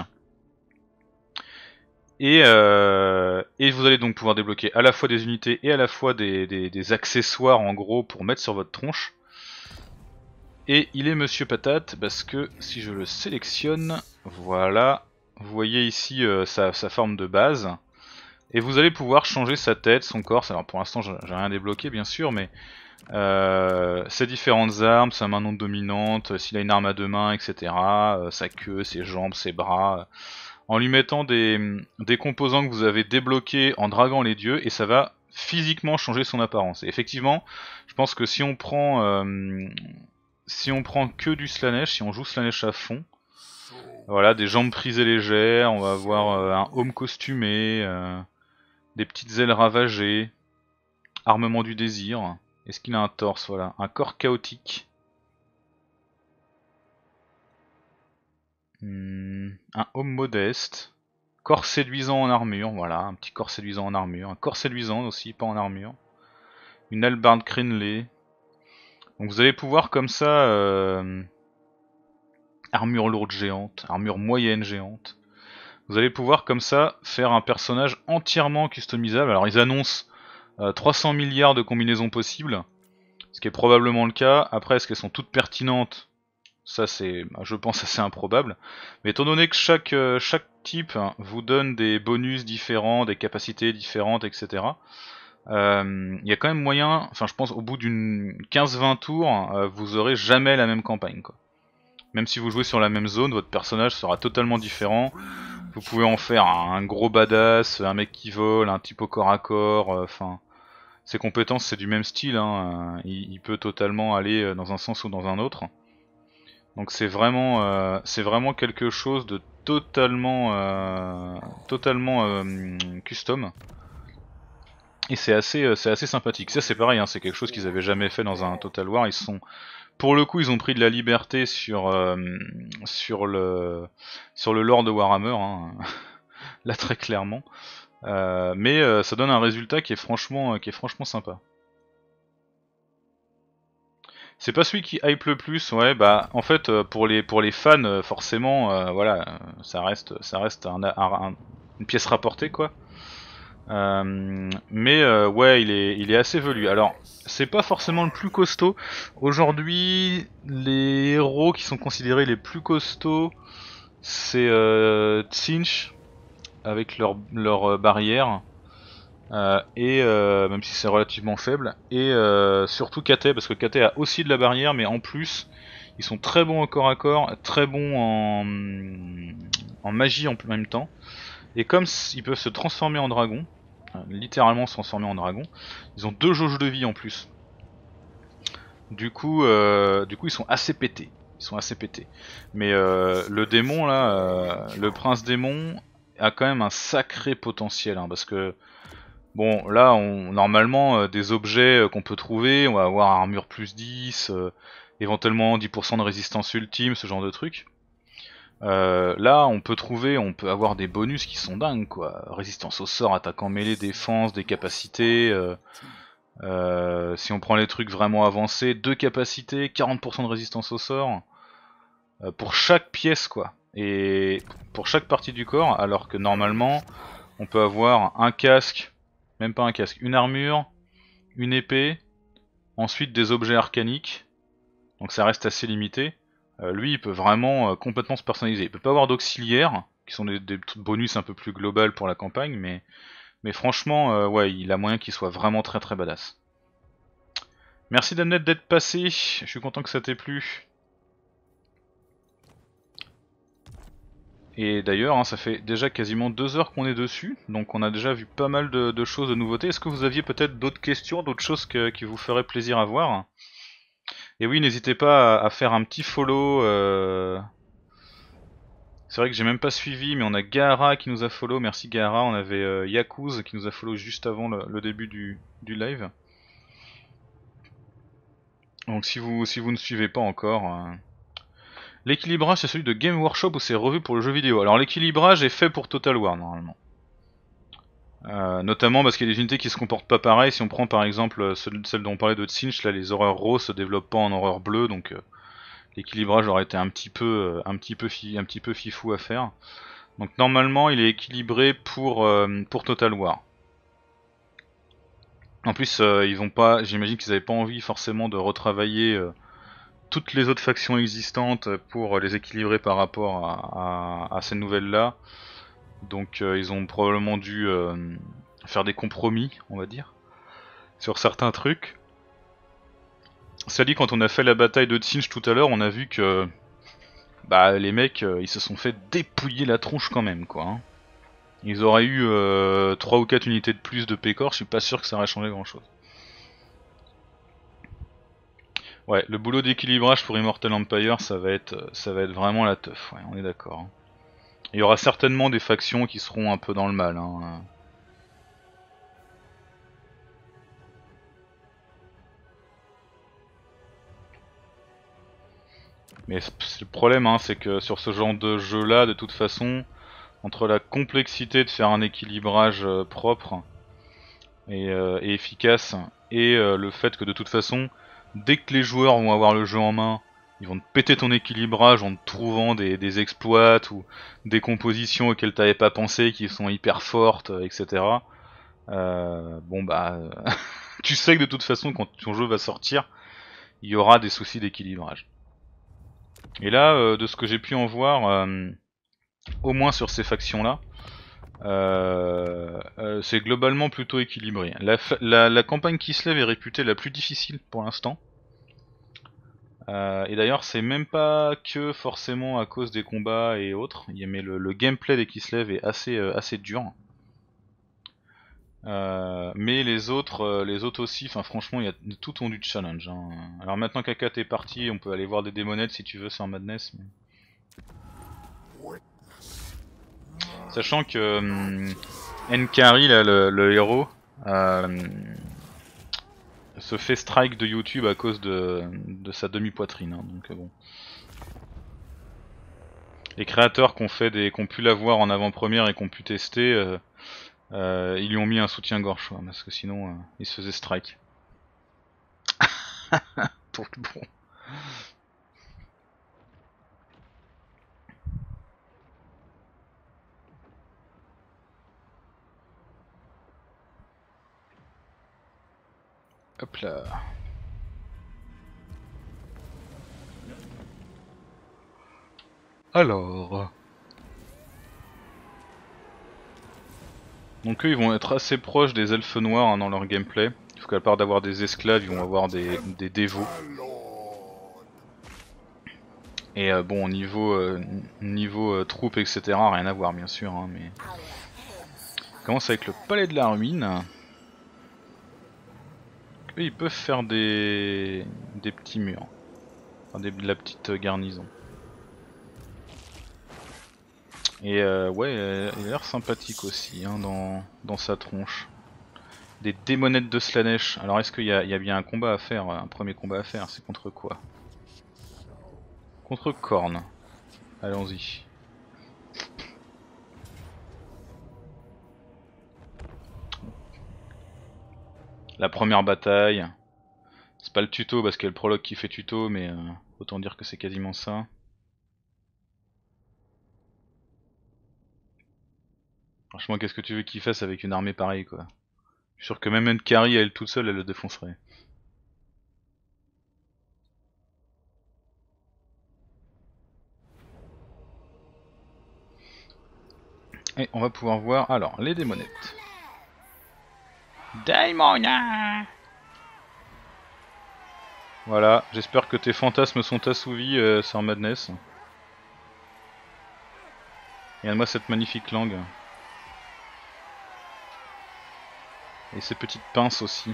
Speaker 1: Et, euh, et vous allez donc pouvoir débloquer à la fois des unités et à la fois des, des, des accessoires en gros pour mettre sur votre tronche. Et il est Monsieur Patate parce que si je le sélectionne, voilà, vous voyez ici euh, sa, sa forme de base. Et vous allez pouvoir changer sa tête, son corps. Alors pour l'instant j'ai rien débloqué bien sûr, mais euh, ses différentes armes, sa main non dominante, s'il a une arme à deux mains, et cetera. Euh, sa queue, ses jambes, ses bras. En lui mettant des, des composants que vous avez débloqués en draguant les dieux, et ça va physiquement changer son apparence. Et effectivement, je pense que si on prend euh, si on prend que du Slaanesh, si on joue Slaanesh à fond, voilà, des jambes prisées légères, on va avoir euh, un home costumé, euh, des petites ailes ravagées, armement du désir. Est-ce qu'il a un torse? Voilà, un corps chaotique. Hmm, un homme modeste. Corps séduisant en armure, voilà, un petit corps séduisant en armure. Un corps séduisant aussi, pas en armure. Une hallebarde crénelée. Donc vous allez pouvoir comme ça... Euh, armure lourde géante, armure moyenne géante. Vous allez pouvoir comme ça faire un personnage entièrement customisable. Alors ils annoncent euh, trois cents milliards de combinaisons possibles, ce qui est probablement le cas. Après, est-ce qu'elles sont toutes pertinentes? Ça c'est, je pense, assez improbable. Mais étant donné que chaque, euh, chaque type vous donne des bonus différents, des capacités différentes, et cetera. Il euh, y a quand même moyen, enfin je pense au bout d'une quinze vingt tours, euh, vous aurez jamais la même campagne, quoi. Même si vous jouez sur la même zone, votre personnage sera totalement différent. Vous pouvez en faire un gros badass, un mec qui vole, un type au corps à corps, enfin... Euh, ses compétences c'est du même style, hein. il, il peut totalement aller dans un sens ou dans un autre. Donc c'est vraiment, euh, c'est vraiment quelque chose de totalement, euh, totalement euh, custom. Et c'est assez, euh, c'est assez sympathique. Ça c'est pareil, hein, c'est quelque chose qu'ils avaient jamais fait dans un Total War. Ils sont, pour le coup, ils ont pris de la liberté sur, euh, sur le, sur le lore de Warhammer, hein. Là très clairement. Euh, mais euh, ça donne un résultat qui est franchement, euh, qui est franchement sympa. C'est pas celui qui hype le plus, ouais, bah en fait euh, pour les pour les fans euh, forcément, euh, voilà, euh, ça reste ça reste un, un, un, une pièce rapportée quoi. Euh, mais euh, ouais, il est il est assez velu. Alors c'est pas forcément le plus costaud. Aujourd'hui, les héros qui sont considérés les plus costauds, c'est euh, Tzeentch avec leur leur barrière. Euh, et euh, même si c'est relativement faible, et euh, surtout Kate, parce que Kate a aussi de la barrière, mais en plus ils sont très bons au corps à corps, très bons en, en magie en même temps, et comme ils peuvent se transformer en dragon, littéralement se transformer en dragon, ils ont deux jauges de vie en plus. Du coup, euh, du coup ils sont assez pétés, ils sont assez pétés. Mais euh, le démon là, euh, le prince démon a quand même un sacré potentiel, hein, parce que bon, là, on, normalement, euh, des objets euh, qu'on peut trouver, on va avoir armure plus dix, euh, éventuellement dix pour cent de résistance ultime, ce genre de truc. Euh, là, on peut trouver, on peut avoir des bonus qui sont dingues, quoi. Résistance au sort, attaque en mêlée, défense, des capacités. Euh, euh, si on prend les trucs vraiment avancés, deux capacités, quarante pour cent de résistance au sort. Euh, pour chaque pièce, quoi. Et pour chaque partie du corps, alors que normalement, on peut avoir un casque. Même pas un casque, une armure, une épée, ensuite des objets arcaniques, donc ça reste assez limité. Euh, lui il peut vraiment euh, complètement se personnaliser. Il peut pas avoir d'auxiliaires, qui sont des, des bonus un peu plus global pour la campagne, mais, mais franchement, euh, ouais, il a moyen qu'il soit vraiment très très badass. Merci Damnet d'être passé, je suis content que ça t'ait plu. Et d'ailleurs, hein, ça fait déjà quasiment deux heures qu'on est dessus, donc on a déjà vu pas mal de, de choses, de nouveautés. Est-ce que vous aviez peut-être d'autres questions, d'autres choses que, qui vous feraient plaisir à voir? Et oui, n'hésitez pas à, à faire un petit follow. Euh... C'est vrai que j'ai même pas suivi, mais on a Gahara qui nous a follow. Merci Gahara. On avait euh, Yakuz qui nous a follow juste avant le, le début du, du live. Donc si vous si vous ne suivez pas encore, euh... l'équilibrage c'est celui de Game Workshop ou c'est revu pour le jeu vidéo. Alors l'équilibrage est fait pour Total War normalement. Euh, notamment parce qu'il y a des unités qui se comportent pas pareil. Si on prend par exemple celle, celle dont on parlait de Tsinch, là les horreurs roses se développent pas en horreur bleue, donc euh, l'équilibrage aurait été un petit peu euh, un petit peu fi, un petit peu fifou à faire. Donc normalement il est équilibré pour euh, pour Total War. En plus euh, ils ont pas, j'imagine qu'ils avaient pas envie forcément de retravailler euh, toutes les autres factions existantes pour les équilibrer par rapport à, à, à ces nouvelles là. Donc euh, ils ont probablement dû euh, faire des compromis, on va dire, sur certains trucs. Ça dit, quand on a fait la bataille de Tsinch tout à l'heure, on a vu que bah les mecs euh, ils se sont fait dépouiller la tronche quand même quoi. Hein. Ils auraient eu euh, trois ou quatre unités de plus de Pécor, je suis pas sûr que ça aurait changé grand chose. Ouais, le boulot d'équilibrage pour Immortal Empire ça va être ça va être vraiment la teuf, ouais, on est d'accord. Hein. Il y aura certainement des factions qui seront un peu dans le mal. Hein. Mais le problème, hein, c'est que sur ce genre de jeu-là, de toute façon, entre la complexité de faire un équilibrage euh, propre et, euh, et efficace, et euh, le fait que de toute façon, dès que les joueurs vont avoir le jeu en main, ils vont te péter ton équilibrage en te trouvant des, des exploits ou des compositions auxquelles t'avais pas pensé, qui sont hyper fortes, et cetera. Euh, bon bah, tu sais que de toute façon, quand ton jeu va sortir, il y aura des soucis d'équilibrage. Et là, euh, de ce que j'ai pu en voir, euh, au moins sur ces factions-là, euh, euh, c'est globalement plutôt équilibré. La, la, la campagne qui se lève est réputée la plus difficile pour l'instant. Euh, et d'ailleurs, c'est même pas que forcément à cause des combats et autres, mais le, le gameplay des Kislev est assez, euh, assez dur. Euh, mais les autres, euh, les autres aussi, enfin franchement, il y a tout ont du challenge. Hein. Alors maintenant qu'Akat est parti, on peut aller voir des démonettes si tu veux sur Madness. Mais... Sachant que euh, Nkari, là, le, le héros, euh, se fait strike de YouTube à cause de, de sa demi-poitrine. Hein, donc bon. Les créateurs qui ont fait des, qui ont pu l'avoir en avant-première et qui ont pu tester, euh, euh, ils lui ont mis un soutien-gorge, parce que sinon euh, il se faisait strike. Donc bon. Hop là. Alors. Donc eux ils vont être assez proches des elfes noirs hein, dans leur gameplay. Parce qu'à part d'avoir des esclaves, ils vont avoir des, des dévots. Et euh, bon, niveau, euh, niveau euh, troupes, et cetera, rien à voir bien sûr. Hein, mais... On commence avec le palais de la ruine. Eux ils peuvent faire des, des petits murs. Enfin, des, de la petite garnison. Et euh, ouais, il a l'air sympathique aussi hein, dans, dans sa tronche. Des démonettes de Slaanesh. Alors est-ce qu'il y, y a bien un combat à faire, un premier combat à faire? C'est contre quoi? Contre Korn. Allons-y. La première bataille. C'est pas le tuto parce qu'il y a le prologue qui fait tuto, mais euh, autant dire que c'est quasiment ça. Franchement, qu'est-ce que tu veux qu'il fasse avec une armée pareille quoi? Je suis sûr que même Nkari, elle toute seule, elle le défoncerait. Et on va pouvoir voir, alors, les démonettes. Daimona! Voilà, j'espère que tes fantasmes sont assouvis, euh, Sir Madness. Regarde-moi cette magnifique langue. Et ces petites pinces aussi.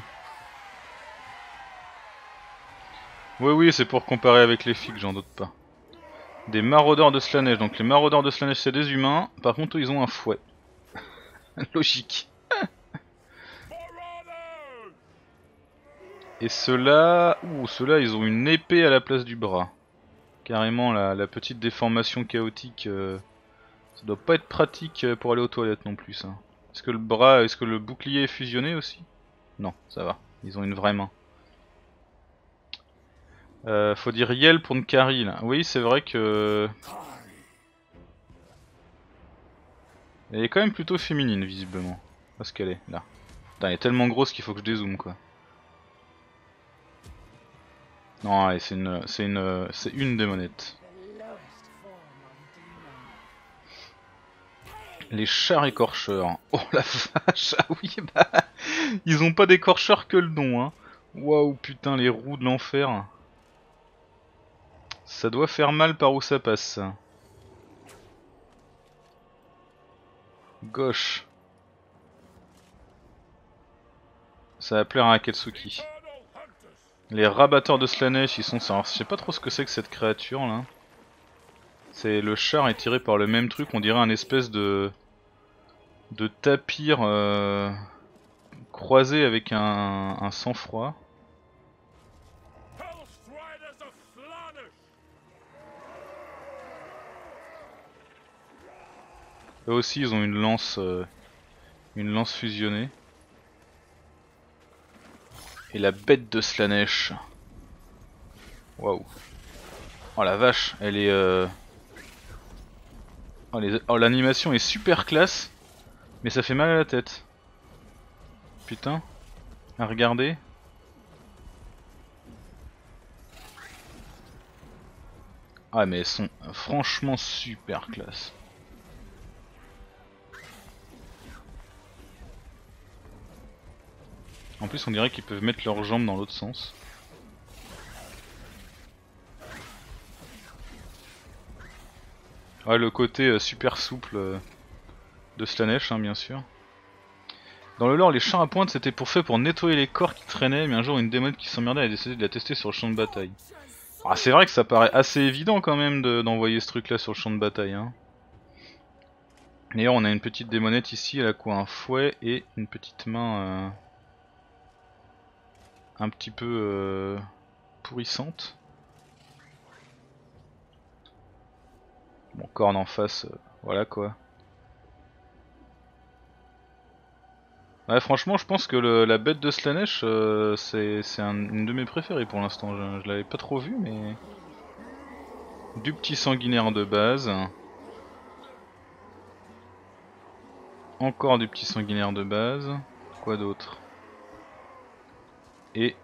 Speaker 1: Oui oui, c'est pour comparer avec les figues, j'en doute pas. Des maraudeurs de Slaanesh, donc les maraudeurs de Slaanesh c'est des humains, par contre ils ont un fouet. Logique. Et ceux-là... Ouh, ceux-là ils ont une épée à la place du bras. Carrément la, la petite déformation chaotique, euh, ça doit pas être pratique pour aller aux toilettes non plus ça. Est-ce que le bras, est-ce que le bouclier est fusionné aussi? Non, ça va, ils ont une vraie main. Euh, faut dire Yel pour Nkari là. Oui c'est vrai que... Elle est quand même plutôt féminine visiblement. Parce qu'elle est là. Putain, elle est tellement grosse qu'il faut que je dézoome quoi. Non, ouais, c'est une, c'est une, c'est une démonette. Les chars écorcheurs. Oh la vache, ah oui bah, ils ont pas d'écorcheurs que le nom hein. Waouh putain les roues de l'enfer. Ça doit faire mal par où ça passe. Gauche. Ça va plaire à Akatsuki. Les rabatteurs de Slanesh, ils sont ça. Alors, je sais pas trop ce que c'est que cette créature là. C'est le char est tiré par le même truc, on dirait un espèce de de tapir euh, croisé avec un, un sang-froid. Eux aussi ils ont une lance euh, une lance fusionnée. Et la bête de Slanesh. Waouh. Oh la vache, elle est euh... Oh, les... oh l'animation est super classe. Mais ça fait mal à la tête. Putain. À regarder. Ah mais elles sont franchement super classe. En plus on dirait qu'ils peuvent mettre leurs jambes dans l'autre sens. Ouais le côté euh, super souple euh, de Slanesh hein, bien sûr. Dans le lore les chars à pointe c'était pour fait pour nettoyer les corps qui traînaient, mais un jour une démon qui s'emmerdait a décidé de la tester sur le champ de bataille. Ah, c'est vrai que ça paraît assez évident quand même d'envoyer de, ce truc là sur le champ de bataille hein. D'ailleurs on a une petite démonette ici, elle a quoi, un fouet et une petite main euh, un petit peu euh, pourrissante. Bon, corne en face, euh, voilà quoi. Ouais franchement je pense que le, la bête de Slanesh euh, c'est un, une de mes préférées pour l'instant, je, je l'avais pas trop vue mais... Du petit sanguinaire de base. Encore du petit sanguinaire de base. Quoi d'autre? Et...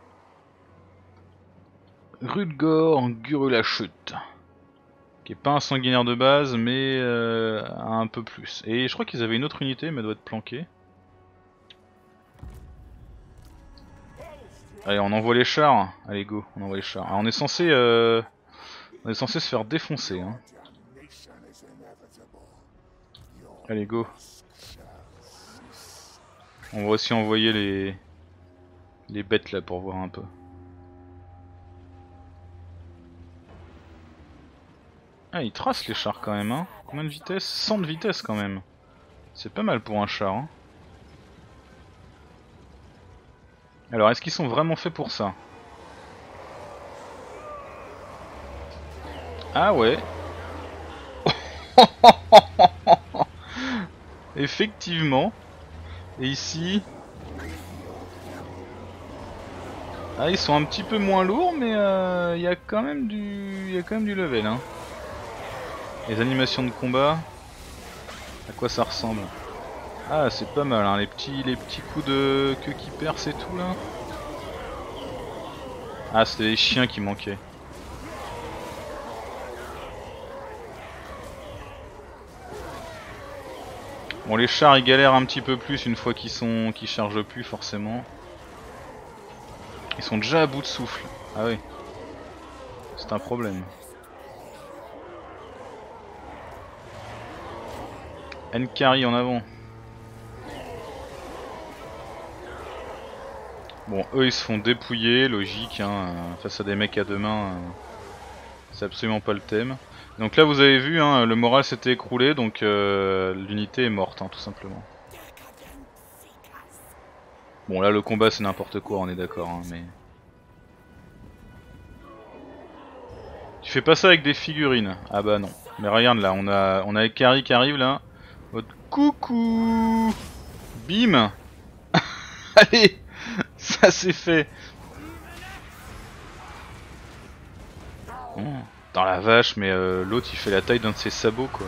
Speaker 1: Rudgor Guru chute. Qui est pas un sanguinaire de base mais euh, un peu plus. Et je crois qu'ils avaient une autre unité mais elle doit être planquée. Allez on envoie les chars. Allez go, on envoie les chars. Alors, on est censé euh, on est censé se faire défoncer hein. Allez go. On va aussi envoyer les les bêtes là pour voir un peu. Ah ils tracent les chars quand même hein. Combien de vitesse? cent de vitesse quand même. C'est pas mal pour un char hein. Alors est-ce qu'ils sont vraiment faits pour ça? Ah ouais. Effectivement. Et ici... Ah ils sont un petit peu moins lourds mais il euh, y a quand même du... y a quand même du level hein. Les animations de combat... À quoi ça ressemble? Ah c'est pas mal hein, les petits, les petits coups de queue qui percent et tout là. Ah c'était les chiens qui manquaient. Bon les chars ils galèrent un petit peu plus une fois qu'ils sont qu'ils chargent plus forcément. Ils sont déjà à bout de souffle. Ah oui. C'est un problème. Nkari en avant. Bon eux ils se font dépouiller, logique hein, face à des mecs à deux mains. Euh, c'est absolument pas le thème. Donc là vous avez vu hein, le moral s'était écroulé donc euh, l'unité est morte hein, tout simplement. Bon là le combat c'est n'importe quoi on est d'accord hein, mais... Tu fais pas ça avec des figurines. Ah bah non. Mais regarde là, on a on a Ekari qui arrive là. Votre coucou. Bim. Allez, ça c'est fait. Oh, dans la vache, mais euh, l'autre il fait la taille d'un de ses sabots quoi.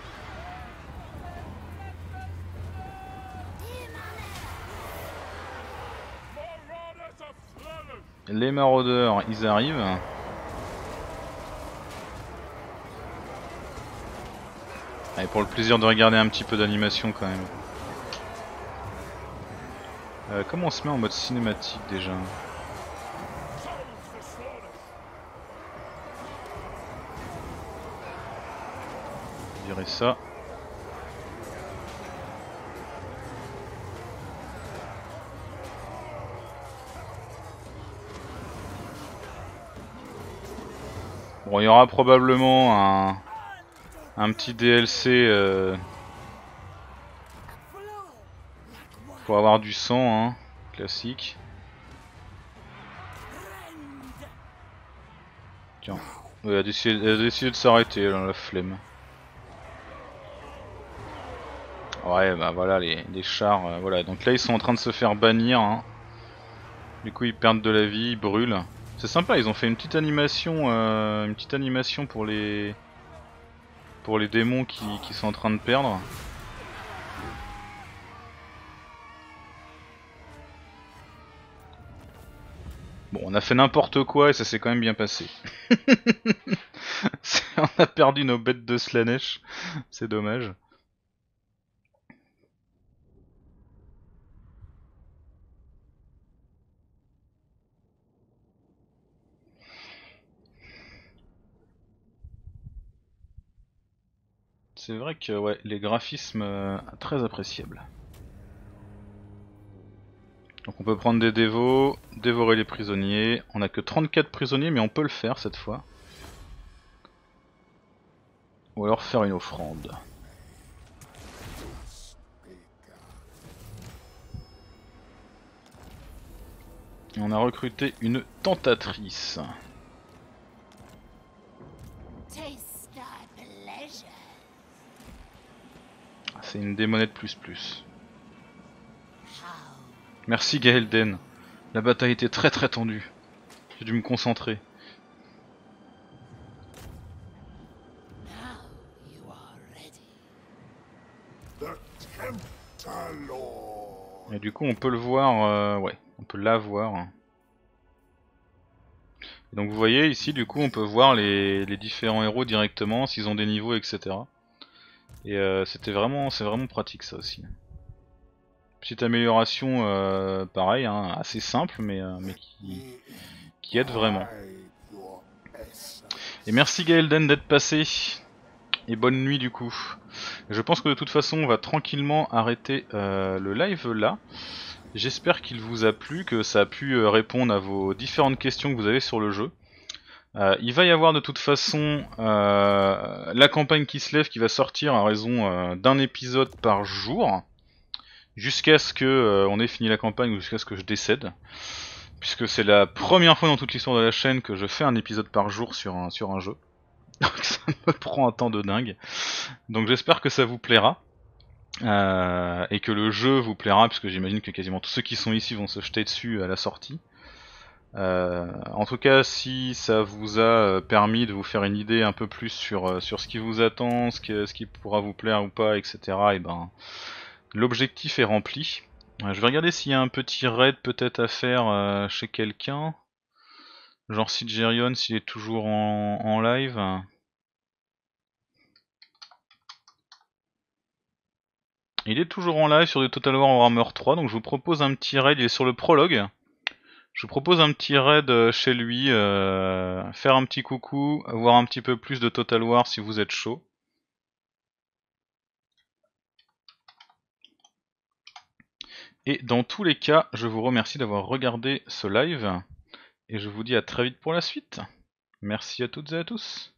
Speaker 1: Les maraudeurs, ils arrivent. Allez, pour le plaisir de regarder un petit peu d'animation quand même. Euh, comment on se met en mode cinématique déjà? Virer ça. Bon, il y aura probablement un, un petit D L C euh, pour avoir du sang, hein, classique. Tiens, ouais, elle a décidé, elle a décidé de s'arrêter, la flemme. Ouais, bah voilà, les, les chars, euh, voilà. Donc là, ils sont en train de se faire bannir. Hein. Du coup, ils perdent de la vie, ils brûlent. C'est sympa, ils ont fait une petite animation, euh, une petite animation pour les, pour les démons qui, qui sont en train de perdre. Bon, on a fait n'importe quoi et ça s'est quand même bien passé. On a perdu nos bêtes de Slaanesh, c'est dommage. C'est vrai que ouais, les graphismes euh, très appréciables. Donc on peut prendre des dévots, dévorer les prisonniers. On a que trente-quatre prisonniers mais on peut le faire cette fois. Ou alors faire une offrande. Et on a recruté une tentatrice. C'est une démonette plus plus. Merci Gaelden. La bataille était très très tendue. J'ai dû me concentrer. Et du coup on peut le voir, euh, ouais, on peut la voir. Donc vous voyez ici du coup on peut voir les, les différents héros directement, s'ils ont des niveaux et cetera. Et euh, c'était vraiment, c'est vraiment pratique ça aussi. Petite amélioration euh, pareil, hein, assez simple mais, euh, mais qui, qui aide vraiment. Et merci Gaelden d'être passé. Et bonne nuit du coup. Je pense que de toute façon on va tranquillement arrêter euh, le live là. J'espère qu'il vous a plu, que ça a pu euh, répondre à vos différentes questions que vous avez sur le jeu. Euh, il va y avoir de toute façon euh, la campagne qui se lève qui va sortir à raison euh, d'un épisode par jour. Jusqu'à ce que euh, on ait fini la campagne ou jusqu'à ce que je décède. Puisque c'est la première fois dans toute l'histoire de la chaîne que je fais un épisode par jour sur un, sur un jeu. Donc ça me prend un temps de dingue. Donc j'espère que ça vous plaira. Euh, et que le jeu vous plaira, puisque j'imagine que quasiment tous ceux qui sont ici vont se jeter dessus à la sortie. Euh, en tout cas, si ça vous a permis de vous faire une idée un peu plus sur, sur ce qui vous attend, ce qui, ce qui pourra vous plaire ou pas, et cetera, et ben, l'objectif est rempli. Euh, je vais regarder s'il y a un petit raid peut-être à faire euh, chez quelqu'un. Genre Sigerion s'il est toujours en, en live. Il est toujours en live sur des Total War Warhammer trois, donc je vous propose un petit raid, il est sur le prologue. Je vous propose un petit raid chez lui, euh, faire un petit coucou, voir un petit peu plus de Total War si vous êtes chaud. Et dans tous les cas, je vous remercie d'avoir regardé ce live, et je vous dis à très vite pour la suite. Merci à toutes et à tous.